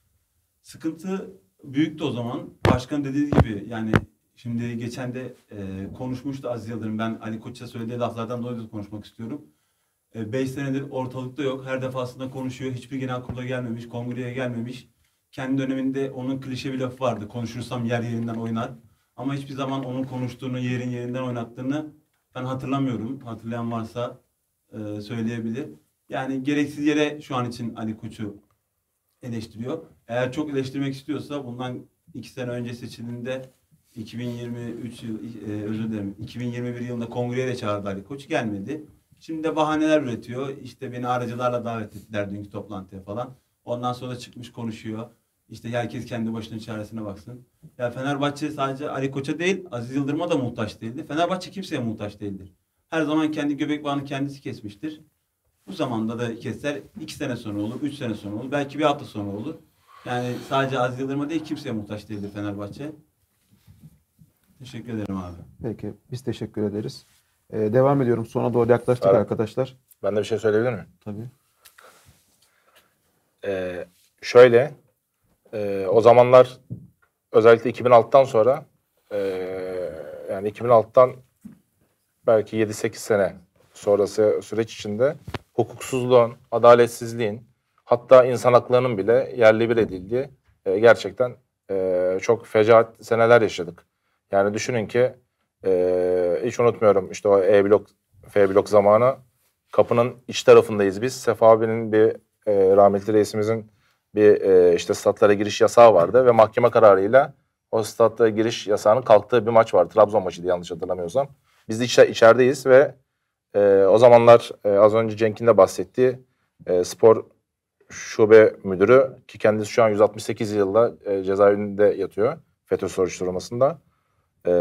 Sıkıntı büyüktü o zaman. Başkan dediği gibi yani şimdi geçen de e, konuşmuştu Aziz Yıldırım. Ben Ali Koç'a söylediği laflardan dolayı da konuşmak istiyorum. Beş senedir ortalıkta yok. Her defasında konuşuyor. Hiçbir genel kurula gelmemiş, kongreye gelmemiş. Kendi döneminde onun klişe bir lafı vardı. Konuşursam yer yerinden oynar. Ama hiçbir zaman onun konuştuğunu, yerin yerinden oynattığını ben hatırlamıyorum. Hatırlayan varsa e, söyleyebilir. Yani gereksiz yere şu an için Ali Koç'u eleştiriyor. Eğer çok eleştirmek istiyorsa bundan iki sene önce seçildiğinde iki bin yirmi üç yıl, e, özür dilerim, iki bin yirmi bir yılında kongreye de çağırdı Ali Koç. Gelmedi. Şimdi de bahaneler üretiyor. İşte beni aracılarla davet ettiler dünkü toplantıya falan. Ondan sonra çıkmış konuşuyor. İşte herkes kendi başının çaresine baksın. Ya Fenerbahçe sadece Ali Koç'a değil, Aziz Yıldırım'a da muhtaç değildi. Fenerbahçe kimseye muhtaç değildir. Her zaman kendi göbek bağını kendisi kesmiştir. Bu zamanda da keser iki sene sonra olur, üç sene sonra olur, belki bir hafta sonra olur. Yani sadece Aziz Yıldırım'a değil kimseye muhtaç değildir Fenerbahçe. Teşekkür ederim abi. Peki biz teşekkür ederiz. Ee, devam ediyorum. Sona doğru yaklaştık Abi, arkadaşlar. Ben de bir şey söyleyebilir miyim? Tabii. Ee, şöyle, e, o zamanlar özellikle iki bin altıdan sonra e, yani iki bin altıdan belki yedi sekiz sene sonrası süreç içinde hukuksuzluğun, adaletsizliğin hatta insan haklarının bile yerle bir edildiği e, gerçekten e, çok fecaat seneler yaşadık. Yani düşünün ki e, hiç unutmuyorum işte o E blok, F blok zamanı kapının iç tarafındayız biz. Sefa abinin bir e, rahmetli reisimizin bir e, işte statlara giriş yasağı vardı ve mahkeme kararıyla o statlara giriş yasağının kalktığı bir maç vardı. Trabzon maçıydı yanlış hatırlamıyorsam. Biz de içer, içerideyiz ve e, o zamanlar e, az önce Cenk'in de bahsettiği e, spor şube müdürü ki kendisi şu an yüz altmış sekiz yılda e, cezaevinde yatıyor FETÖ soruşturmasında. E,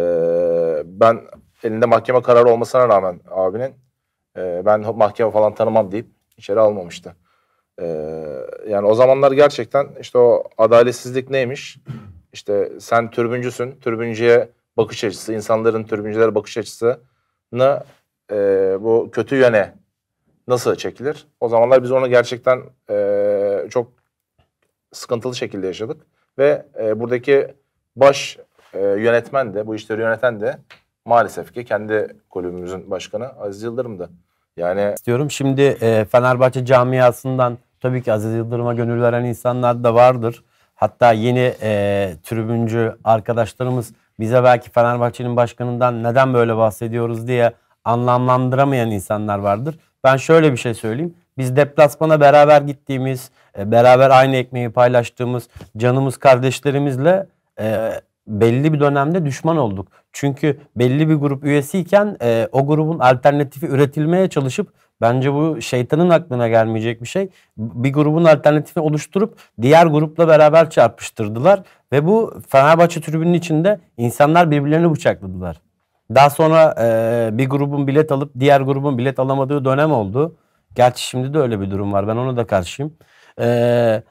ben elinde mahkeme kararı olmasına rağmen abinin e, ben mahkeme falan tanımam deyip içeri almamıştı. E, yani o zamanlar gerçekten işte o adaletsizlik neymiş? İşte sen türbüncüsün, türbüncüye bakış açısı, insanların türbüncülere bakış açısını e, bu kötü yöne nasıl çekilir? O zamanlar biz onu gerçekten e, çok sıkıntılı şekilde yaşadık. Ve e, buradaki baş e, yönetmen de, bu işleri yöneten de maalesef ki kendi kulübümüzün başkanı Aziz Yıldırım'dı. Yani istiyorum. Şimdi e, Fenerbahçe camiasından tabii ki Aziz Yıldırım'a gönül veren insanlar da vardır. Hatta yeni e, tribüncü arkadaşlarımız bize belki Fenerbahçe'nin başkanından neden böyle bahsediyoruz diye anlamlandıramayan insanlar vardır. Ben şöyle bir şey söyleyeyim. Biz deplasmana beraber gittiğimiz, e, beraber aynı ekmeği paylaştığımız canımız kardeşlerimizle e, belli bir dönemde düşman olduk. Çünkü belli bir grup üyesiyken e, o grubun alternatifi üretilmeye çalışıp bence bu şeytanın aklına gelmeyecek bir şey. Bir grubun alternatifini oluşturup diğer grupla beraber çarpıştırdılar ve bu Fenerbahçe tribünün içinde insanlar birbirlerini bıçakladılar. Daha sonra e, bir grubun bilet alıp diğer grubun bilet alamadığı dönem oldu. Gerçi şimdi de öyle bir durum var. Ben ona da karşıyım. Eee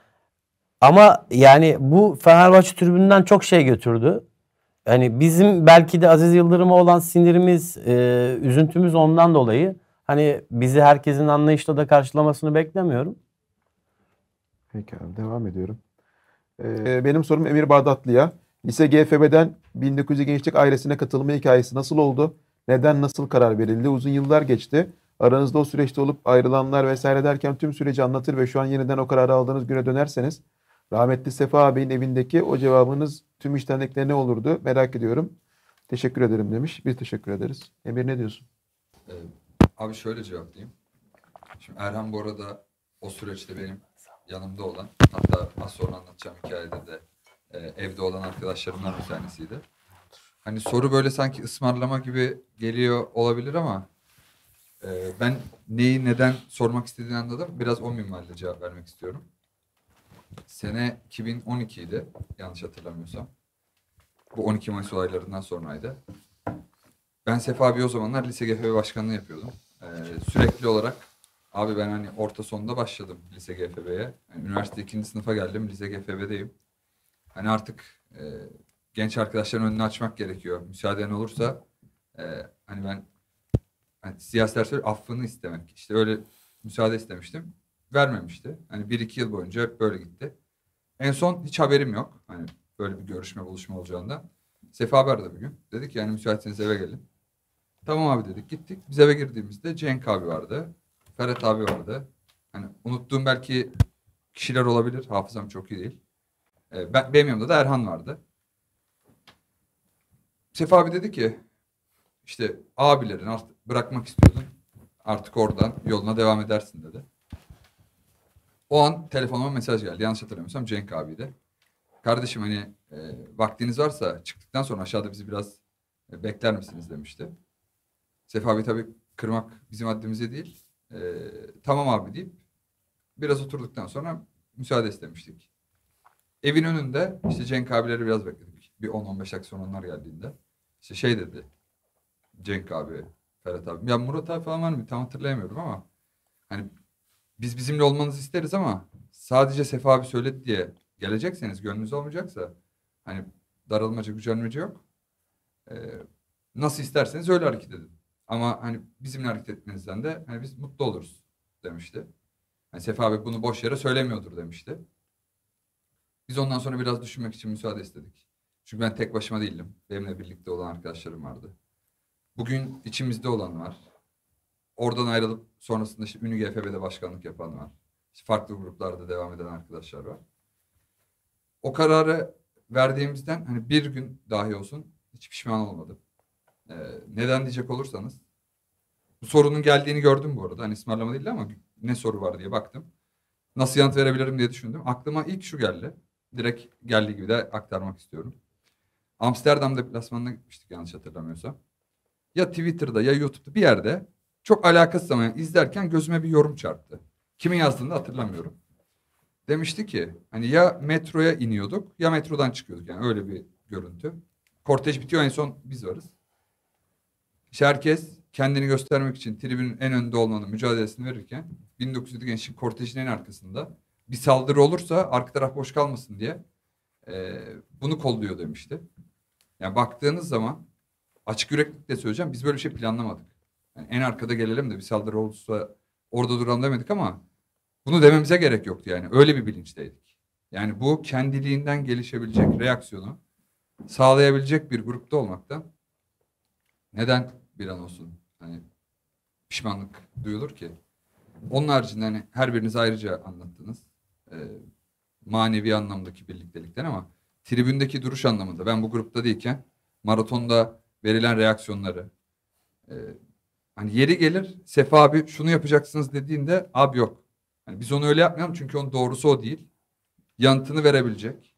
Ama yani bu Fenerbahçe tribününden çok şey götürdü. Hani bizim belki de Aziz Yıldırım'a olan sinirimiz, e, üzüntümüz ondan dolayı. Hani bizi herkesin anlayışla da karşılamasını beklemiyorum. Peki abi devam ediyorum. Ee, benim sorum Emir Bağdatlı'ya. Lise G F B'den bin dokuz yüz Gençlik ailesine katılma hikayesi nasıl oldu? Neden, nasıl karar verildi? Uzun yıllar geçti. Aranızda o süreçte olup ayrılanlar vesaire derken tüm süreci anlatır ve şu an yeniden o kararı aldığınız güne dönerseniz rahmetli Sefa ağabeyin evindeki o cevabınız tüm içtenlikle ne olurdu merak ediyorum. Teşekkür ederim demiş. Biz teşekkür ederiz. Emir ne diyorsun? Ee, abi şöyle cevaplayayım. Şimdi Erhan bu arada o süreçte benim yanımda olan, hatta az sonra anlatacağım hikayede de e, evde olan arkadaşlarımdan bir tanesiydi. Hani soru böyle sanki ısmarlama gibi geliyor olabilir ama e, ben neyi neden sormak istediğini anladım. Biraz o minvalde cevap vermek istiyorum. Sene iki bin on ikiydi yanlış hatırlamıyorsam. Bu on iki Mayıs olaylarından sonraydı. Ben Sefa abi o zamanlar lise G F B başkanlığı yapıyordum. Ee, sürekli olarak abi ben hani orta sonda başladım lise G F B'ye. Yani üniversite ikinci sınıfa geldim, lise G F B'deyim. Hani artık e, genç arkadaşların önünü açmak gerekiyor. Müsaaden olursa e, hani ben hani siyasetler söyle affını istemek. İşte öyle müsaade istemiştim. Vermemişti. Hani bir iki yıl boyunca böyle gitti. En son hiç haberim yok. Hani böyle bir görüşme buluşma olacağından. Sefa abi aradı bir gün. Dedik yani müsaitseniz eve gelin. Tamam abi dedik gittik. Biz eve girdiğimizde Cenk abi vardı. Ferhat abi vardı. Hani unuttuğum belki kişiler olabilir. Hafızam çok iyi değil. Ee, ben, benim yanımda da Erhan vardı. Sefa abi dedi ki işte abilerin artık bırakmak istiyordun. Artık oradan yoluna devam edersin dedi. O an telefonuma mesaj geldi. Yanlış hatırlamıyorsam Cenk abiydi. Kardeşim hani e, vaktiniz varsa çıktıktan sonra aşağıda bizi biraz e, bekler misiniz demişti. Sefa abi tabii kırmak bizim haddimize değil. E, tamam abi deyip biraz oturduktan sonra müsaade istemiştik. Evin önünde işte Cenk abileri biraz bekledik. Bir on on beş dakika sonra onlar geldiğinde. İşte şey dedi Cenk abi, Ferhat abi. Ya Murat abi falan var mı? Tam hatırlayamıyorum ama hani biz bizimle olmanızı isteriz ama sadece Sefa abi söyledi diye gelecekseniz, gönlünüz olmayacaksa hani darılmaca, gücenmece yok. Ee, nasıl isterseniz öyle hareket edin. Ama hani bizimle hareket etmenizden de hani biz mutlu oluruz demişti. Yani Sefa abi bunu boş yere söylemiyordur demişti. Biz ondan sonra biraz düşünmek için müsaade istedik. Çünkü ben tek başıma değildim. Benimle birlikte olan arkadaşlarım vardı. Bugün içimizde olan var. Oradan ayrılıp sonrasında işte Ünü G F B'de başkanlık yapan var. İşte farklı gruplarda devam eden arkadaşlar var. O kararı verdiğimizden hani bir gün dahi olsun hiç pişman olmadım. Ee, neden diyecek olursanız bu sorunun geldiğini gördüm bu arada. Hani ısmarlama değil ama ne soru var diye baktım. Nasıl yanıt verebilirim diye düşündüm. Aklıma ilk şu geldi. Direkt geldiği gibi de aktarmak istiyorum. Amsterdam deplasmanına gitmiştik yanlış hatırlamıyorsam. Ya Twitter'da ya YouTube'da bir yerde çok alakasız ama yani izlerken gözüme bir yorum çarptı. Kimin yazdığını da hatırlamıyorum. Demişti ki hani ya metroya iniyorduk ya metrodan çıkıyorduk. Yani öyle bir görüntü. Kortej bitiyor, en son biz varız. İşte herkes kendini göstermek için tribünün en önde olmanın mücadelesini verirken bin dokuz yüz yedi Gençlik kortejinin en arkasında bir saldırı olursa arka taraf boş kalmasın diye e, bunu kolluyor demişti. Yani baktığınız zaman açık yüreklilikle söyleyeceğim, biz böyle bir şey planlamadık. Yani en arkada gelelim de bir saldırı olursa orada duralım demedik ama bunu dememize gerek yoktu yani. Öyle bir bilinçteydik. Yani bu kendiliğinden gelişebilecek reaksiyonu sağlayabilecek bir grupta olmaktan neden bir an olsun hani pişmanlık duyulur ki? Onun haricinde hani her biriniz ayrıca anlattınız. Ee, manevi anlamdaki birliktelikten ama tribündeki duruş anlamında ben bu grupta değilken maratonda verilen reaksiyonları e, hani yeri gelir Sefa abi şunu yapacaksınız dediğinde abi yok. Hani biz onu öyle yapmayalım çünkü onun doğrusu o değil. Yanıtını verebilecek.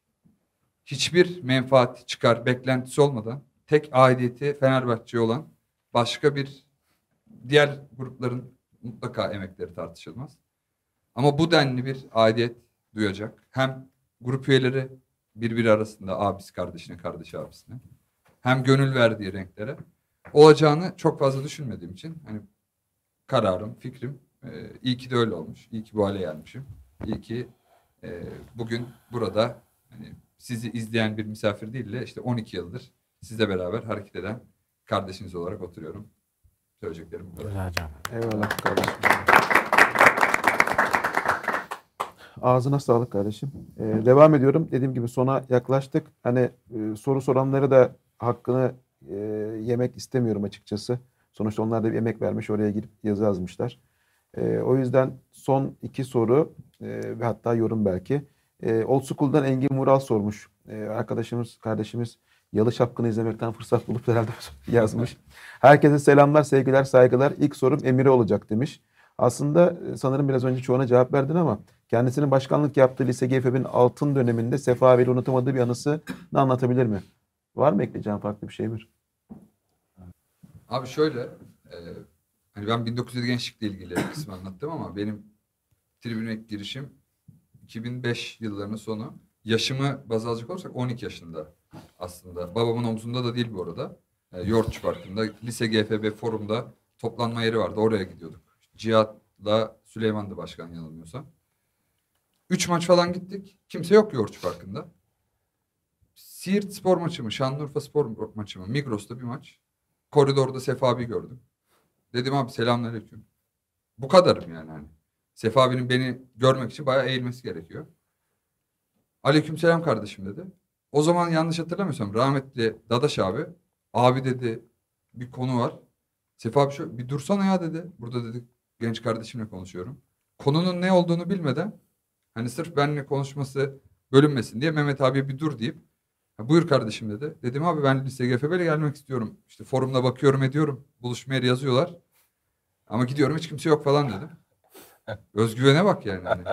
Hiçbir menfaat çıkar beklentisi olmadan tek aidiyeti Fenerbahçe'ye olan başka bir diğer grupların mutlaka emekleri tartışılmaz. Ama bu denli bir aidiyet duyacak. Hem grup üyeleri birbiri arasında abisi kardeşine, kardeşi abisine. Hem gönül verdiği renklere olacağını çok fazla düşünmediğim için hani kararım, fikrim e, iyi ki de öyle olmuş. İyi ki bu hale gelmişim. İyi ki e, bugün burada hani sizi izleyen bir misafir değil de işte on iki yıldır sizle beraber hareket eden kardeşiniz olarak oturuyorum. Söyleyeceklerim bu kadar. Eyvallah kardeşim. Ağzına sağlık kardeşim. Ee, devam ediyorum. Dediğim gibi sona yaklaştık. Hani e, soru soranları da hakkını e, yemek istemiyorum açıkçası. Sonuçta onlar da bir emek vermiş. Oraya girip yazı yazmışlar. E, o yüzden son iki soru e, ve hatta yorum belki. E, Old School'dan Engin Vural sormuş. E, arkadaşımız, kardeşimiz Yalı Şapkını izlemekten fırsat bulup herhalde yazmış. Herkese selamlar, sevgiler, saygılar. İlk sorum Emre olacak demiş. Aslında sanırım biraz önce çoğuna cevap verdin ama kendisinin başkanlık yaptığı Lise G F B'nin altın döneminde Sefa abiyle unutamadığı bir anısını anlatabilir mi? Var mı ekleyeceğin farklı bir şey bir? Abi şöyle, e, hani ben bin dokuz yüz yedi Gençlik'le ilgili bir kısmı anlattım ama benim tribüne ilk girişim iki bin beş yıllarının sonu. Yaşımı baz alacak olursak on iki yaşında aslında. Babamın omzunda da değil bu arada. E, Yoğurtçu Parkı'nda Lise G F B forumda toplanma yeri vardı. Oraya gidiyorduk. Cihat'la Süleyman'dı başkan yanılmıyorsam. Üç maç falan gittik. Kimse yok Yoğurtçu Parkı'nda. Siirt spor maçı mı, Şanlıurfa spor maçı mı, Migros'ta bir maç. Koridorda Sefa abi gördüm. Dedim abi selamünaleyküm. Bu kadarım yani hani. Sefa abinin beni görmek için bayağı eğilmesi gerekiyor. Aleykümselam kardeşim dedi. O zaman yanlış hatırlamıyorsam rahmetli Dadaş abi, abi dedi bir konu var. Sefa abi şu bir dursana ya dedi. Burada dedi genç kardeşimle konuşuyorum. Konunun ne olduğunu bilmeden hani sırf benimle konuşması bölünmesin diye Mehmet abi bir dur deyip buyur kardeşim dedi. Dedim abi ben Lise G F B'yle gelmek istiyorum. İşte forumda bakıyorum ediyorum. Buluşma yeri yazıyorlar. Ama gidiyorum hiç kimse yok falan dedim. Özgüvene bak yani. Hani.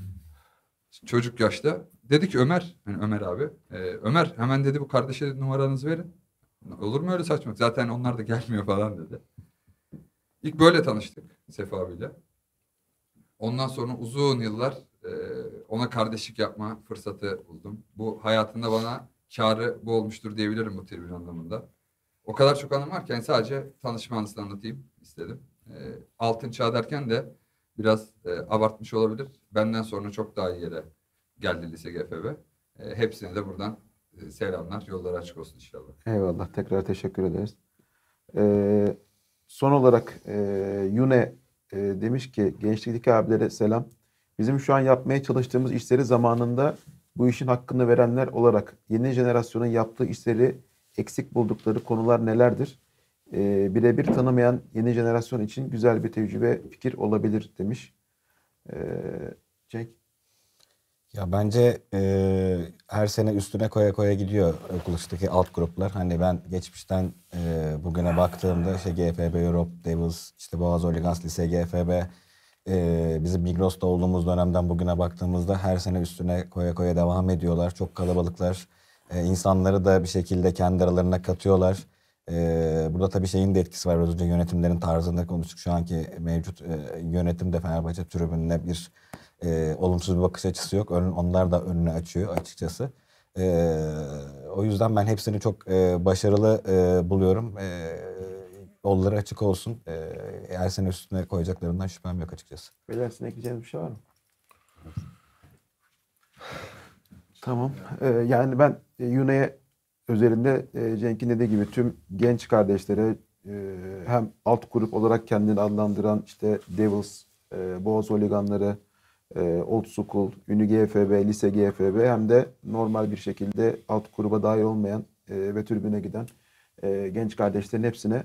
Çocuk yaşta. Dedi ki Ömer, hani Ömer abi. E, Ömer hemen dedi bu kardeşe dedi, numaranızı verin. Olur mu öyle saçmalık? Zaten onlar da gelmiyor falan dedi. İlk böyle tanıştık Sefa abiyle. Ondan sonra uzun yıllar e, ona kardeşlik yapma fırsatı buldum. Bu hayatında bana kârı bu olmuştur diyebilirim bu tribün anlamında. O kadar çok anım var ki yani sadece tanışma anısını anlatayım istedim. E, altın çağ derken de biraz e, abartmış olabilir. Benden sonra çok daha iyi yere geldi Lise G F B. E, hepsine de buradan e, selamlar, yolları açık olsun inşallah. Eyvallah, tekrar teşekkür ederiz. Ee, son olarak e, Yune e, demiş ki gençlikteki abilere selam. Bizim şu an yapmaya çalıştığımız işleri zamanında bu işin hakkını verenler olarak yeni jenerasyonun yaptığı işleri eksik buldukları konular nelerdir? E, birebir tanımayan yeni jenerasyon için güzel bir tecrübe, fikir olabilir demiş. E, Cenk? Ya bence e, her sene üstüne koya koya gidiyor Kılıç'taki alt gruplar. Hani ben geçmişten e, bugüne baktığımda işte G F B Europe, Devils, işte Boğaz Oligans Lise G F B, e, bizim Migros'ta olduğumuz dönemden bugüne baktığımızda her sene üstüne koya koya devam ediyorlar. Çok kalabalıklar. E, insanları da bir şekilde kendi aralarına katıyorlar. E, burada tabii şeyin de etkisi var. Az önce yönetimlerin tarzında konuştuk. Şu anki mevcut e, yönetim de Fenerbahçe tribününe bir e, olumsuz bir bakış açısı yok. Ön- onlar da önünü açıyor açıkçası. E, o yüzden ben hepsini çok e, başarılı e, buluyorum. E, yolları açık olsun. E, her sene üstüne koyacaklarından şüphem yok açıkçası. Beyler sizin ekleyeceğiniz bir şey var mı? Tamam. Ee, yani ben e, Yune'ye özelinde e, Cenk'in dediği gibi tüm genç kardeşlere e, hem alt grup olarak kendini adlandıran işte Devils, e, Boğaz Holiganları, e, Old School, Ünlü G F B, Lise G F B hem de normal bir şekilde alt gruba dahil olmayan e, ve tribüne giden e, genç kardeşlerin hepsine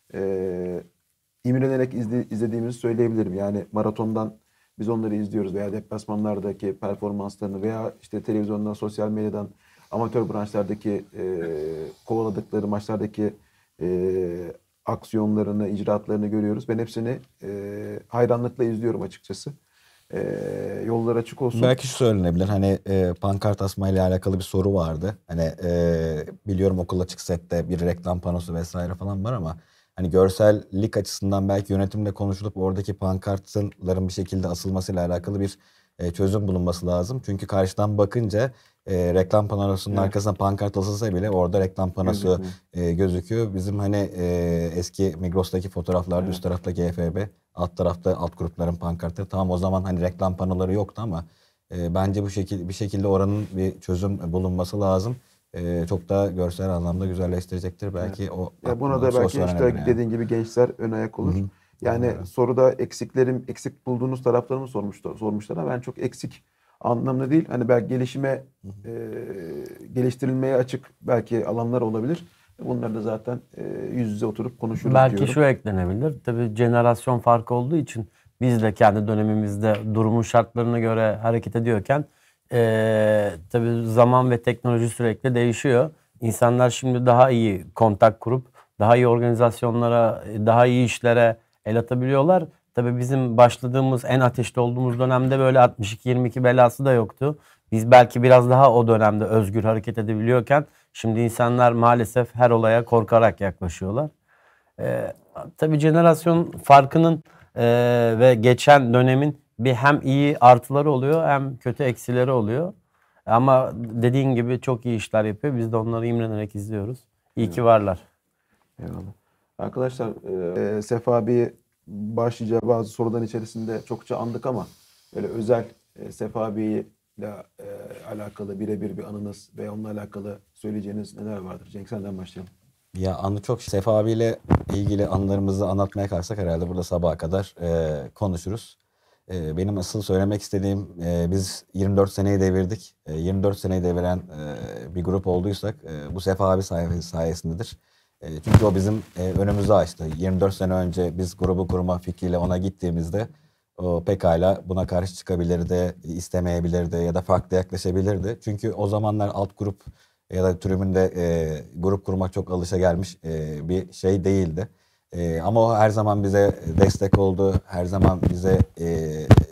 e, imrenerek izle, izlediğimizi söyleyebilirim. Yani maratondan biz onları izliyoruz veya deplasmanlardaki performanslarını veya işte televizyondan, sosyal medyadan, amatör branşlardaki e, kovaladıkları maçlardaki e, aksiyonlarını, icraatlarını görüyoruz. Ben hepsini e, hayranlıkla izliyorum açıkçası. E, yollar açık olsun. Belki şu söylenebilir. Hani e, pankart asma ile alakalı bir soru vardı. Hani e, biliyorum okul açık sette bir reklam panosu vesaire falan var ama hani görsellik açısından belki yönetimle konuşulup oradaki pankartların bir şekilde asılmasıyla alakalı bir e, çözüm bulunması lazım. Çünkü karşıdan bakınca e, reklam panosunun Evet. arkasına pankart asılsa bile orada reklam panosu Gözükmüyor. e, gözüküyor. Bizim hani e, eski Migros'taki fotoğraflarda Evet. üst tarafta G F B, alt tarafta alt grupların pankartları. Tamam o zaman hani reklam panoları yoktu ama e, bence bu şekilde bir şekilde oranın bir çözüm bulunması lazım. E, çok daha görsel anlamda güzelleştirecektir belki Evet. o. Ya buna aklıma da belki sosyal işte önemli yani. dediğin gibi gençler ön ayak olur. Hı hı. Yani Evet. soruda eksiklerim, eksik bulduğunuz taraflarımı sormuşlar, sormuşlar ama ben çok eksik anlamda değil. Hani belki gelişime, e, geliştirilmeye açık belki alanlar olabilir. Bunları da zaten e, yüz yüze oturup konuşuruz Belki diyorum. şu eklenebilir. Tabii jenerasyon farkı olduğu için biz de kendi dönemimizde durumun şartlarına göre hareket ediyorken eee tabii zaman ve teknoloji sürekli değişiyor. İnsanlar şimdi daha iyi kontak kurup daha iyi organizasyonlara, daha iyi işlere el atabiliyorlar. Tabii bizim başladığımız en ateşli olduğumuz dönemde böyle altmış iki yirmi iki belası da yoktu. Biz belki biraz daha o dönemde özgür hareket edebiliyorken şimdi insanlar maalesef her olaya korkarak yaklaşıyorlar. Ee, tabii jenerasyon farkının e, ve geçen dönemin bir hem iyi artıları oluyor hem kötü eksileri oluyor. Ama dediğin gibi çok iyi işler yapıyor. Biz de onları imrenerek izliyoruz. İyi ki varlar. Eyvallah. Arkadaşlar e, Sefa abi başlıca bazı soruların içerisinde çokça andık ama böyle özel e, Sefa abiyle e, alakalı birebir bir anınız ve onunla alakalı söyleyeceğiniz neler vardır? Cenk senden başlayalım. Ya anı çok. Sefa abiyle ilgili anılarımızı anlatmaya kalksak herhalde burada sabaha kadar e, konuşuruz. E, benim asıl söylemek istediğim e, biz yirmi dört seneyi devirdik. E, yirmi dört seneyi deviren e, bir grup olduysak e, bu Sefa abi say- sayesindedir. E, çünkü o bizim e, önümüzü açtı. yirmi dört sene önce biz grubu kurma fikriyle ona gittiğimizde o pekala buna karşı çıkabilirdi, istemeyebilirdi ya da farklı yaklaşabilirdi. Çünkü o zamanlar alt grup ya da tribünde e, grup kurmak çok alışagelmiş e, bir şey değildi. E, ama o her zaman bize destek oldu. Her zaman bize e,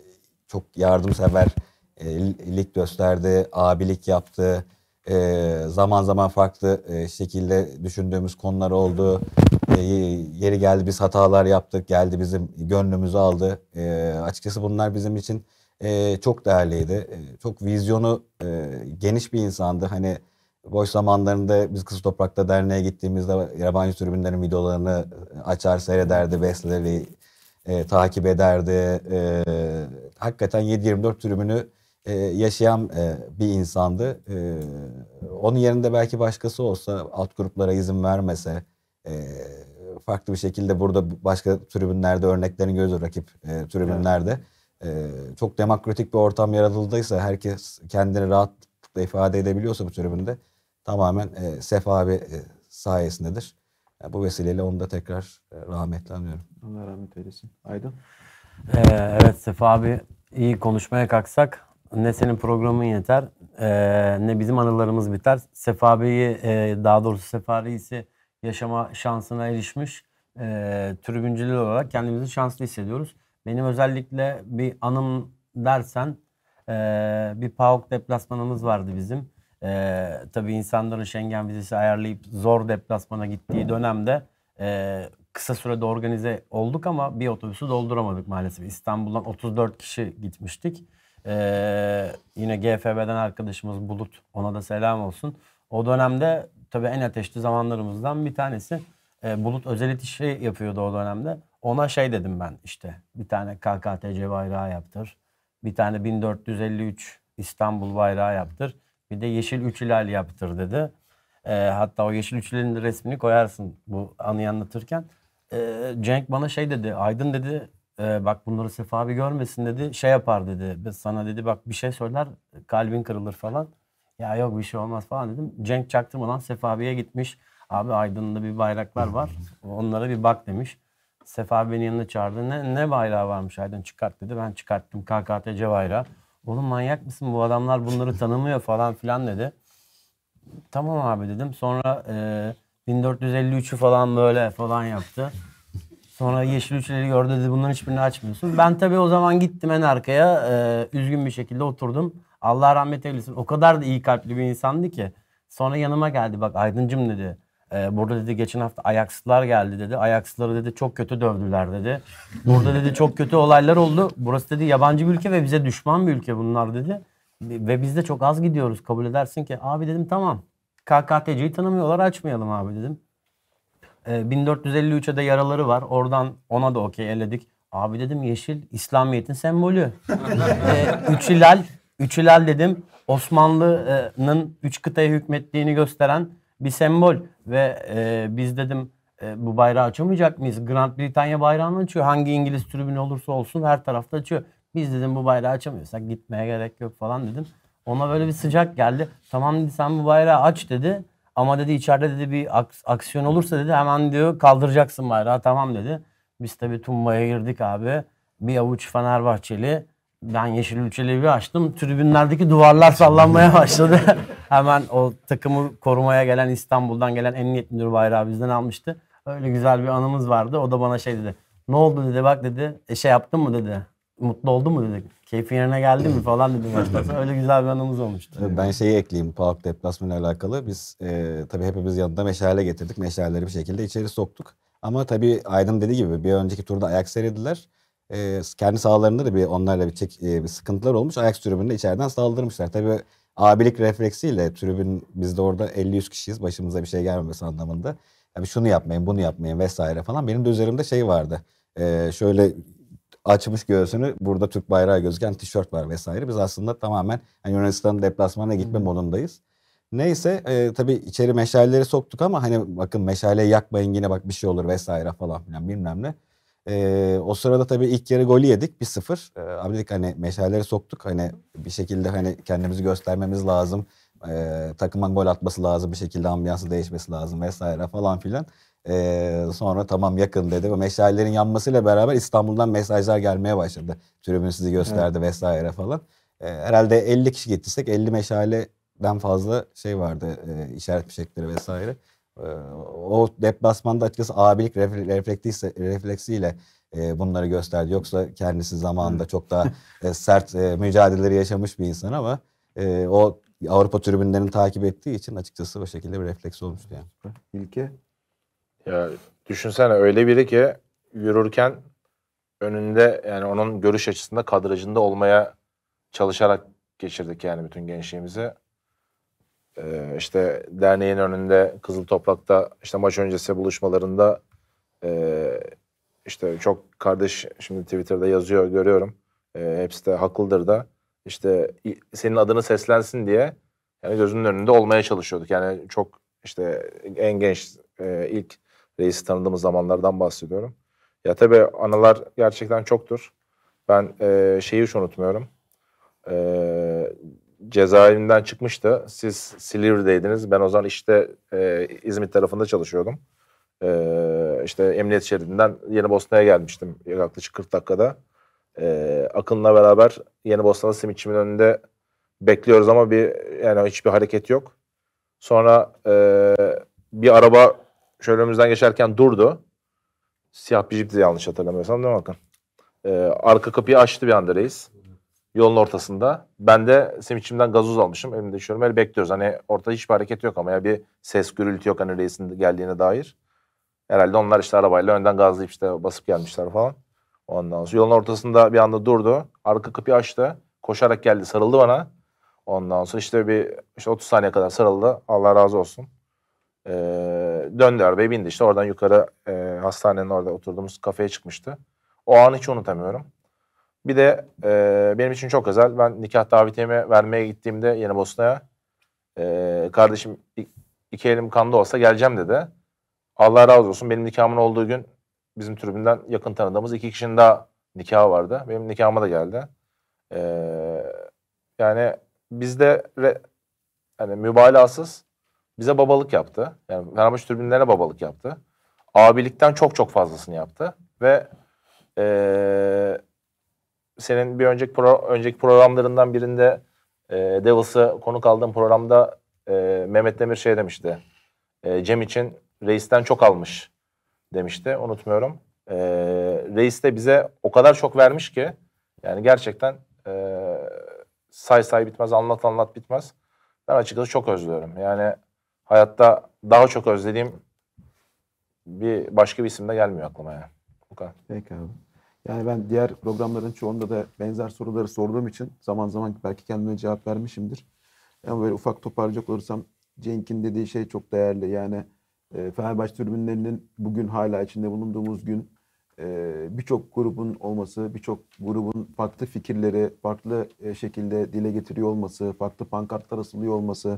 çok yardımsever e, lik gösterdi, abilik yaptı. E, zaman zaman farklı e, şekilde düşündüğümüz konular oldu. E, yeri geldi biz hatalar yaptık, geldi bizim gönlümüzü aldı. E, açıkçası bunlar bizim için e, çok değerliydi. E, çok vizyonu e, geniş bir insandı. Hani boş zamanlarında biz Kız Toprak'ta derneğe gittiğimizde yabancı tribünlerin videolarını açar seyrederdi, besteleri e, takip ederdi. E, hakikaten yedi yirmi dört tribünü e, yaşayan e, bir insandı. E, onun yerinde belki başkası olsa, alt gruplara izin vermese, e, farklı bir şekilde burada başka tribünlerde örneklerini görüyoruz rakip e, tribünlerde. E, çok demokratik bir ortam yaratıldıysa, herkes kendini rahatlıkla ifade edebiliyorsa bu tribünde tamamen e, Sefa abi e, sayesindedir. Yani bu vesileyle onu da tekrar e, rahmetle anıyorum. Allah rahmet eylesin. Aydın? Ee, evet Sefa abi iyi konuşmaya kalksak ne senin programın yeter e, ne bizim anılarımız biter. Sefa Bey'i e, daha doğrusu Sefa Reis'i yaşama şansına erişmiş e, tribüncüler olarak kendimizi şanslı hissediyoruz. Benim özellikle bir anım dersen e, bir PAOK deplasmanımız vardı bizim. E, tabii insanların Schengen vizesi ayarlayıp zor deplasmana gittiği dönemde e, kısa sürede organize olduk ama bir otobüsü dolduramadık maalesef. İstanbul'dan otuz dört kişi gitmiştik. Ee, yine G F B'den arkadaşımız Bulut, ona da selam olsun. O dönemde tabii en ateşli zamanlarımızdan bir tanesi. Ee, Bulut özel işi yapıyordu o dönemde. Ona şey dedim ben işte bir tane K K T C bayrağı yaptır. Bir tane bin dört yüz elli üç İstanbul bayrağı yaptır. Bir de yeşil üç hilal yaptır dedi. Ee, hatta o yeşil üç hilalin de resmini koyarsın bu anıyı anlatırken. Ee, Cenk bana şey dedi, Aydın dedi, e, bak bunları Sefa abi görmesin dedi, şey yapar dedi. Sana dedi bak bir şey söyler, kalbin kırılır falan. Ya yok bir şey olmaz falan dedim. Cenk çaktırmadan Sefa abiye gitmiş. Abi Aydın'da bir bayraklar var, onlara bir bak demiş. Sefa abi beni yanına çağırdı. Ne, ne bayrağı varmış Aydın, çıkart dedi. Ben çıkarttım, K K T C bayrağı. Oğlum manyak mısın, bu adamlar bunları tanımıyor falan filan dedi. Tamam abi dedim. Sonra e, bin dört yüz elli üçü falan böyle falan yaptı. Sonra yeşil üçleri gördü dedi bunların hiçbirini açmıyorsun. Ben tabii o zaman gittim en arkaya e, üzgün bir şekilde oturdum. Allah rahmet eylesin. O kadar da iyi kalpli bir insandı ki. Sonra yanıma geldi bak Aydıncım dedi. E, burada dedi geçen hafta Ajaxlılar geldi dedi. Ajaxlıları dedi çok kötü dövdüler dedi. Burada dedi çok kötü olaylar oldu. Burası dedi yabancı bir ülke ve bize düşman bir ülke bunlar dedi. Ve biz de çok az gidiyoruz kabul edersin ki. Abi dedim tamam. K K T C'yi tanımıyorlar açmayalım abi dedim. E, bin dört yüz elli üçe de yaraları var. Oradan ona da okey eledik. Abi dedim yeşil İslamiyet'in sembolü. e, üç hilal, üç hilal dedim. Osmanlı'nın üç kıtaya hükmettiğini gösteren bir sembol. Ve e, biz dedim e, bu bayrağı açamayacak mıyız? Grand Britanya bayrağını açıyor. Hangi İngiliz tribünü olursa olsun her tarafta açıyor. Biz dedim bu bayrağı açamıyorsak gitmeye gerek yok falan dedim. Ona böyle bir sıcak geldi. Tamam dedi sen bu bayrağı aç dedi. Ama dedi içeride dedi bir aks- aksiyon olursa dedi hemen diyor kaldıracaksın bayrağı. Tamam dedi. Biz tabii Tumba'ya girdik abi. Bir avuç Fenerbahçeli. Ben yeşil ülkeli bir açtım. Tribünlerdeki duvarlar sallanmaya başladı. Hemen o takımı korumaya gelen İstanbul'dan gelen emniyet müdürü bayrağı bizden almıştı. Öyle güzel bir anımız vardı. O da bana şey dedi. Ne oldu dedi bak dedi. E şey yaptın mı dedi. Mutlu oldun mu dedi. Keyfin yerine geldi mi falan dedi başta. Öyle güzel bir anımız olmuştu. Ben şeyi ekleyeyim PAOK deplasmanı ile alakalı. Biz e, tabii hepimiz yanında meşale getirdik. Meşaleleri bir şekilde içeri soktuk. Ama tabii Aydın dediği gibi bir önceki turda Ajax serediler. E, kendi sahalarında da bir onlarla bir, çek, e, bir sıkıntılar olmuş. Ajax tribünde içeriden saldırmışlar. Tabii abilik refleksiyle tribün biz de orada elli yüz kişiyiz. Başımıza bir şey gelmemesi anlamında. Yani şunu yapmayın, bunu yapmayın vesaire falan. Benim de üzerimde şey vardı. E, şöyle açmış göğsünü burada Türk bayrağı gözüken tişört var vesaire. Biz aslında tamamen hani Yunanistan'ın deplasmana gitme hmm. modundayız. Neyse e, tabii içeri meşaleleri soktuk ama hani bakın meşaleyi yakmayın yine bak bir şey olur vesaire falan filan bilmem ne. E, o sırada tabii ilk yarı golü yedik bir sıfır. E, abi dedik hani meşaleleri soktuk hani bir şekilde hani kendimizi göstermemiz lazım. E, takıma gol atması lazım bir şekilde ambiyansı değişmesi lazım vesaire falan filan. Ee, sonra tamam yakın dedi ve meşalelerin yanmasıyla beraber İstanbul'dan mesajlar gelmeye başladı. Tribün sizi gösterdi evet. vesaire falan. Ee, herhalde elli kişi gittiysek elli meşaleden fazla şey vardı e, işaret fişekleri vesaire. Ee, o deplasmanda açıkçası abilik refleksiyle e, bunları gösterdi. Yoksa kendisi zamanında çok daha e, sert e, mücadeleleri yaşamış bir insan ama e, o Avrupa tribünlerini takip ettiği için açıkçası o şekilde bir refleks olmuştu yani. İlke? Ya düşünsene öyle biri ki yürürken önünde yani onun görüş açısında kadrajında olmaya çalışarak geçirdik yani bütün gençliğimizi. Ee, işte derneğin önünde Kızıl Toprak'ta işte maç öncesi buluşmalarında e, işte çok kardeş şimdi Twitter'da yazıyor görüyorum. E, hepsi de haklıdır da işte senin adını seslensin diye yani gözünün önünde olmaya çalışıyorduk. Yani çok işte en genç e, ilk reisi tanıdığımız zamanlardan bahsediyorum. Ya tabii anılar gerçekten çoktur. Ben e, şeyi hiç unutmuyorum. E, cezaevinden çıkmıştı. Siz Silivri'deydiniz. Ben o zaman işte e, İzmit tarafında çalışıyordum. E, işte emniyet şeridinden Yeni Bosna'ya gelmiştim yaklaşık kırk dakikada. Ee, Akın'la beraber Yenibostan'da simitçimin önünde bekliyoruz ama bir yani hiçbir hareket yok. Sonra e, bir araba şöyle önümüzden geçerken durdu. Siyah bir jipti yanlış hatırlamıyorsam değil mi Akın? Ee, arka kapıyı açtı bir anda reis. Yolun ortasında. Ben de simitçimden gazoz almışım. Elimde düşüyorum. Öyle bekliyoruz. Hani ortada hiçbir hareket yok ama ya bir ses gürültü yok hani reisin geldiğine dair. Herhalde onlar işte arabayla önden gazlayıp işte basıp gelmişler falan. Ondan sonra yolun ortasında bir anda durdu. Arka kapıyı açtı. Koşarak geldi, sarıldı bana. Ondan sonra işte bir işte otuz saniye kadar sarıldı. Allah razı olsun. Ee, döndü arabaya bindi işte. Oradan yukarı e, hastanenin orada oturduğumuz kafeye çıkmıştı. O anı hiç unutamıyorum. Bir de e, benim için çok özel. Ben nikah davetiyemi vermeye gittiğimde Yenibosna'ya e, kardeşim iki elim kanda olsa geleceğim dedi. Allah razı olsun. Benim nikahımın olduğu gün bizim tribünden yakın tanıdığımız iki kişinin daha nikahı vardı. Benim nikahıma da geldi. Ee, yani bizde re, yani mübalağasız bize babalık yaptı. Yani Fenerbahçe tribünlerine babalık yaptı. Abilikten çok çok fazlasını yaptı. Ve ee, senin bir önceki pro, önceki programlarından birinde e, Devils'ı konuk aldığım programda e, Mehmet Demir şey demişti. E, Cem için reisten çok almış demişti. Unutmuyorum. E, reis de bize o kadar çok vermiş ki yani gerçekten e, say say bitmez, anlat anlat bitmez. Ben açıkçası çok özlüyorum. Yani hayatta daha çok özlediğim bir başka bir isim de gelmiyor aklıma yani. Bu kadar. Peki abi. Yani ben diğer programların çoğunda da benzer soruları sorduğum için zaman zaman belki kendime cevap vermişimdir. Ama böyle ufak toparlayacak olursam Cenk'in dediği şey çok değerli. Yani e, Fenerbahçe tribünlerinin bugün hala içinde bulunduğumuz gün e, birçok grubun olması, birçok grubun farklı fikirleri farklı e, şekilde dile getiriyor olması, farklı pankartlar asılıyor olması,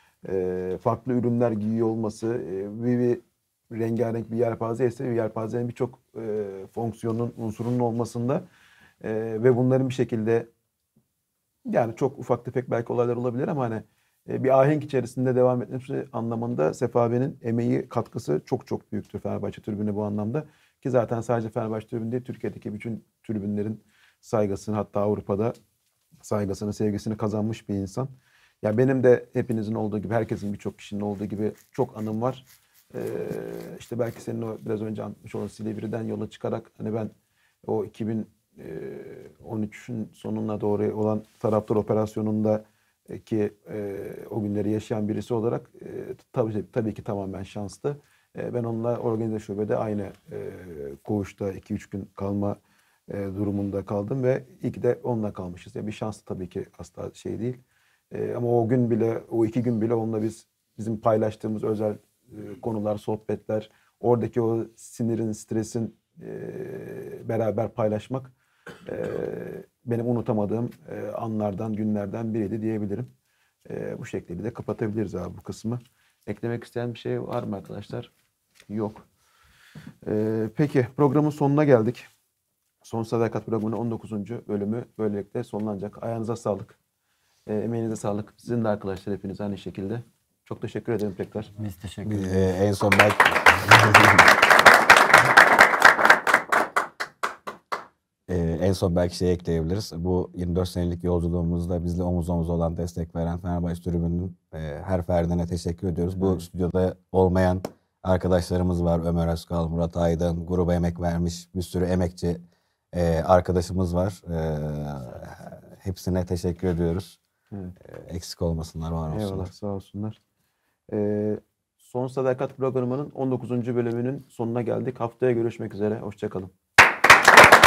e, farklı ürünler giyiyor olması, e, bir, bir rengarenk bir yelpaze ise bir yelpazenin birçok e, fonksiyonun, unsurunun olmasında e, ve bunların bir şekilde yani çok ufak tefek belki olaylar olabilir ama hani e, bir ahenk içerisinde devam etmesi anlamında Sefa abinin emeği, katkısı çok çok büyüktür Fenerbahçe tribünü bu anlamda. Ki zaten sadece Fenerbahçe tribünü değil, Türkiye'deki bütün tribünlerin saygısını, hatta Avrupa'da saygısını, sevgisini kazanmış bir insan. Ya benim de hepinizin olduğu gibi, herkesin birçok kişinin olduğu gibi çok anım var. Ee, işte belki senin o biraz önce anlatmış olan Silivri'den yola çıkarak hani ben o iki bin on üçün sonuna doğru olan taraftar operasyonunda ki e, o günleri yaşayan birisi olarak e, tabii tabii ki tamamen şanslı. E, ben onunla organize şubede aynı e, koğuşta iki üç gün kalma e, durumunda kaldım ve ilk de onunla kalmışız. Yani bir şans tabii ki asla şey değil. E, ama o gün bile, o iki gün bile onunla biz bizim paylaştığımız özel e, konular, sohbetler, oradaki o sinirin, stresin e, beraber paylaşmak e, benim unutamadığım e, anlardan, günlerden biriydi diyebilirim. E, bu şekilde de kapatabiliriz abi bu kısmı. Eklemek isteyen bir şey var mı arkadaşlar? Yok. E, peki programın sonuna geldik. Son Sadakat programının on dokuzuncu bölümü böylelikle sonlanacak. Ayağınıza sağlık. E, emeğinize sağlık. Sizin de arkadaşlar hepiniz aynı şekilde. Çok teşekkür ederim tekrar. Biz teşekkür ederiz. Ee, en son belki Ee, en son belki şey ekleyebiliriz. Bu yirmi dört senelik yolculuğumuzda bizle omuz omuza olan destek veren Fenerbahçe tribününün e, her ferdine teşekkür ediyoruz. Bu stüdyoda olmayan arkadaşlarımız var. Ömer Özkal, Murat Aydın, gruba emek vermiş bir sürü emekçi e, arkadaşımız var. E, hepsine teşekkür ediyoruz. Evet. E, eksik olmasınlar, var olsunlar. Eyvallah, sağ olsunlar. Ee, Son Sadakat programının on dokuzuncu bölümünün sonuna geldik. Haftaya görüşmek üzere. Hoşça kalın.